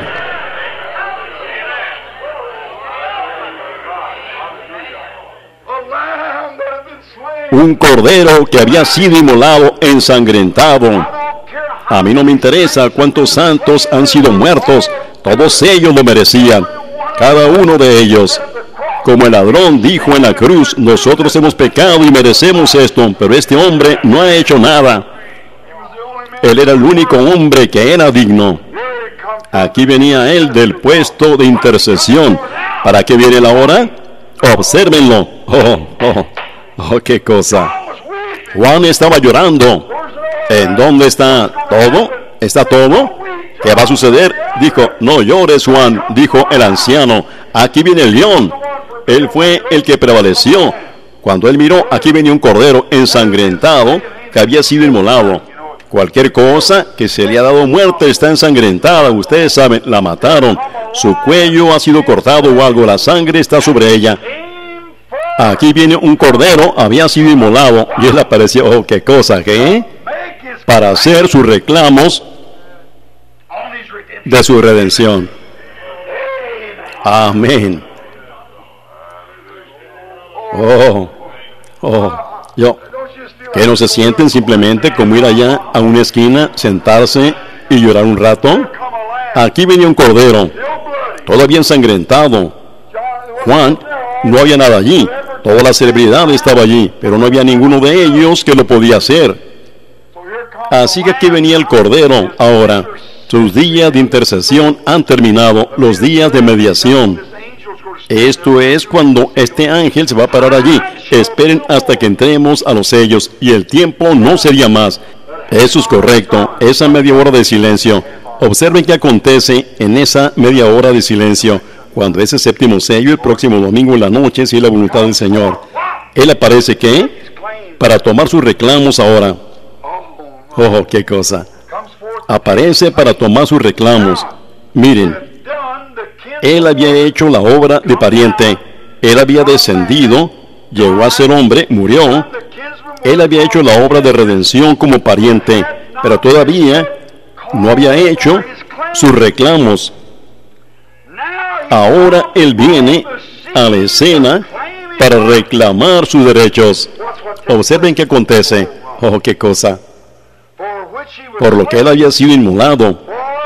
Un cordero que había sido inmolado, ensangrentado. A mí no me interesa cuántos santos han sido muertos. Todos ellos lo merecían. Cada uno de ellos. Como el ladrón dijo en la cruz, nosotros hemos pecado y merecemos esto, pero este hombre no ha hecho nada. Él era el único hombre que era digno. Aquí venía él del puesto de intercesión. ¿Para qué viene la hora? Obsérvenlo. Oh, qué cosa. Juan estaba llorando. ¿En dónde está todo? ¿Está todo? ¿Qué va a suceder? Dijo, no llores, Juan, dijo el anciano. Aquí viene el león. Él fue el que prevaleció. Cuando él miró, aquí venía un cordero ensangrentado que había sido inmolado. Cualquier cosa que se le ha dado muerte está ensangrentada. Ustedes saben, la mataron. Su cuello ha sido cortado o algo. La sangre está sobre ella. Aquí viene un cordero, había sido inmolado. Y él apareció, oh, qué cosa, ¿qué? Para hacer sus reclamos de su redención. Amén. ¿Que no se sienten simplemente como ir allá a una esquina, sentarse y llorar un rato? Aquí venía un cordero, todavía ensangrentado. Juan, no había nada allí. Toda la celebridad estaba allí, pero no había ninguno de ellos que lo podía hacer. Así que aquí venía el cordero ahora. Sus días de intercesión han terminado, los días de mediación. Esto es cuando este ángel se va a parar allí. Esperen hasta que entremos a los sellos y el tiempo no sería más. Eso es correcto, esa media hora de silencio. Observen qué acontece en esa media hora de silencio. Cuando ese séptimo sello, el próximo domingo en la noche, si es la voluntad del Señor. Él aparece, ¿qué? Para tomar sus reclamos ahora. Oh, qué cosa. Aparece para tomar sus reclamos. Miren, él había hecho la obra de pariente. Él había descendido, llegó a ser hombre, murió. Él había hecho la obra de redención como pariente, pero todavía no había hecho sus reclamos. Ahora él viene a la escena para reclamar sus derechos. Observen qué acontece. Oh, qué cosa. Por lo que él había sido inmolado,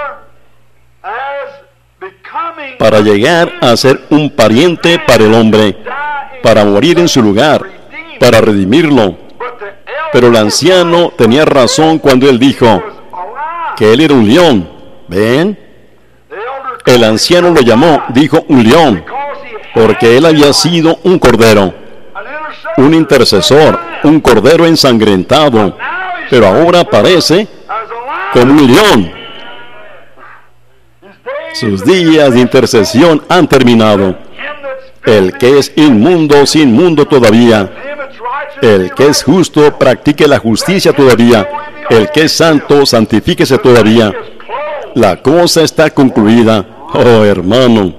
para llegar a ser un pariente para el hombre, para morir en su lugar, para redimirlo. Pero el anciano tenía razón cuando él dijo que él era un león. ¿Ven? El anciano lo llamó, dijo un león, porque él había sido un cordero, un intercesor, un cordero ensangrentado, pero ahora aparece como un león. Sus días de intercesión han terminado. El que es inmundo, sin mundo todavía. El que es justo, practique la justicia todavía. El que es santo, santifíquese todavía. La cosa está concluida. Oh, hermano.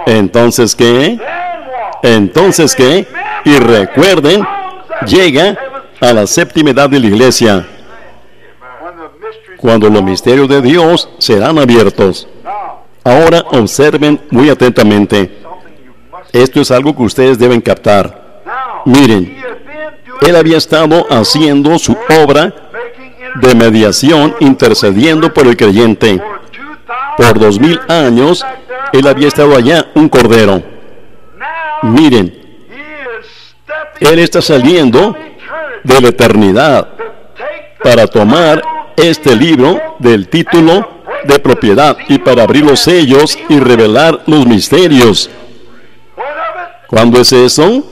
¿Entonces qué? ¿Entonces qué? Y recuerden, llega a la séptima edad de la iglesia, cuando los misterios de Dios serán abiertos. Ahora observen muy atentamente. Esto es algo que ustedes deben captar. Miren, él había estado haciendo su obra de mediación, intercediendo por el creyente. Por 2000 años, él había estado allá, un cordero. Miren, él está saliendo de la eternidad para tomar este libro del título de propiedad y para abrir los sellos y revelar los misterios. ¿Cuándo es eso?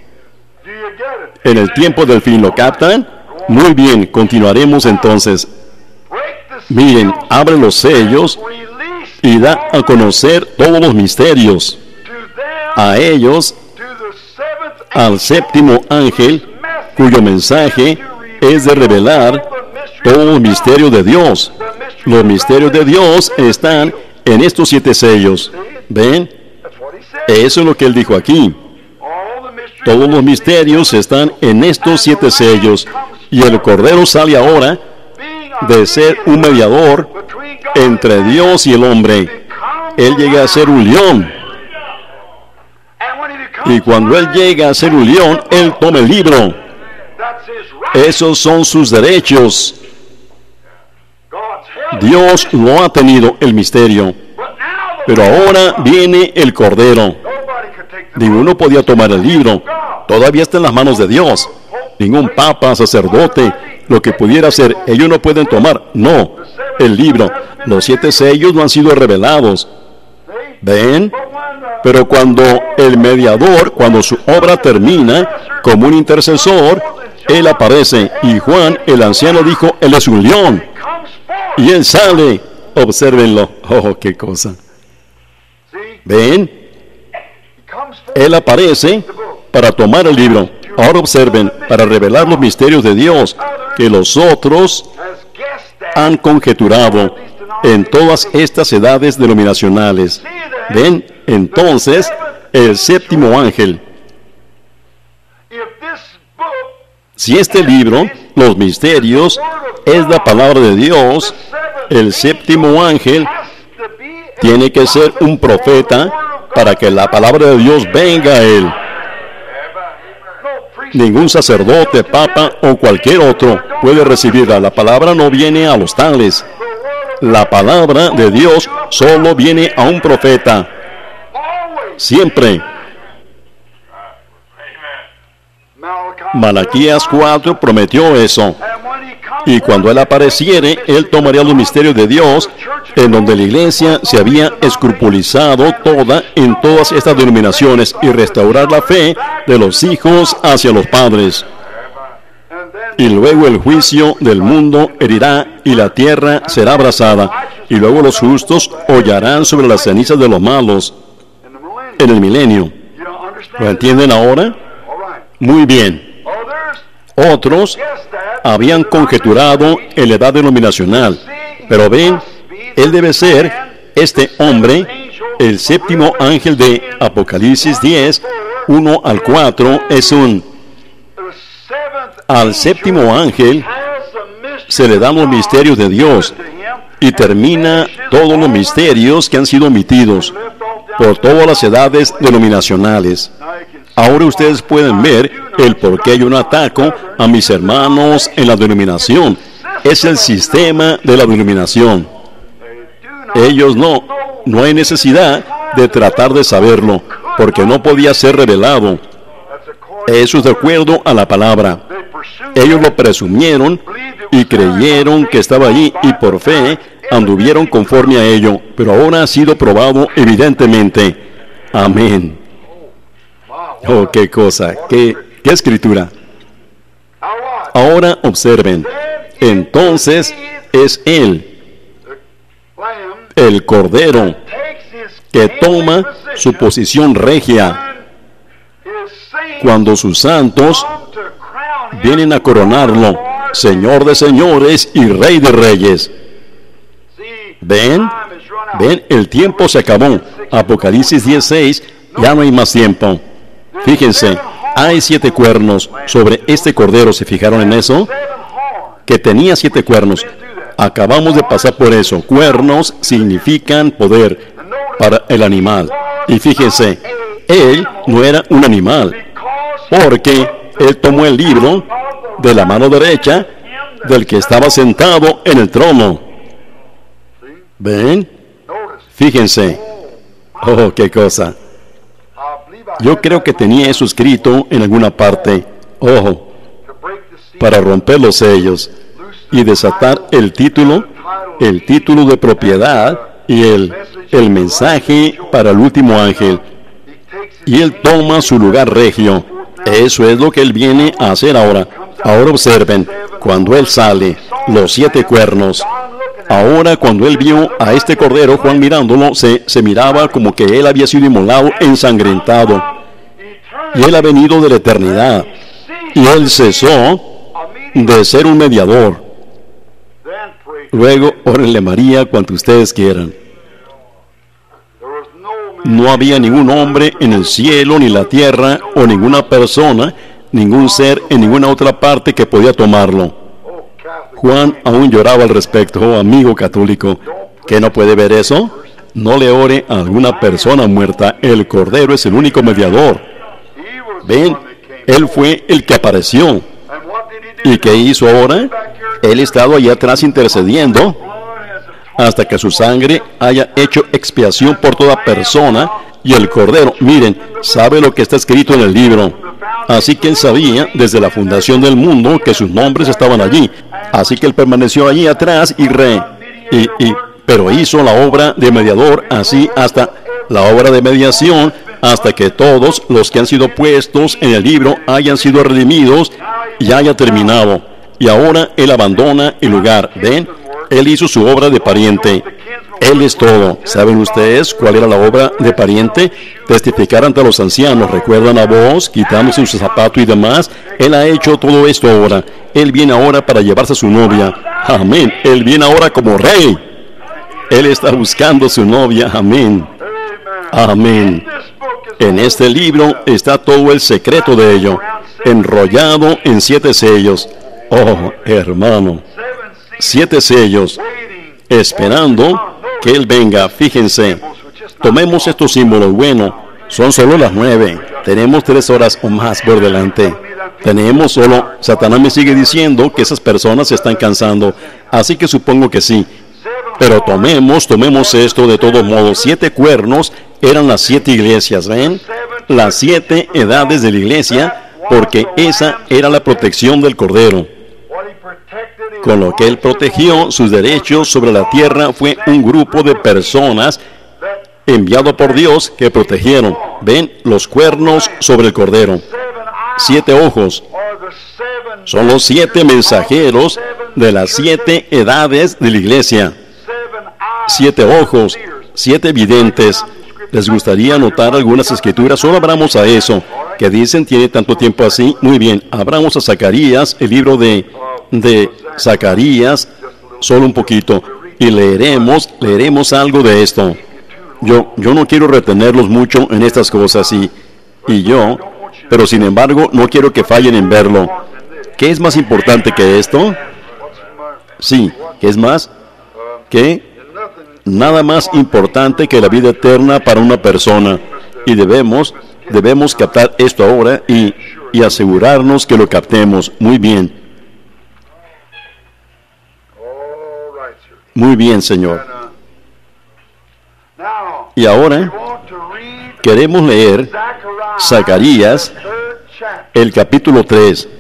En el tiempo del fin. ¿Lo captan? Muy bien, continuaremos entonces. Miren, abre los sellos y da a conocer todos los misterios. A ellos, al séptimo ángel, cuyo mensaje es de revelar todos los misterios de Dios. Los misterios de Dios están en estos 7 sellos. ¿Ven? Eso es lo que él dijo aquí. Todos los misterios están en estos 7 sellos. Y el Cordero sale ahora de ser un mediador entre Dios y el hombre. Él llega a ser un león. Y cuando él llega a ser un león, él toma el libro. Esos son sus derechos. Dios lo ha tenido, el misterio. Pero ahora viene el Cordero. Ninguno podía tomar el libro. Todavía está en las manos de Dios. Ningún papa, sacerdote, lo que pudiera hacer, ellos no pueden tomar. No, el libro. Los 7 sellos no han sido revelados. ¿Ven? Pero cuando el mediador, cuando su obra termina, como un intercesor, él aparece. Y Juan, el anciano, dijo, él es un león. Y él sale. Obsérvenlo. Oh, qué cosa. ¿Ven? Él aparece para tomar el libro. Ahora observen, para revelar los misterios de Dios que los otros han conjeturado en todas estas edades denominacionales. ¿Ven? Entonces, el séptimo ángel. Si este libro, los misterios, es la palabra de Dios, el séptimo ángel tiene que ser un profeta para que la palabra de Dios venga a él. Ningún sacerdote, papa o cualquier otro puede recibirla. La palabra no viene a los tales. La palabra de Dios solo viene a un profeta. Siempre. Malaquías 4 prometió eso. Y cuando él apareciere, él tomaría los misterios de Dios, en donde la iglesia se había escrupulizado toda en todas estas denominaciones, y restaurar la fe de los hijos hacia los padres. Y luego el juicio del mundo herirá, y la tierra será abrasada, y luego los justos hollarán sobre las cenizas de los malos en el milenio. ¿Lo entienden ahora? Muy bien. Otros habían conjeturado en la edad denominacional, pero ven, él debe ser este hombre, el séptimo ángel de Apocalipsis 10, 1 al 4, es al séptimo ángel se le dan los misterios de Dios y termina todos los misterios que han sido omitidos por todas las edades denominacionales. Ahora ustedes pueden ver el por qué yo no ataco a mis hermanos en la denominación. Es el sistema de la denominación. Ellos no hay necesidad de tratar de saberlo, porque no podía ser revelado. Eso es de acuerdo a la palabra. Ellos lo presumieron y creyeron que estaba allí, y por fe anduvieron conforme a ello, pero ahora ha sido probado evidentemente. Amén. Oh, qué cosa, qué escritura. Ahora observen. Entonces es él, el Cordero, que toma su posición regia cuando sus santos vienen a coronarlo Señor de señores y Rey de reyes. ¿Ven? ¿Ven? El tiempo se acabó. Apocalipsis 16, ya no hay más tiempo. Fíjense, hay 7 cuernos sobre este cordero. ¿Se fijaron en eso? Que tenía 7 cuernos. Acabamos de pasar por eso. Cuernos significan poder para el animal. Y fíjense, él no era un animal, porque él tomó el libro de la mano derecha del que estaba sentado en el trono. ¿Ven? Fíjense. Oh, qué cosa. Yo creo que tenía eso escrito en alguna parte. Ojo, para romper los sellos y desatar el título de propiedad y el mensaje para el último ángel. Y él toma su lugar regio. Eso es lo que él viene a hacer ahora. Ahora observen, cuando él sale, los 7 cuernos. Ahora cuando él vio a este cordero, Juan mirándolo, se miraba como que él había sido inmolado, ensangrentado. Y él ha venido de la eternidad. Y él cesó de ser un mediador. Luego, órenle María cuanto ustedes quieran. No había ningún hombre en el cielo, ni la tierra, o ninguna persona, ningún ser en ninguna otra parte que podía tomarlo. Juan aún lloraba al respecto. Oh, amigo católico, ¿que no puede ver eso? No le ore a alguna persona muerta. El Cordero es el único mediador. Ven, él fue el que apareció. ¿Y qué hizo ahora? Él ha estado allá atrás intercediendo hasta que su sangre haya hecho expiación por toda persona. Y el Cordero, miren, sabe lo que está escrito en el libro. Así que él sabía desde la fundación del mundo que sus nombres estaban allí. Así que él permaneció allí atrás pero hizo la obra de mediador, así hasta la obra de mediación, hasta que todos los que han sido puestos en el libro hayan sido redimidos y haya terminado. Y ahora él abandona el lugar. ¿Ven? Él hizo su obra de pariente. Él es todo. ¿Saben ustedes cuál era la obra de pariente? Testificar ante los ancianos. ¿Recuerdan a vos? Quitándose su zapato y demás. Él ha hecho todo esto ahora. Él viene ahora para llevarse a su novia. Amén. Él viene ahora como rey. Él está buscando a su novia. Amén. Amén. En este libro está todo el secreto de ello, enrollado en 7 sellos. Oh, hermano. 7 sellos, esperando que Él venga. Fíjense, tomemos estos símbolos. Bueno, son solo las 9. Tenemos 3 horas o más por delante. Tenemos solo... Satanás me sigue diciendo que esas personas se están cansando. Así que supongo que sí. Pero tomemos esto de todos modos. 7 cuernos eran las 7 iglesias, ¿ven? Las 7 edades de la iglesia, porque esa era la protección del Cordero. Con lo que él protegió sus derechos sobre la tierra fue un grupo de personas enviado por Dios que protegieron. Ven, los cuernos sobre el Cordero. 7 ojos son los 7 mensajeros de las 7 edades de la iglesia. 7 ojos, 7 videntes. ¿Les gustaría anotar algunas escrituras? Solo abramos a eso, que dicen tiene tanto tiempo así. Muy bien, abramos a Zacarías, el libro de Zacarías, solo un poquito, y leeremos algo de esto. Yo no quiero retenerlos mucho en estas cosas, pero sin embargo no quiero que fallen en verlo. ¿Qué es más importante que esto? Sí, ¿qué es más? ¿Qué? Nada más importante que la vida eterna para una persona. Y debemos captar esto ahora y asegurarnos que lo captemos. Muy bien. Muy bien, Señor. Y ahora queremos leer Zacarías, el capítulo 3.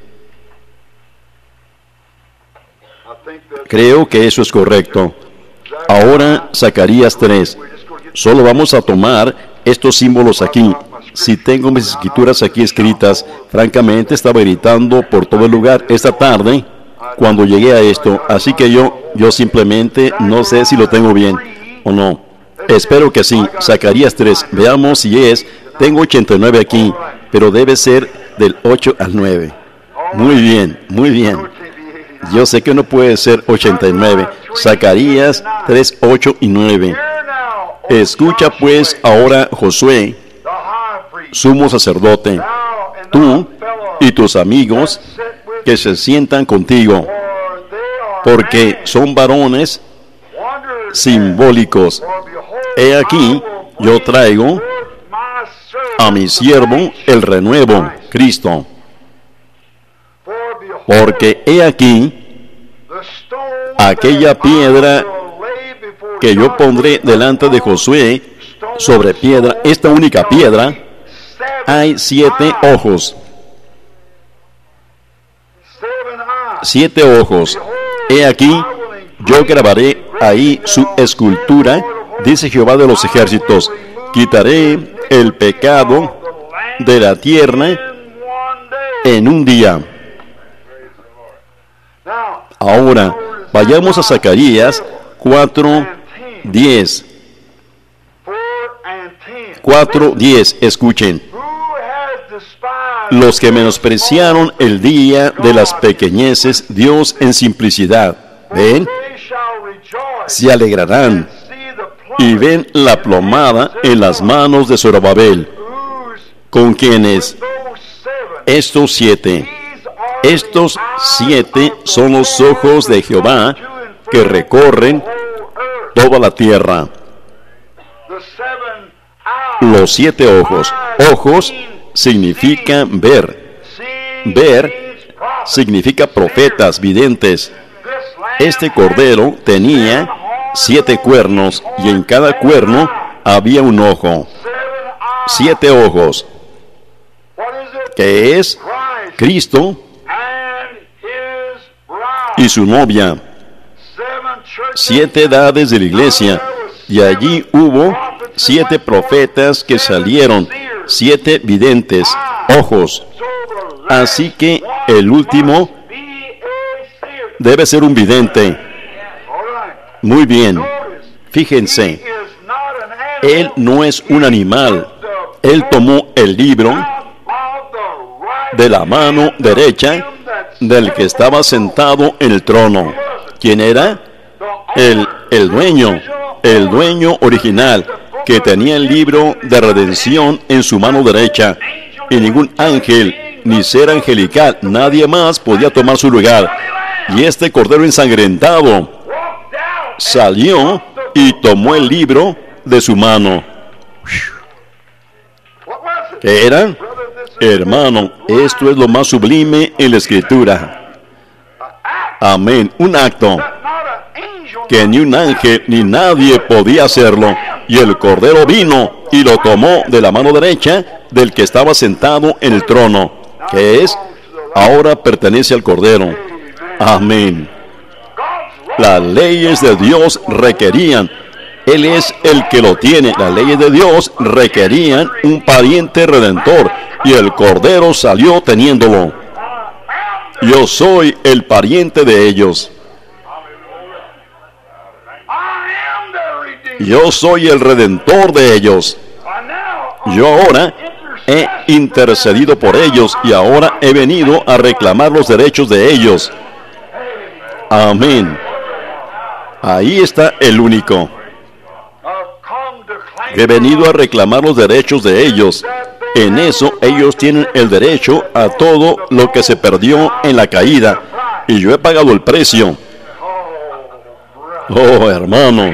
Creo que eso es correcto. Ahora, Zacarías 3. Solo vamos a tomar estos símbolos aquí. Si tengo mis escrituras aquí escritas, francamente estaba gritando por todo el lugar esta tarde cuando llegué a esto. Así que yo simplemente no sé si lo tengo bien o no. Espero que sí. Zacarías 3. Veamos si es. Tengo 89 aquí, pero debe ser del 8 al 9. Muy bien, muy bien. Yo sé que no puede ser 89. Zacarías 3, 8 y 9. Escucha pues ahora, Josué, sumo sacerdote, tú y tus amigos que se sientan contigo, porque son varones simbólicos. He aquí, yo traigo a mi siervo el renuevo, Cristo. Porque he aquí, aquella piedra que yo pondré delante de Josué, sobre piedra, esta única piedra, hay 7 ojos. 7 ojos. He aquí, yo grabaré ahí su escultura, dice Jehová de los ejércitos. Quitaré el pecado de la tierra en un día. Ahora, vayamos a Zacarías 4:10. 4:10, escuchen. Los que menospreciaron el día de las pequeñeces, Dios en simplicidad, ven, se alegrarán y ven la plomada en las manos de Zorobabel, con quienes estos 7 son los ojos de Jehová que recorren toda la tierra. Los 7 ojos. Ojos significa ver. Ver significa profetas, videntes. Este cordero tenía 7 cuernos y en cada cuerno había un ojo. 7 ojos. Que es Cristo y su novia. 7 edades de la iglesia. Y allí hubo 7 profetas que salieron, 7 videntes, ojos. Así que el último debe ser un vidente. Muy bien. Fíjense, él no es un animal. Él tomó el libro de la mano derecha del que estaba sentado en el trono. ¿Quién era? El dueño original, que tenía el libro de redención en su mano derecha. Y ningún ángel, ni ser angelical, nadie más podía tomar su lugar. Y este cordero ensangrentado salió y tomó el libro de su mano. ¿Qué era? Hermano, esto es lo más sublime en la Escritura. Amén. Un acto que ni un ángel ni nadie podía hacerlo. Y el cordero vino y lo tomó de la mano derecha del que estaba sentado en el trono, que es, ahora pertenece al cordero. Amén. Las leyes de Dios requerían, Él es el que lo tiene, las leyes de Dios requerían un pariente redentor, y el cordero salió teniéndolo. Yo soy el pariente de ellos. Yo soy el redentor de ellos. Yo ahora he intercedido por ellos y ahora he venido a reclamar los derechos de ellos. Amén. Ahí está el único. He venido a reclamar los derechos de ellos. En eso ellos tienen el derecho a todo lo que se perdió en la caída. Y yo he pagado el precio. Oh, hermano.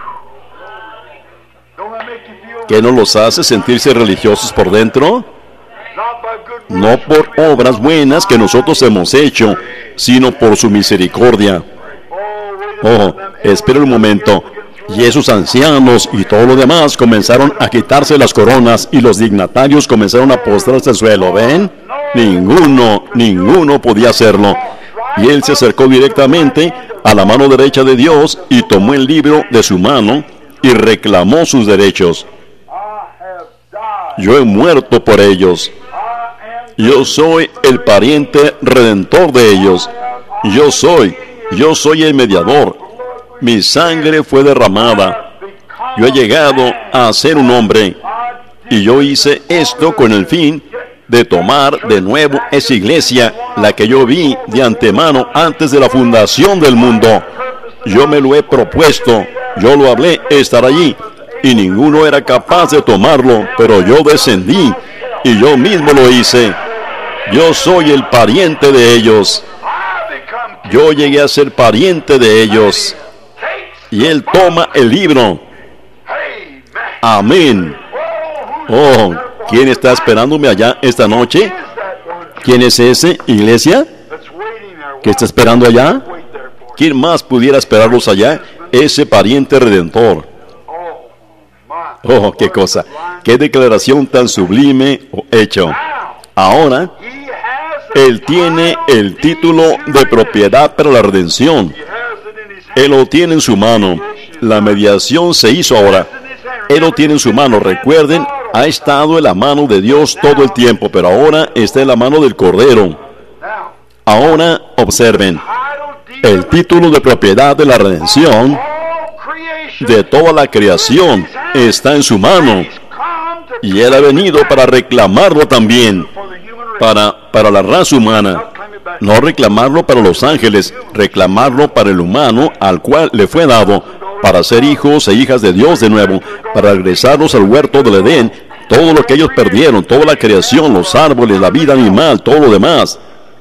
¿Qué no los hace sentirse religiosos por dentro? No por obras buenas que nosotros hemos hecho, sino por su misericordia. Oh, espera un momento. Y esos ancianos y todo lo demás comenzaron a quitarse las coronas y los dignatarios comenzaron a postrarse al suelo. ¿Ven? Ninguno podía hacerlo. Y él se acercó directamente a la mano derecha de Dios y tomó el libro de su mano y reclamó sus derechos. Yo he muerto por ellos. Yo soy el pariente redentor de ellos. Yo soy el mediador. Mi sangre fue derramada. Yo he llegado a ser un hombre. Y yo hice esto con el fin de tomar de nuevo esa iglesia, la que yo vi de antemano antes de la fundación del mundo. Yo me lo he propuesto. Yo lo hablé, estar allí. Y ninguno era capaz de tomarlo, pero yo descendí y yo mismo lo hice. Yo soy el pariente de ellos. Yo llegué a ser pariente de ellos. Y Él toma el libro. Amén. Oh, ¿quién está esperándome allá esta noche? ¿Quién es ese, iglesia? ¿Qué está esperando allá? ¿Quién más pudiera esperarlos allá? Ese pariente redentor. Oh, qué cosa. Qué declaración tan sublime o hecho. Ahora, Él tiene el título de propiedad para la redención. Él lo tiene en su mano. La mediación se hizo ahora. Él lo tiene en su mano. Recuerden, ha estado en la mano de Dios todo el tiempo, pero ahora está en la mano del Cordero. Ahora, observen, el título de propiedad de la redención de toda la creación está en su mano. Y Él ha venido para reclamarlo también, para la raza humana. No reclamarlo para los ángeles, reclamarlo para el humano al cual le fue dado, para ser hijos e hijas de Dios de nuevo, para regresarnos al huerto del Edén, todo lo que ellos perdieron, toda la creación, los árboles, la vida animal, todo lo demás.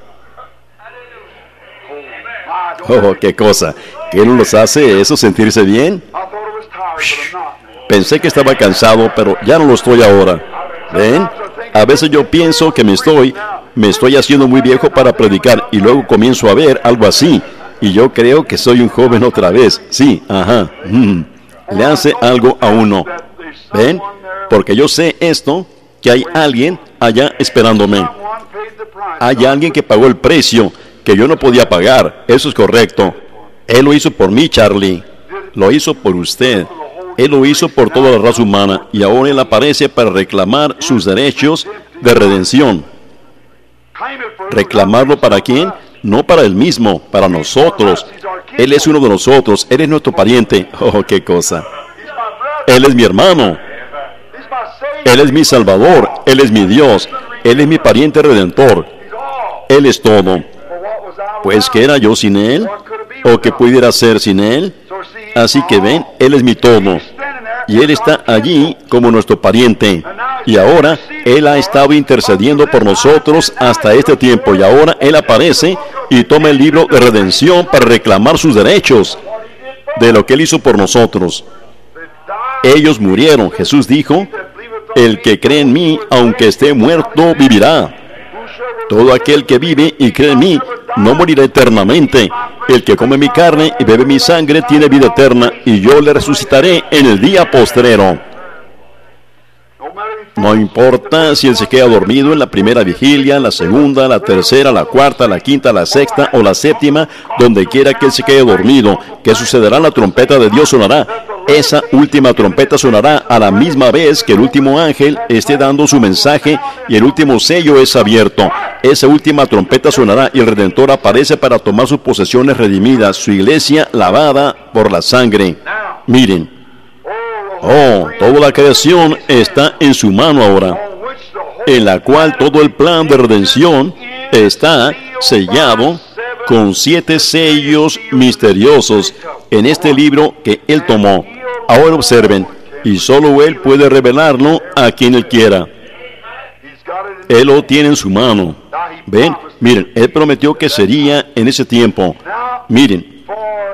Oh, qué cosa. ¿Qué no los hace eso sentirse bien? Pensé que estaba cansado, pero ya no lo estoy ahora. ¿Ven? A veces yo pienso que me estoy haciendo muy viejo para predicar y luego comienzo a ver algo así. Y yo creo que soy un joven otra vez. Sí, ajá. Le hace algo a uno. ¿Ven? Porque yo sé esto, que hay alguien allá esperándome. Hay alguien que pagó el precio que yo no podía pagar. Eso es correcto. Él lo hizo por mí, Charlie. Lo hizo por usted. Él lo hizo por toda la raza humana. Y ahora Él aparece para reclamar sus derechos de redención. ¿Reclamarlo para quién? No para Él mismo, para nosotros. Él es uno de nosotros. Él es nuestro pariente. Oh, qué cosa. Él es mi hermano. Él es mi Salvador. Él es mi Dios. Él es mi pariente redentor. Él es todo. Pues, ¿qué era yo sin Él? ¿O qué pudiera ser sin Él? Así que ven, Él es mi todo. Y Él está allí como nuestro pariente. Y ahora Él ha estado intercediendo por nosotros hasta este tiempo. Y ahora Él aparece y toma el libro de redención para reclamar sus derechos de lo que Él hizo por nosotros. Ellos murieron. Jesús dijo, el que cree en mí, aunque esté muerto, vivirá. Todo aquel que vive y cree en mí, no morirá eternamente. El que come mi carne y bebe mi sangre tiene vida eterna, y yo le resucitaré en el día postrero. No importa si él se queda dormido en la primera vigilia, la segunda, la tercera, la cuarta, la quinta, la sexta o la séptima, donde quiera que él se quede dormido, que sucederá, la trompeta de Dios sonará. Esa última trompeta sonará a la misma vez que el último ángel esté dando su mensaje y el último sello es abierto. Esa última trompeta sonará y el Redentor aparece para tomar sus posesiones redimidas, su iglesia lavada por la sangre. Miren, toda la creación está en su mano ahora, en la cual todo el plan de redención está sellado con 7 sellos misteriosos en este libro que Él tomó. Ahora observen, y solo Él puede revelarlo a quien Él quiera. Él lo tiene en su mano. ¿Ven? Miren, Él prometió que sería en ese tiempo. Miren,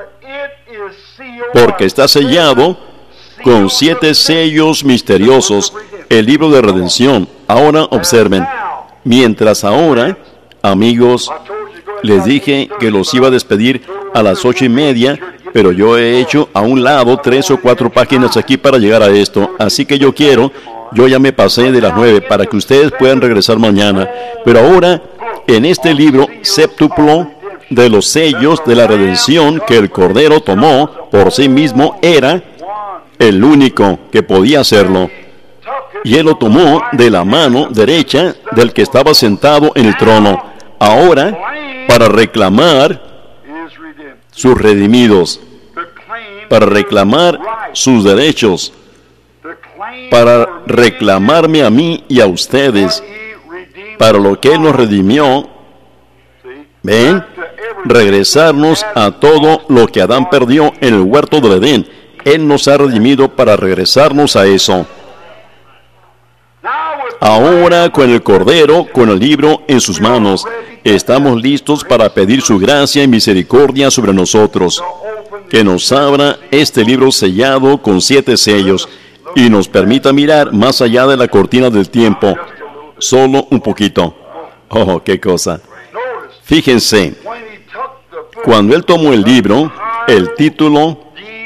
porque está sellado con 7 sellos misteriosos, el libro de redención. Ahora observen, mientras ahora, amigos, les dije que los iba a despedir a las 8:30, pero yo he hecho a un lado 3 o 4 páginas aquí para llegar a esto, así que yo ya me pasé de las 9 para que ustedes puedan regresar mañana. Pero ahora, en este libro séptuplo de los sellos de la redención que el Cordero tomó por sí mismo, era el único que podía hacerlo. Y Él lo tomó de la mano derecha del que estaba sentado en el trono. Ahora, para reclamar sus redimidos, para reclamar sus derechos, para reclamarme a mí y a ustedes, para lo que Él nos redimió. ¿Ven? Regresarnos a todo lo que Adán perdió en el huerto del Edén. Él nos ha redimido para regresarnos a eso. Ahora, con el Cordero, con el libro en sus manos, estamos listos para pedir su gracia y misericordia sobre nosotros. Que nos abra este libro sellado con 7 sellos y nos permita mirar más allá de la cortina del tiempo. Solo un poquito. Oh, qué cosa. Fíjense, cuando él tomó el libro, el título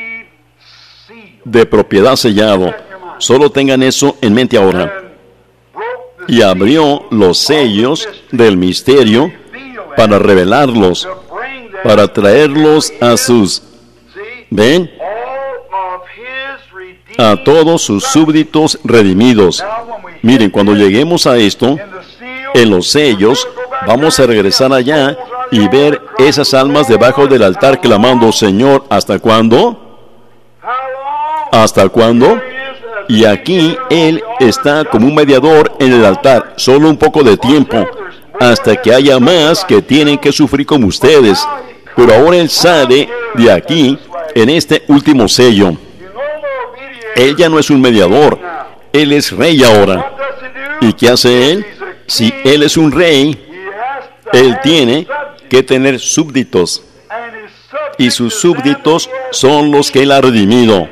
de propiedad sellado, solo tengan eso en mente ahora. Y abrió los sellos del misterio para revelarlos, para traerlos a sus, ¿ven? A todos sus súbditos redimidos. Miren, cuando lleguemos a esto, en los sellos, vamos a regresar allá y ver esas almas debajo del altar clamando, Señor, ¿hasta cuándo? ¿Hasta cuándo? Y aquí Él está como un mediador en el altar, solo un poco de tiempo, hasta que haya más que tienen que sufrir como ustedes. Pero ahora Él sale de aquí en este último sello. Él ya no es un mediador, Él es rey ahora. ¿Y qué hace Él? Si Él es un rey, Él tiene que tener súbditos. Y sus súbditos son los que Él ha redimido.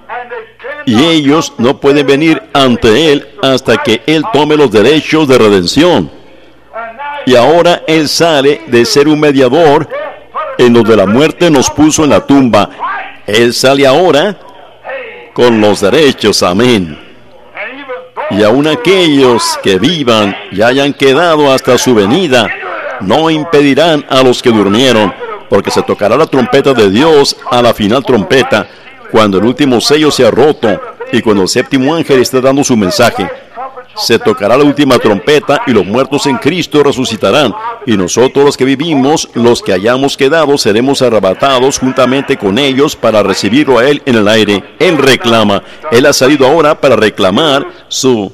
Y ellos no pueden venir ante Él hasta que Él tome los derechos de redención. Y ahora Él sale de ser un mediador en donde la muerte nos puso en la tumba. Él sale ahora con los derechos, amén. Y aun aquellos que vivan y hayan quedado hasta su venida, no impedirán a los que durmieron, porque se tocará la trompeta de Dios a la final trompeta, cuando el último sello sea roto y cuando el séptimo ángel esté dando su mensaje. Se tocará la última trompeta y los muertos en Cristo resucitarán, y nosotros los que vivimos, los que hayamos quedado, seremos arrebatados juntamente con ellos para recibirlo a Él en el aire. Él reclama. Él ha salido ahora para reclamar su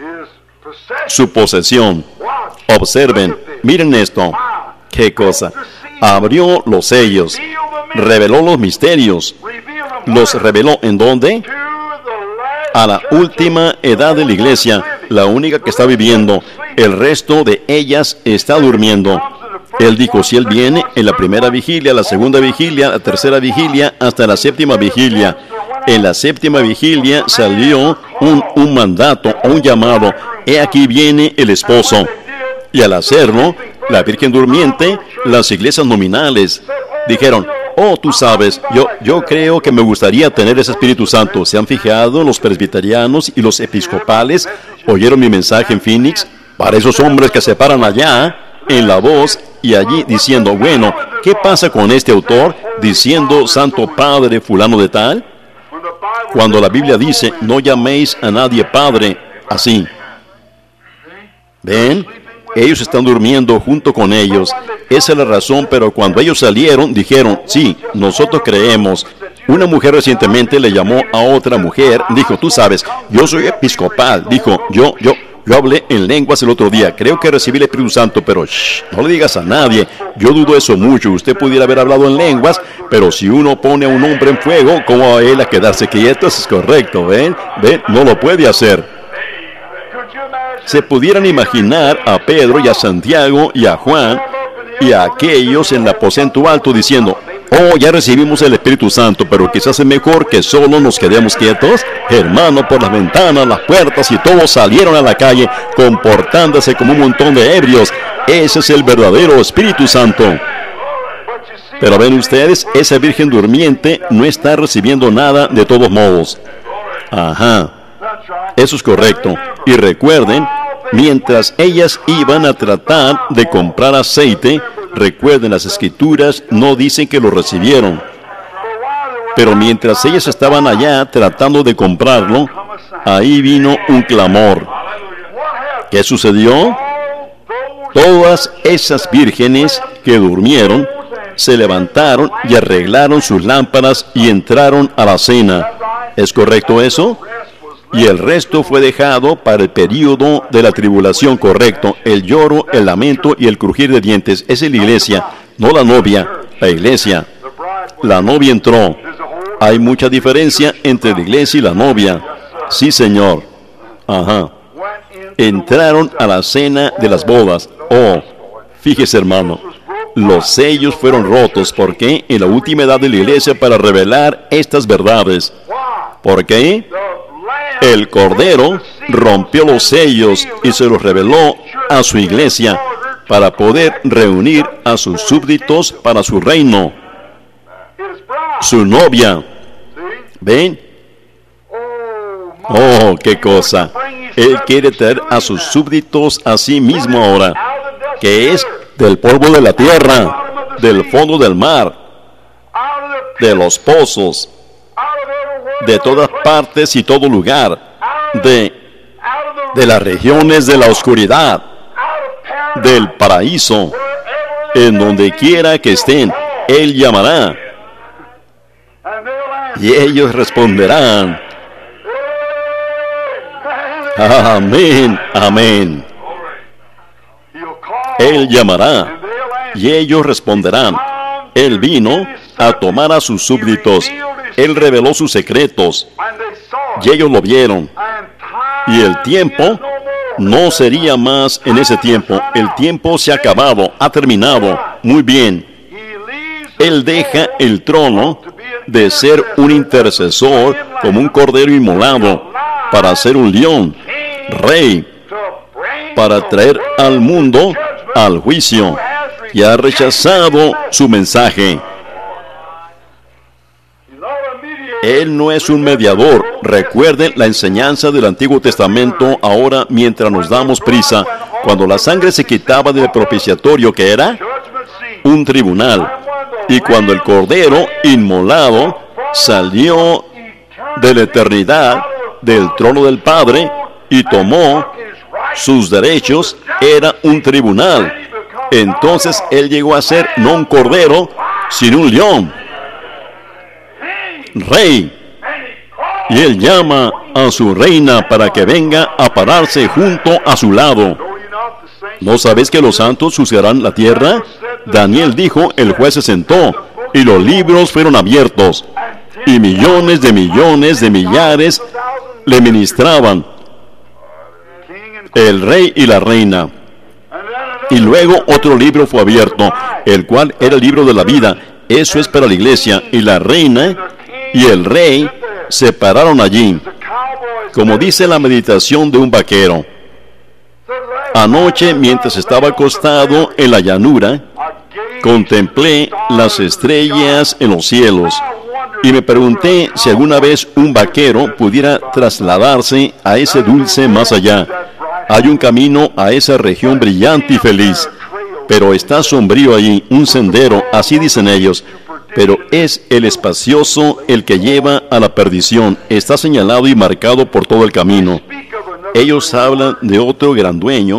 posesión. Observen, miren esto. ¡Qué cosa! Abrió los sellos, reveló los misterios. ¿Los reveló en dónde? A la última edad de la iglesia, la única que está viviendo. El resto de ellas está durmiendo. Él dijo, si Él viene en la primera vigilia, la segunda vigilia, la tercera vigilia, hasta la séptima vigilia. En la séptima vigilia salió un mandato, un llamado. He aquí viene el esposo. Y al hacerlo, la Virgen durmiente, las iglesias nominales, dijeron, oh, tú sabes, yo creo que me gustaría tener ese Espíritu Santo. ¿Se han fijado? Los presbiterianos y los episcopales oyeron mi mensaje en Phoenix. Para esos hombres que se paran allá, en la voz, y allí diciendo, bueno, ¿qué pasa con este autor? Diciendo, Santo Padre fulano de tal. Cuando la Biblia dice, no llaméis a nadie Padre, así. ¿Ven? Ellos están durmiendo junto con ellos. Esa es la razón, pero cuando ellos salieron, dijeron, sí, nosotros creemos. Una mujer recientemente le llamó a otra mujer, dijo, tú sabes, yo soy episcopal. Dijo, yo hablé en lenguas el otro día, creo que recibí el Espíritu Santo, pero no le digas a nadie. Yo dudo eso mucho. Usted pudiera haber hablado en lenguas, pero si uno pone a un hombre en fuego, ¿cómo va él a quedarse quieto? Eso es correcto, ¿ven? No lo puede hacer. Se pudieran imaginar a Pedro y a Santiago y a Juan y a aquellos en el aposento alto diciendo, oh, ya recibimos el Espíritu Santo, pero quizás es mejor que solo nos quedemos quietos. Hermano, por las ventanas, las puertas y todos salieron a la calle comportándose como un montón de ebrios. Ese es el verdadero Espíritu Santo. Pero ven ustedes, esa virgen durmiente no está recibiendo nada de todos modos. Ajá. Eso es correcto. Y recuerden, mientras ellas iban a tratar de comprar aceite, recuerden, las Escrituras no dicen que lo recibieron. Pero mientras ellas estaban allá tratando de comprarlo, ahí vino un clamor. ¿Qué sucedió? Todas esas vírgenes que durmieron se levantaron y arreglaron sus lámparas y entraron a la cena. ¿Es correcto eso? Y el resto fue dejado para el período de la tribulación, correcto. El lloro, el lamento y el crujir de dientes. Esa es la iglesia, no la novia, la iglesia. La novia entró. Hay mucha diferencia entre la iglesia y la novia. Sí, Señor. Ajá. entraron a la cena de las bodas. Oh, fíjese, hermano, los sellos fueron rotos. ¿Por qué? En la última edad de la iglesia, para revelar estas verdades. ¿Por qué? El Cordero rompió los sellos y se los reveló a su iglesia para poder reunir a sus súbditos para su reino. Su novia. ¿Ven? Oh, qué cosa. Él quiere traer a sus súbditos a sí mismo ahora, que es del polvo de la tierra, del fondo del mar, de los pozos, de todas partes y todo lugar, de las regiones de la oscuridad, del paraíso, en donde quiera que estén. Él llamará y ellos responderán. Amén, amén. Él llamará y ellos responderán. Él vino a tomar a sus súbditos. Él reveló sus secretos y ellos lo vieron. Y el tiempo no sería más en ese tiempo. El tiempo se ha acabado, ha terminado. Muy bien. Él deja el trono de ser un intercesor como un cordero inmolado para ser un león, rey, para traer al mundo al juicio, y ha rechazado su mensaje. Él no es un mediador. Recuerden la enseñanza del Antiguo Testamento ahora mientras nos damos prisa. Cuando la sangre se quitaba del propiciatorio, ¿qué era? Un tribunal. Y cuando el Cordero inmolado salió de la eternidad, del trono del Padre, y tomó sus derechos, era un tribunal. Entonces Él llegó a ser no un cordero, sino un león, rey. Y Él llama a su reina para que venga a pararse junto a su lado. ¿No sabéis que los santos juzgarán la tierra? Daniel dijo, el juez se sentó, y los libros fueron abiertos, y millones de millares le ministraban, el rey y la reina. Y luego otro libro fue abierto, el cual era el libro de la vida. Eso es para la iglesia. Y la reina y el rey se pararon allí, como dice la meditación de un vaquero. Anoche, mientras estaba acostado en la llanura, contemplé las estrellas en los cielos y me pregunté si alguna vez un vaquero pudiera trasladarse a ese dulce más allá. Hay un camino a esa región brillante y feliz, pero está sombrío allí, un sendero, así dicen ellos, pero es el espacioso el que lleva a la perdición. Está señalado y marcado por todo el camino. Ellos hablan de otro gran dueño.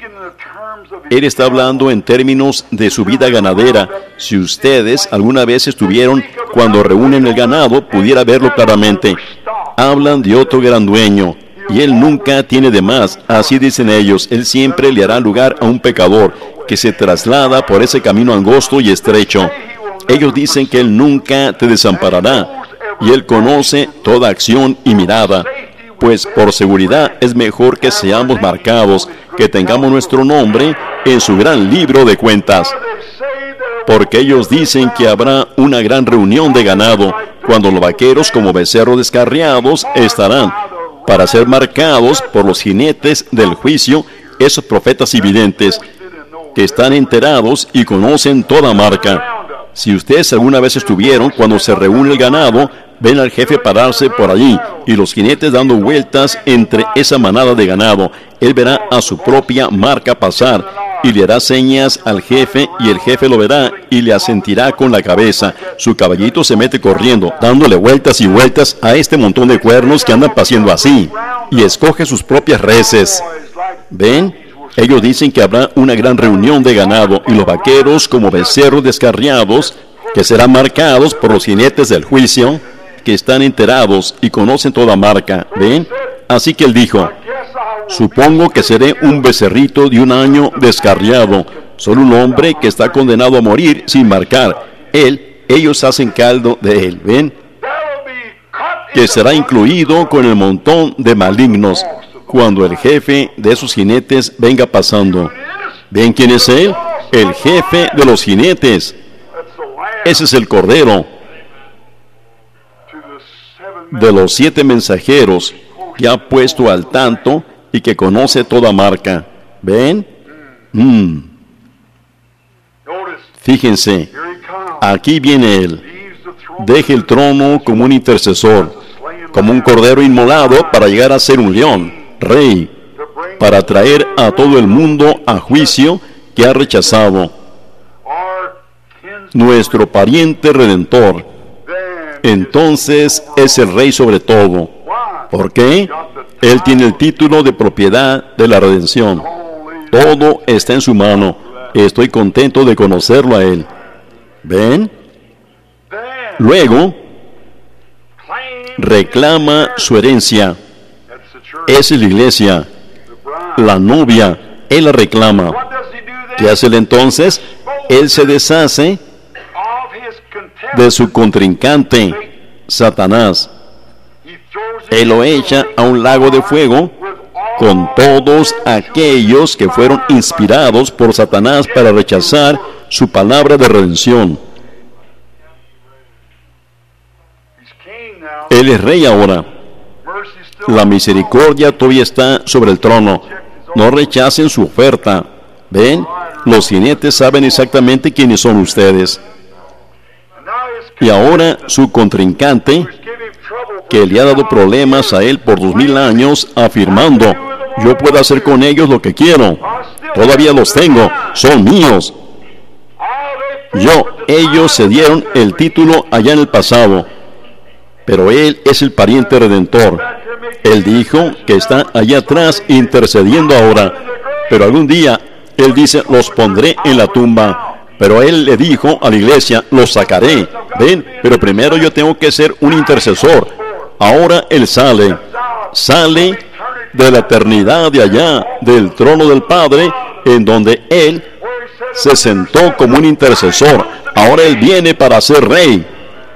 Él está hablando en términos de su vida ganadera. Si ustedes alguna vez estuvieron cuando reúnen el ganado, pudiera verlo claramente. Hablan de otro gran dueño, y Él nunca tiene de más. Así dicen ellos, Él siempre le hará lugar a un pecador que se traslada por ese camino angosto y estrecho. Ellos dicen que Él nunca te desamparará, y Él conoce toda acción y mirada. Pues por seguridad es mejor que seamos marcados, que tengamos nuestro nombre en su gran libro de cuentas. Porque ellos dicen que habrá una gran reunión de ganado, cuando los vaqueros como becerros descarriados estarán, para ser marcados por los jinetes del juicio, esos profetas y videntes, que están enterados y conocen toda marca. Si ustedes alguna vez estuvieron cuando se reúne el ganado, ven al jefe pararse por allí y los jinetes dando vueltas entre esa manada de ganado. Él verá a su propia marca pasar y le hará señas al jefe, y el jefe lo verá y le asentirá con la cabeza. Su caballito se mete corriendo, dándole vueltas y vueltas a este montón de cuernos que andan paseando así, y escoge sus propias reses. ¿Ven? Ellos dicen que habrá una gran reunión de ganado, y los vaqueros como becerros descarriados, que serán marcados por los jinetes del juicio, que están enterados y conocen toda marca. ¿Ven? Así que Él dijo, supongo que seré un becerrito de un año descarriado, solo un hombre que está condenado a morir sin marcar. Ellos hacen caldo de él. ¿Ven? Que será incluido con el montón de malignos. cuando el jefe de esos jinetes venga pasando. ¿Ven quién es él? El jefe de los jinetes. Ese es el Cordero de los 7 mensajeros que ha puesto al tanto y que conoce toda marca. ¿Ven? Fíjense, aquí viene él. Deje el trono como un intercesor, como un cordero inmolado para llegar a ser un león, rey, para traer a todo el mundo a juicio que ha rechazado. Nuestro pariente redentor, entonces es el rey sobre todo. ¿Por qué? Él tiene el título de propiedad de la redención. Todo está en su mano. Estoy contento de conocerlo a él. ¿Ven? Luego, reclama su herencia. Esa es la iglesia, la novia. Él la reclama. ¿Qué hace él entonces? Él se deshace de su contrincante, Satanás. Él lo echa a un lago de fuego con todos aquellos que fueron inspirados por Satanás para rechazar su palabra de redención. Él es rey ahora. La misericordia todavía está sobre el trono. No rechacen su oferta. ¿Ven? Los jinetes saben exactamente quiénes son ustedes. Y ahora su contrincante, que le ha dado problemas a él por 2000 años, afirmando: yo puedo hacer con ellos lo que quiero. Todavía los tengo. Son míos. Ellos se dieron el título allá en el pasado. Pero él es el pariente redentor. Él dijo que está allá atrás intercediendo ahora. Pero algún día, él dice, los pondré en la tumba. Pero él le dijo a la iglesia, los sacaré. ¿Ven? Pero primero yo tengo que ser un intercesor. Ahora él sale de la eternidad de allá, del trono del Padre, en donde él se sentó como un intercesor. Ahora él viene para ser rey.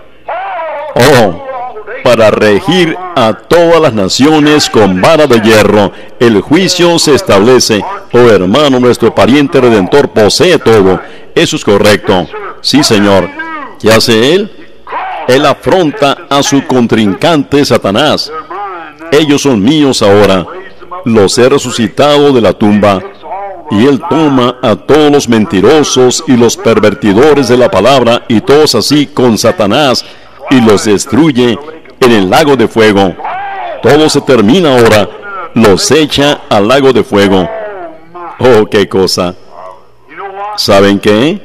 Para regir a todas las naciones con vara de hierro. El juicio se establece. Oh hermano, nuestro pariente redentor posee todo. Eso es correcto. Sí, Señor. ¿Qué hace él? Él afronta a su contrincante Satanás. Ellos son míos ahora. Los he resucitado de la tumba. Y él toma a todos los mentirosos y los pervertidores de la palabra, y todos así con Satanás, y los destruye en el lago de fuego. Todo se termina ahora. Los echa al lago de fuego. Oh, qué cosa. ¿Saben qué?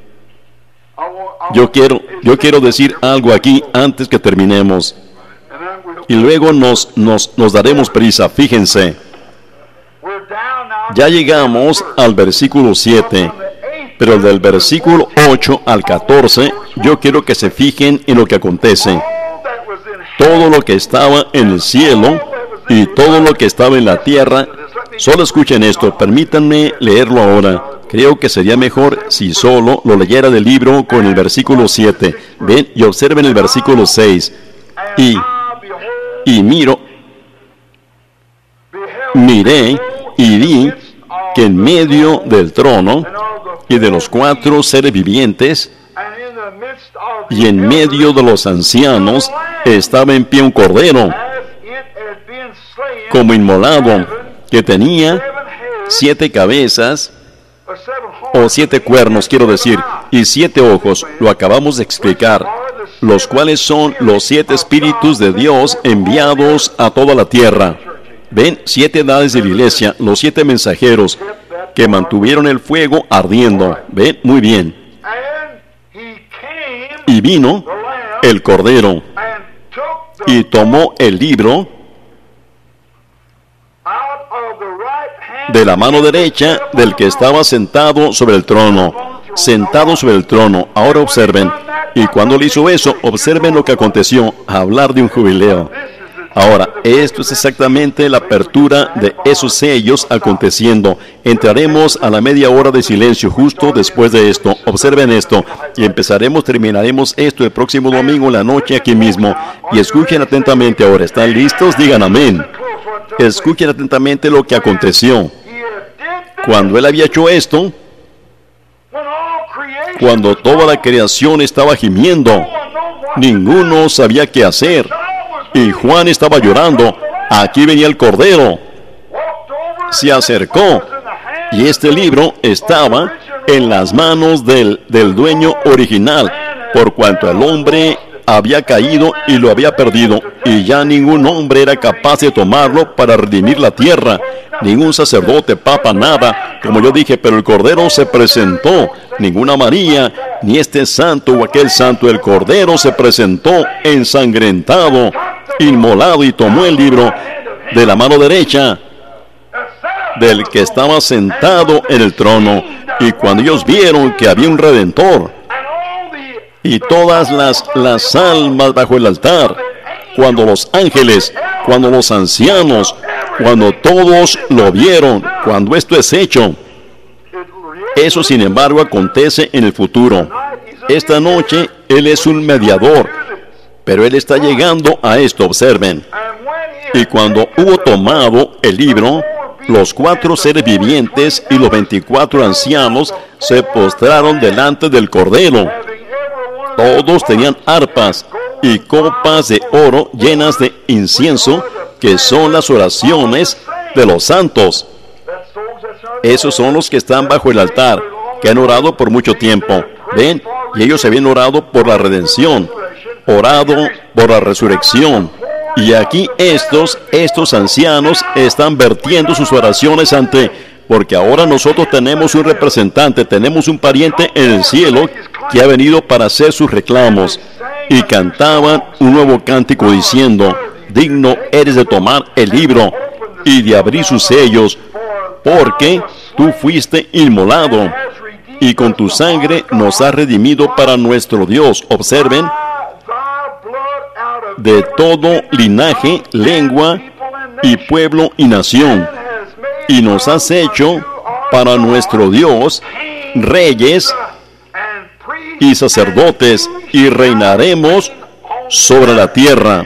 Yo quiero decir algo aquí antes que terminemos. Y luego nos daremos prisa. Fíjense. Ya llegamos al versículo 7. Pero del versículo 8 al 14, yo quiero que se fijen en lo que acontece. Todo lo que estaba en el cielo y todo lo que estaba en la tierra. Solo escuchen esto, permítanme leerlo ahora. Creo que sería mejor si solo lo leyera del libro con el versículo 7. Ven y observen el versículo 6. Y miré y vi que en medio del trono y de los 4 seres vivientes y en medio de los ancianos estaba en pie un cordero como inmolado, que tenía 7 cabezas, o 7 cuernos, quiero decir, y 7 ojos. Lo acabamos de explicar, los cuales son los 7 espíritus de Dios enviados a toda la tierra. Ven, 7 edades de la iglesia, los 7 mensajeros que mantuvieron el fuego ardiendo. Ven, muy bien. Y vino el Cordero y tomó el libro de la mano derecha del que estaba sentado sobre el trono. Sentado sobre el trono. Ahora observen. Y cuando le hizo eso, observen lo que aconteció. Hablar de un jubileo. Ahora, esto es exactamente la apertura de esos sellos aconteciendo. Entraremos a la media hora de silencio justo después de esto. Observen esto. Y terminaremos esto el próximo domingo en la noche aquí mismo. Y escuchen atentamente ahora. ¿Están listos? Digan amén. Escuchen atentamente lo que aconteció. Cuando él había hecho esto, cuando toda la creación estaba gimiendo, ninguno sabía qué hacer. Y Juan estaba llorando. Aquí venía el Cordero. Se acercó. Y este libro estaba en las manos del dueño original, por cuanto el hombre había caído y lo había perdido, y ya ningún hombre era capaz de tomarlo para redimir la tierra, ningún sacerdote, papa, nada, como yo dije, pero el Cordero se presentó, ninguna María, ni este santo o aquel santo, el Cordero se presentó ensangrentado, inmolado, y tomó el libro de la mano derecha del que estaba sentado en el trono. Y cuando ellos vieron que había un Redentor, y todas las almas bajo el altar, cuando los ángeles, cuando los ancianos, cuando todos lo vieron, cuando esto es hecho, eso sin embargo acontece en el futuro. Esta noche Él es un mediador, pero Él está llegando a esto, observen. Y cuando hubo tomado el libro, los 4 seres vivientes y los 24 ancianos se postraron delante del Cordero. Todos tenían arpas y copas de oro llenas de incienso, que son las oraciones de los santos. Esos son los que están bajo el altar, que han orado por mucho tiempo. ¿Ven? Y ellos habían orado por la redención, orado por la resurrección. Y aquí estos ancianos están vertiendo sus oraciones porque ahora nosotros tenemos un representante, tenemos un pariente en el cielo que ha venido para hacer sus reclamos. Y cantaban un nuevo cántico diciendo: digno eres de tomar el libro y de abrir sus sellos, porque tú fuiste inmolado y con tu sangre nos has redimido para nuestro Dios. Observen, de todo linaje, lengua y pueblo y nación, y nos has hecho para nuestro Dios reyes y sacerdotes, y reinaremos sobre la tierra.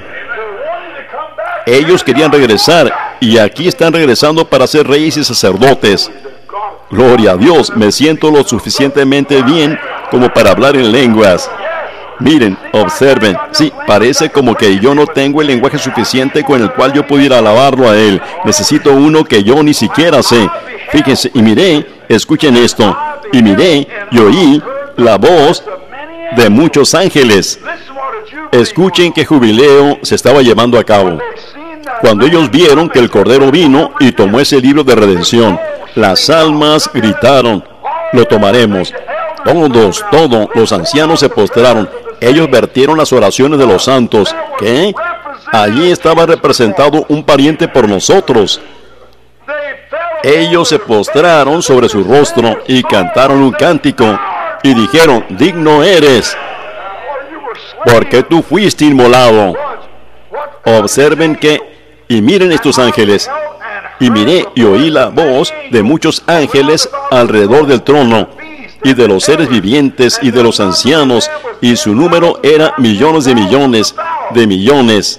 Ellos querían regresar, y aquí están regresando para ser reyes y sacerdotes. Gloria a Dios, me siento lo suficientemente bien como para hablar en lenguas. Miren, observen, sí, parece como que yo no tengo el lenguaje suficiente con el cual yo pudiera alabarlo a Él. Necesito uno que yo ni siquiera sé. Fíjense, y miré, escuchen esto, y miré y oí la voz de muchos ángeles. Escuchen qué jubileo se estaba llevando a cabo. Cuando ellos vieron que el Cordero vino y tomó ese libro de redención, las almas gritaron: lo tomaremos. Todos los ancianos se postraron. Ellos vertieron las oraciones de los santos. ¿Qué? Allí estaba representado un pariente por nosotros. Ellos se postraron sobre su rostro y cantaron un cántico y dijeron: digno eres, porque tú fuiste inmolado. Observen y miren estos ángeles. Y miré y oí la voz de muchos ángeles alrededor del trono, y de los seres vivientes y de los ancianos, y su número era millones de millones de millones.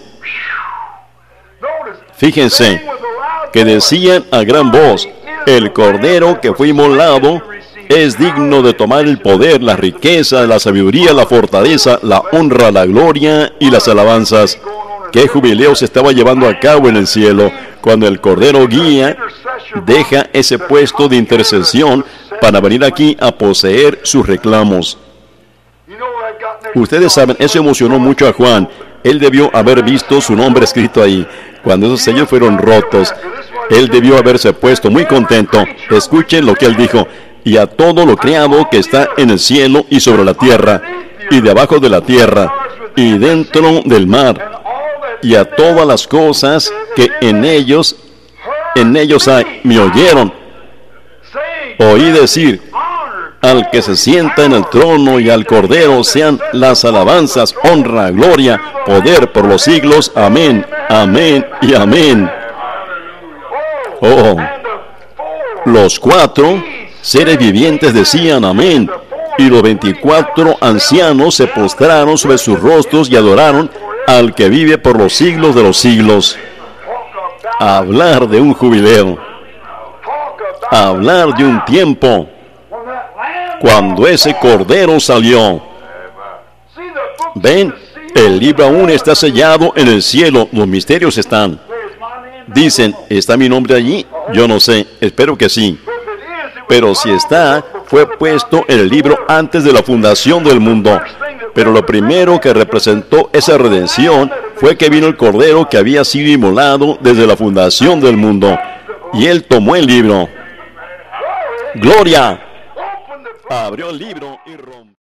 Fíjense que decían a gran voz: el Cordero que fue inmolado es digno de tomar el poder, la riqueza, la sabiduría, la fortaleza, la honra, la gloria y las alabanzas. ¿Qué jubileo se estaba llevando a cabo en el cielo cuando el Cordero guía, deja ese puesto de intercesión para venir aquí a poseer sus reclamos? Ustedes saben, eso emocionó mucho a Juan. Él debió haber visto su nombre escrito ahí. Cuando esos sellos fueron rotos, él debió haberse puesto muy contento. Escuchen lo que él dijo: y a todo lo creado que está en el cielo y sobre la tierra, y debajo de la tierra, y dentro del mar, y a todas las cosas que en ellos hay. Me oyeron. Oí decir: al que se sienta en el trono y al Cordero sean las alabanzas, honra, gloria, poder por los siglos. Amén, amén y amén. Oh, los 4 seres vivientes decían amén, y los 24 ancianos se postraron sobre sus rostros y adoraron al que vive por los siglos de los siglos. hablar de un jubileo, hablar de un tiempo cuando ese cordero salió. Ven, el libro aún está sellado en el cielo, los misterios están. Dicen, ¿está mi nombre allí? Yo no sé, espero que sí. Pero si está, fue puesto en el libro antes de la fundación del mundo. Pero lo primero que representó esa redención fue que vino el Cordero que había sido inmolado desde la fundación del mundo. Y Él tomó el libro. ¡Gloria! Abrió el libro y rompió.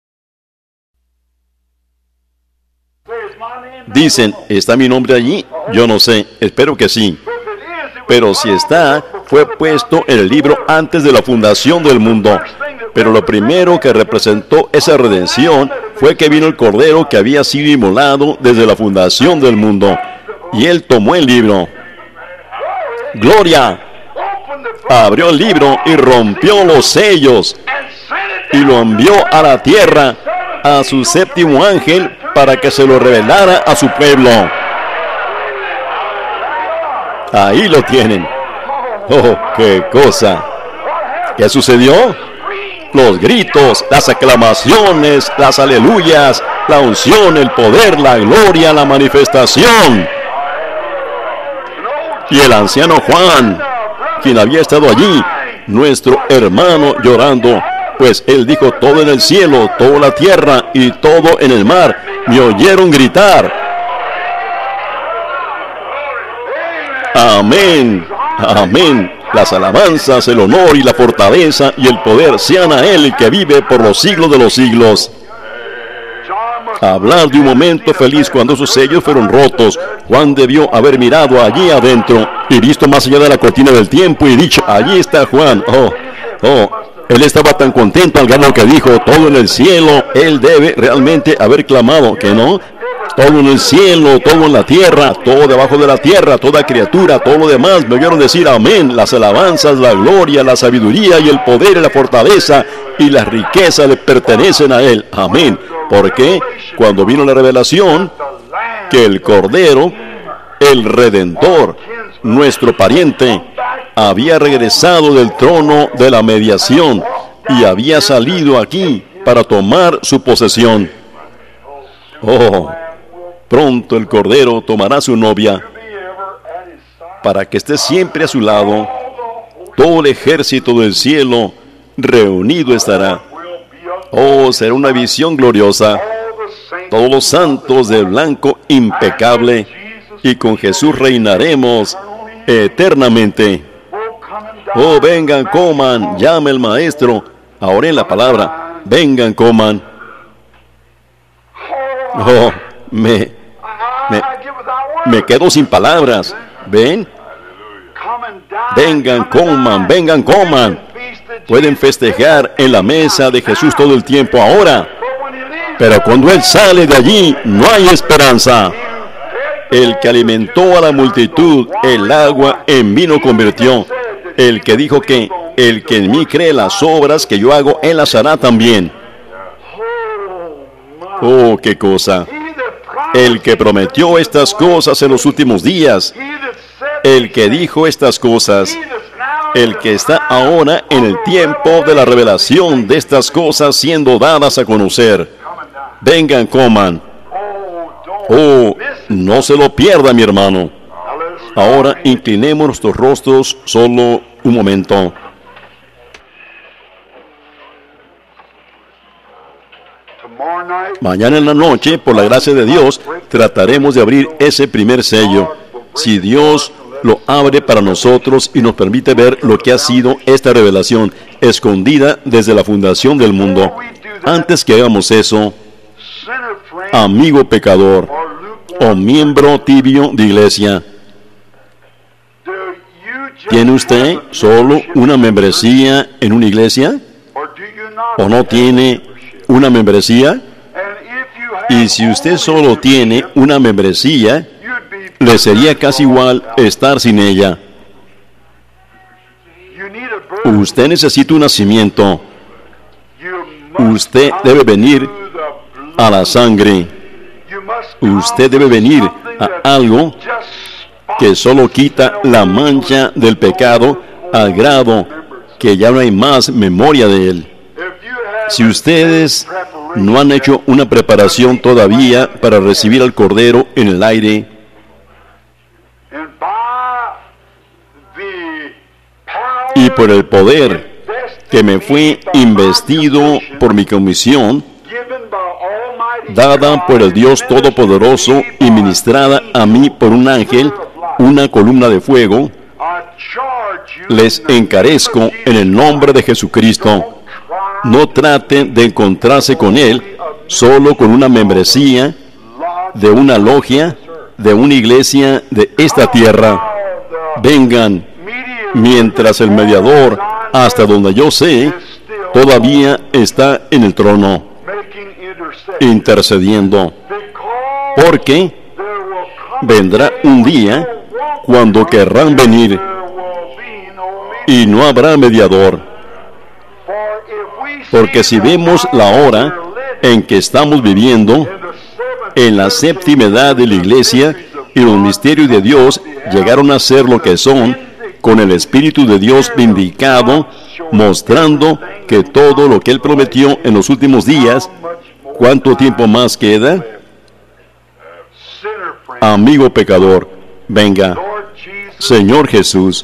Dicen, ¿está mi nombre allí? Yo no sé, espero que sí. Pero si está, fue puesto en el libro antes de la fundación del mundo. Pero lo primero que representó esa redención fue que vino el Cordero que había sido inmolado desde la fundación del mundo. Y Él tomó el libro. ¡Gloria! Abrió el libro y rompió los sellos. Y lo envió a la tierra, a su séptimo ángel, para que se lo revelara a su pueblo. Ahí lo tienen. ¡Oh, qué cosa! ¿Qué sucedió? Los gritos, las aclamaciones, las aleluyas, la unción, el poder, la gloria, la manifestación. Y el anciano Juan, quien había estado allí, nuestro hermano, llorando, pues él dijo, todo en el cielo, toda en la tierra y todo en el mar, me oyeron gritar. Amén, amén. Las alabanzas, el honor y la fortaleza y el poder sean a Él que vive por los siglos de los siglos. Hablar de un momento feliz cuando sus sellos fueron rotos. Juan debió haber mirado allí adentro y visto más allá de la cortina del tiempo y dicho, allí está Juan. Él estaba tan contento al ver lo que dijo, todo en el cielo. Él debe realmente haber clamado, ¿que no? Todo en el cielo, todo en la tierra, todo debajo de la tierra, toda criatura, todo lo demás, me oyeron decir amén. Las alabanzas, la gloria, la sabiduría y el poder y la fortaleza y las riquezas le pertenecen a Él. Amén. Porque cuando vino la revelación, que el Cordero, el Redentor, nuestro pariente, había regresado del trono de la mediación y había salido aquí para tomar su posesión. Pronto el Cordero tomará su novia para que esté siempre a su lado. Todo el ejército del cielo reunido estará. Será una visión gloriosa. Todos los santos de blanco impecable, y con Jesús reinaremos eternamente. Vengan, coman, llame el Maestro. Ahora en la palabra, vengan, coman. Me quedo sin palabras. ¿Ven? Vengan, coman. Pueden festejar en la mesa de Jesús todo el tiempo ahora. Pero cuando Él sale de allí, no hay esperanza. El que alimentó a la multitud, el agua en vino convirtió. El que dijo que el que en mí cree las obras que yo hago, Él las hará también. ¡Qué cosa! El que prometió estas cosas en los últimos días, el que dijo estas cosas, el que está ahora en el tiempo de la revelación de estas cosas siendo dadas a conocer. Vengan, coman. No se lo pierda, mi hermano. Ahora inclinemos nuestros rostros solo un momento. Mañana en la noche, por la gracia de Dios, trataremos de abrir ese primer sello. Si Dios lo abre para nosotros y nos permite ver lo que ha sido esta revelación, escondida desde la fundación del mundo. Antes que hagamos eso, amigo pecador o miembro tibio de iglesia, ¿tiene usted solo una membresía en una iglesia? ¿O no tiene una membresía? Y si usted solo tiene una membresía, le sería casi igual estar sin ella. Usted necesita un nacimiento. Usted debe venir a la sangre. Usted debe venir a algo que solo quita la mancha del pecado al grado que ya no hay más memoria de él. Si ustedes no han hecho una preparación todavía para recibir al Cordero en el aire, y por el poder que me fue investido por mi comisión, dada por el Dios Todopoderoso y ministrada a mí por un ángel, una columna de fuego, les encarezco en el nombre de Jesucristo, no traten de encontrarse con Él solo con una membresía de una logia, de una iglesia de esta tierra. Vengan mientras el mediador, hasta donde yo sé, todavía está en el trono, intercediendo, porque vendrá un día cuando querrán venir y no habrá mediador. Porque si vemos la hora en que estamos viviendo, en la séptima edad de la iglesia, y los misterios de Dios llegaron a ser lo que son, con el Espíritu de Dios vindicado, mostrando que todo lo que Él prometió en los últimos días, ¿cuánto tiempo más queda? Amigo pecador, venga. Señor Jesús,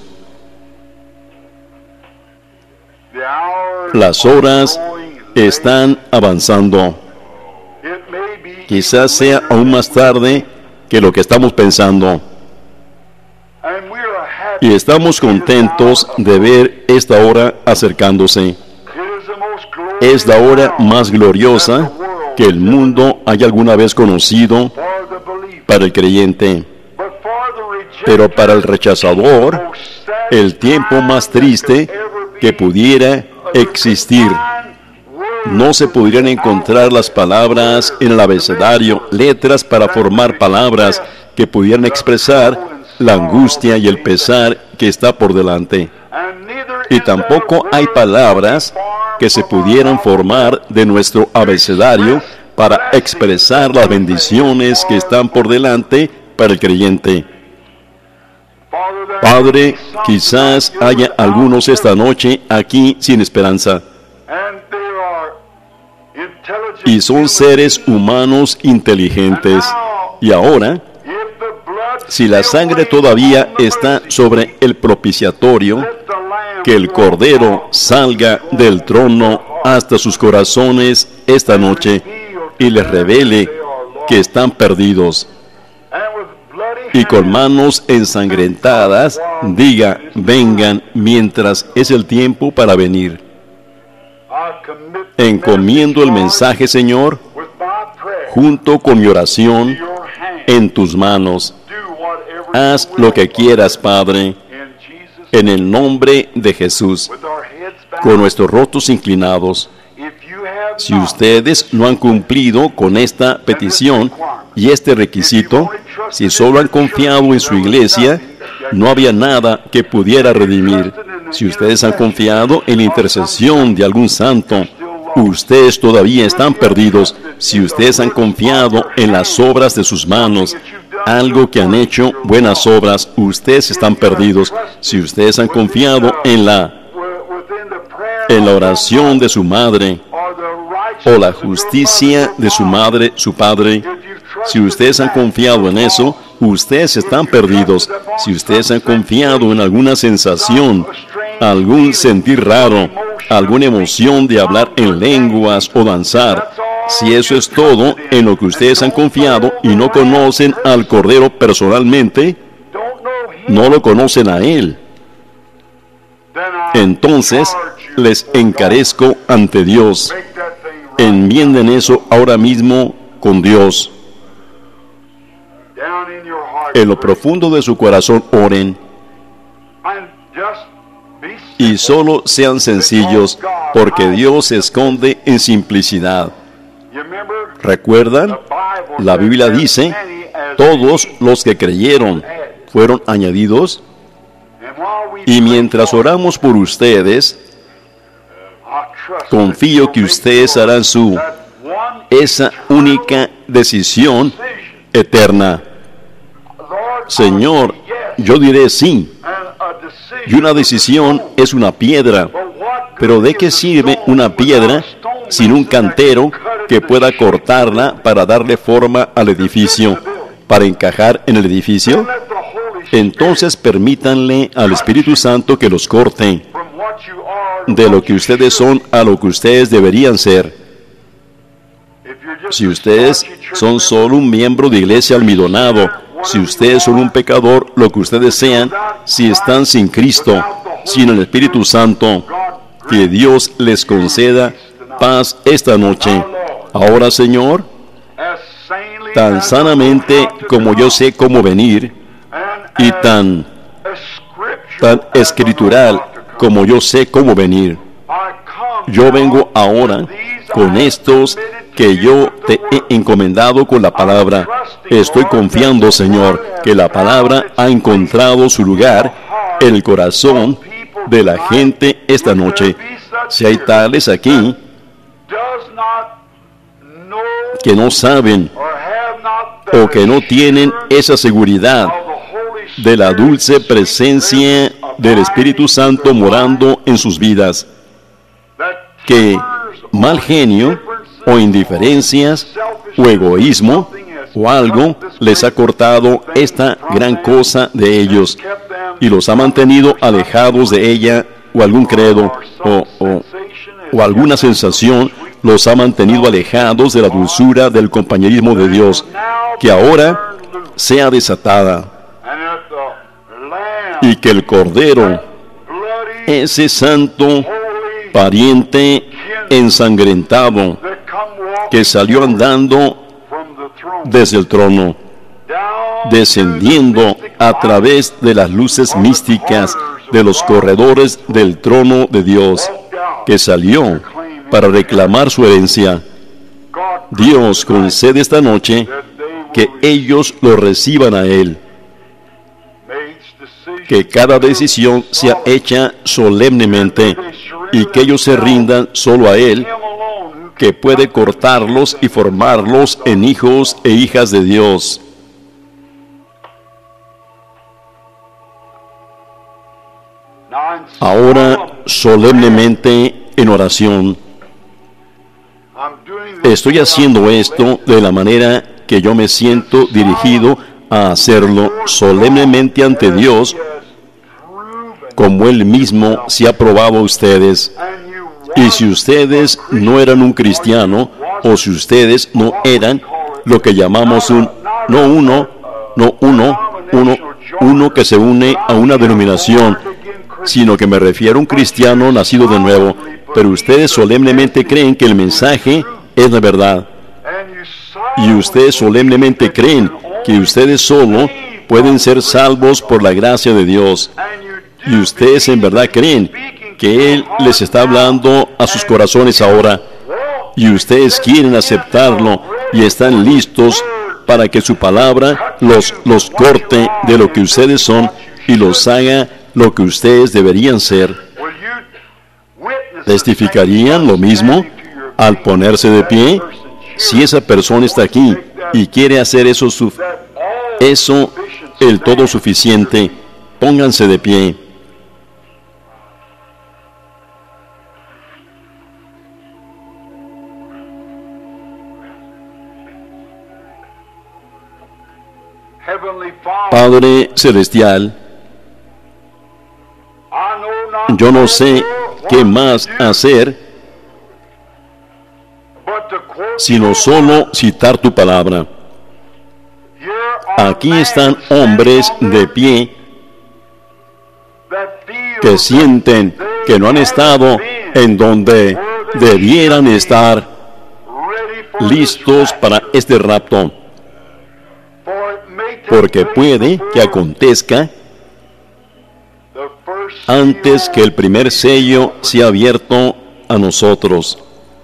las horas están avanzando. Quizás sea aún más tarde que lo que estamos pensando. Y estamos contentos de ver esta hora acercándose. Es la hora más gloriosa que el mundo haya alguna vez conocido para el creyente. Pero para el rechazador, el tiempo más triste que pudiera existir. No se podrían encontrar las palabras en el abecedario, letras para formar palabras que pudieran expresar la angustia y el pesar que está por delante. Y tampoco hay palabras que se pudieran formar de nuestro abecedario para expresar las bendiciones que están por delante para el creyente. Padre, quizás haya algunos esta noche aquí sin esperanza. Y son seres humanos inteligentes. Y ahora, si la sangre todavía está sobre el propiciatorio, que el Cordero salga del trono hasta sus corazones esta noche y les revele que están perdidos. Y con manos ensangrentadas diga, vengan mientras es el tiempo para venir. Encomiendo el mensaje, Señor, junto con mi oración, en tus manos. Haz lo que quieras, Padre, en el nombre de Jesús, con nuestros rostros inclinados. Si ustedes no han cumplido con esta petición y este requisito, si solo han confiado en su iglesia, no había nada que pudiera redimir. Si ustedes han confiado en la intercesión de algún santo, ustedes todavía están perdidos. Si ustedes han confiado en las obras de sus manos, algo que han hecho, buenas obras, ustedes están perdidos. Si ustedes han confiado en la oración de su madre, o la justicia de su madre, su padre, si ustedes han confiado en eso, ustedes están perdidos. Si ustedes han confiado en alguna sensación, algún sentir raro, alguna emoción de hablar en lenguas o danzar, si eso es todo en lo que ustedes han confiado y no conocen al Cordero personalmente, no lo conocen a Él, entonces les encarezco ante Dios. Enmienden eso ahora mismo con Dios. En lo profundo de su corazón oren y solo sean sencillos, porque Dios se esconde en simplicidad. ¿Recuerdan? La Biblia dice, todos los que creyeron fueron añadidos. Y mientras oramos por ustedes, confío que ustedes harán esa única decisión eterna. Señor, yo diré sí. Y una decisión es una piedra. Pero ¿de qué sirve una piedra sin un cantero que pueda cortarla para darle forma al edificio, para encajar en el edificio? Entonces permítanle al Espíritu Santo que los corte de lo que ustedes son a lo que ustedes deberían ser. Si ustedes son solo un miembro de iglesia almidonado, si ustedes son un pecador, lo que ustedes sean, si están sin Cristo, sin el Espíritu Santo, que Dios les conceda paz esta noche. Ahora, Señor, tan sanamente como yo sé cómo venir, y tan escritural como yo sé cómo venir, yo vengo ahora con estos que yo te he encomendado con la palabra. Estoy confiando, Señor, que la palabra ha encontrado su lugar en el corazón de la gente esta noche. Si hay tales aquí que no saben o que no tienen esa seguridad de la dulce presencia del Espíritu Santo morando en sus vidas, que mal genio o indiferencias o egoísmo o algo les ha cortado esta gran cosa de ellos y los ha mantenido alejados de ella, o algún credo o alguna sensación los ha mantenido alejados de la dulzura del compañerismo de Dios, que ahora sea desatada y que el Cordero, ese santo pariente ensangrentado que salió andando desde el trono, descendiendo a través de las luces místicas de los corredores del trono de Dios, que salió para reclamar su herencia. Dios concede esta noche que ellos lo reciban a Él, que cada decisión sea hecha solemnemente y que ellos se rindan solo a Él, que puede cortarlos y formarlos en hijos e hijas de Dios. Ahora, solemnemente, en oración, estoy haciendo esto de la manera que yo me siento dirigido a hacerlo solemnemente ante Dios, como Él mismo se ha probado a ustedes. Y si ustedes no eran un cristiano, o si ustedes no eran lo que llamamos uno que se une a una denominación, sino que me refiero a un cristiano nacido de nuevo, pero ustedes solemnemente creen que el mensaje es la verdad, y ustedes solemnemente creen que ustedes solo pueden ser salvos por la gracia de Dios, y ustedes en verdad creen que Él les está hablando a sus corazones ahora, y ustedes quieren aceptarlo y están listos para que su palabra los corte de lo que ustedes son y los haga lo que ustedes deberían ser. ¿Testificarían lo mismo al ponerse de pie? Si esa persona está aquí y quiere hacer eso el todo suficiente, pónganse de pie. Padre Celestial, yo no sé qué más hacer sino solo citar tu palabra. Aquí están hombres de pie que sienten que no han estado en donde debieran estar, listos para este rapto, porque puede que acontezca antes que el primer sello sea abierto a nosotros.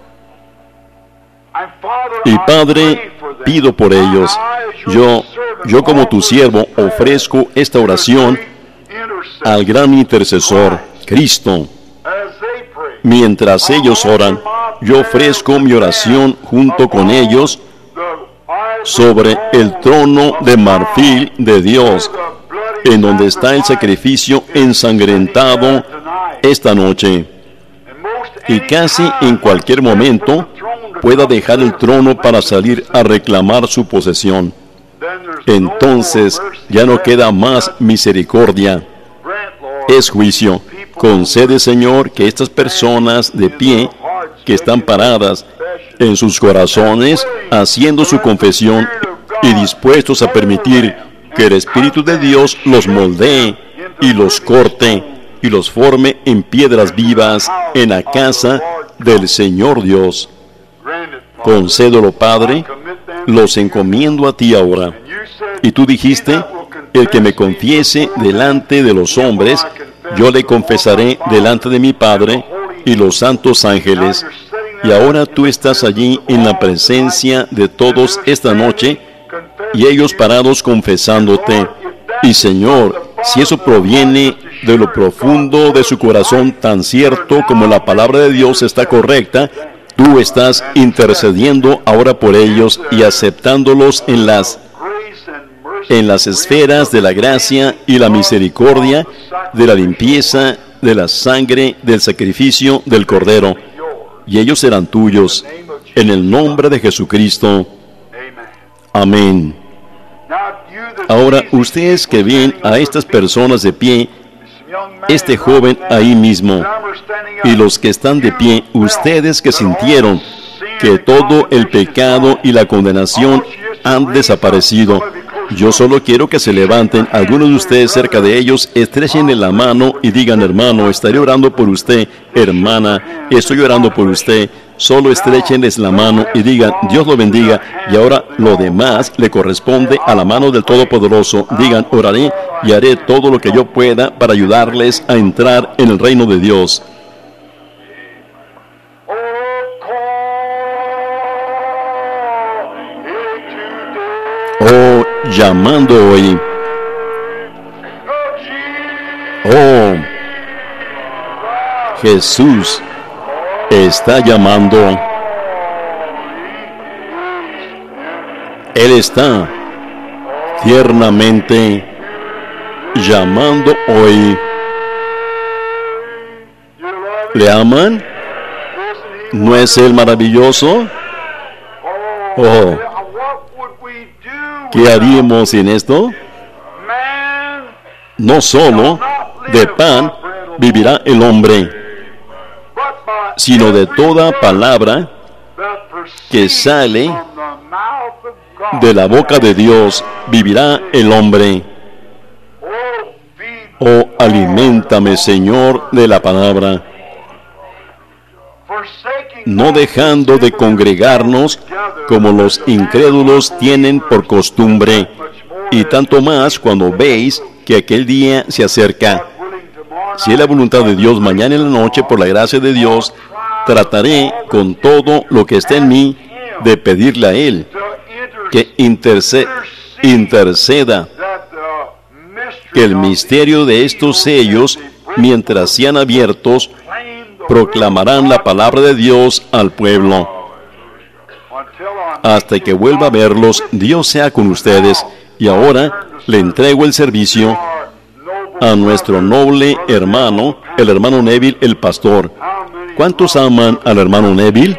Y Padre, pido por ellos. Yo como tu siervo ofrezco esta oración al gran intercesor, Cristo. Mientras ellos oran, yo ofrezco mi oración junto con ellos sobre el trono de marfil de Dios, en donde está el sacrificio ensangrentado esta noche. Y casi en cualquier momento pueda dejar el trono para salir a reclamar su posesión. Entonces ya no queda más misericordia. Es juicio. Concede, Señor, que estas personas de pie, que están paradas en sus corazones, haciendo su confesión y dispuestos a permitir que el Espíritu de Dios los moldee y los corte y los forme en piedras vivas en la casa del Señor Dios. Concédelo, Padre, los encomiendo a ti ahora. Y tú dijiste, el que me confiese delante de los hombres, yo le confesaré delante de mi Padre y los santos ángeles. Y ahora tú estás allí en la presencia de todos esta noche, y ellos parados confesándote. Y Señor, si eso proviene de lo profundo de su corazón, tan cierto como la palabra de Dios está correcta, tú estás intercediendo ahora por ellos y aceptándolos en las esferas de la gracia y la misericordia, de la limpieza, de la sangre, del sacrificio del Cordero. Y ellos serán tuyos, en el nombre de Jesucristo. Amén. Ahora, ustedes que ven a estas personas de pie, este joven ahí mismo, y los que están de pie, ustedes que sintieron que todo el pecado y la condenación han desaparecido, yo solo quiero que se levanten, algunos de ustedes cerca de ellos, estrechenle la mano y digan: hermano, estaré orando por usted, hermana, estoy orando por usted. Solo estrechenles la mano y digan: Dios lo bendiga. Y ahora lo demás le corresponde a la mano del Todopoderoso. Digan: oraré y haré todo lo que yo pueda para ayudarles a entrar en el reino de Dios. Oh, llamando hoy. Oh, Jesús está llamando. Él está tiernamente llamando hoy. ¿Le aman? ¿No es Él maravilloso? Oh, ¿qué haríamos sin esto? No solo de pan vivirá el hombre, sino de toda palabra que sale de la boca de Dios vivirá el hombre. Oh, aliméntame, Señor, de la palabra, no dejando de congregarnos como los incrédulos tienen por costumbre, y tanto más cuando veis que aquel día se acerca. Si es la voluntad de Dios, mañana en la noche, por la gracia de Dios, trataré con todo lo que esté en mí de pedirle a Él que interceda, que el misterio de estos sellos, mientras sean abiertos, proclamarán la palabra de Dios al pueblo. Hasta que vuelva a verlos, Dios sea con ustedes. Y ahora le entrego el servicio a nuestro noble hermano, el hermano Neville, el pastor. ¿Cuántos aman al hermano Neville?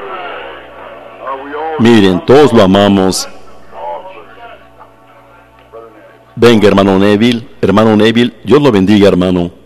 Miren, todos lo amamos. Venga, hermano Neville, Dios lo bendiga, hermano.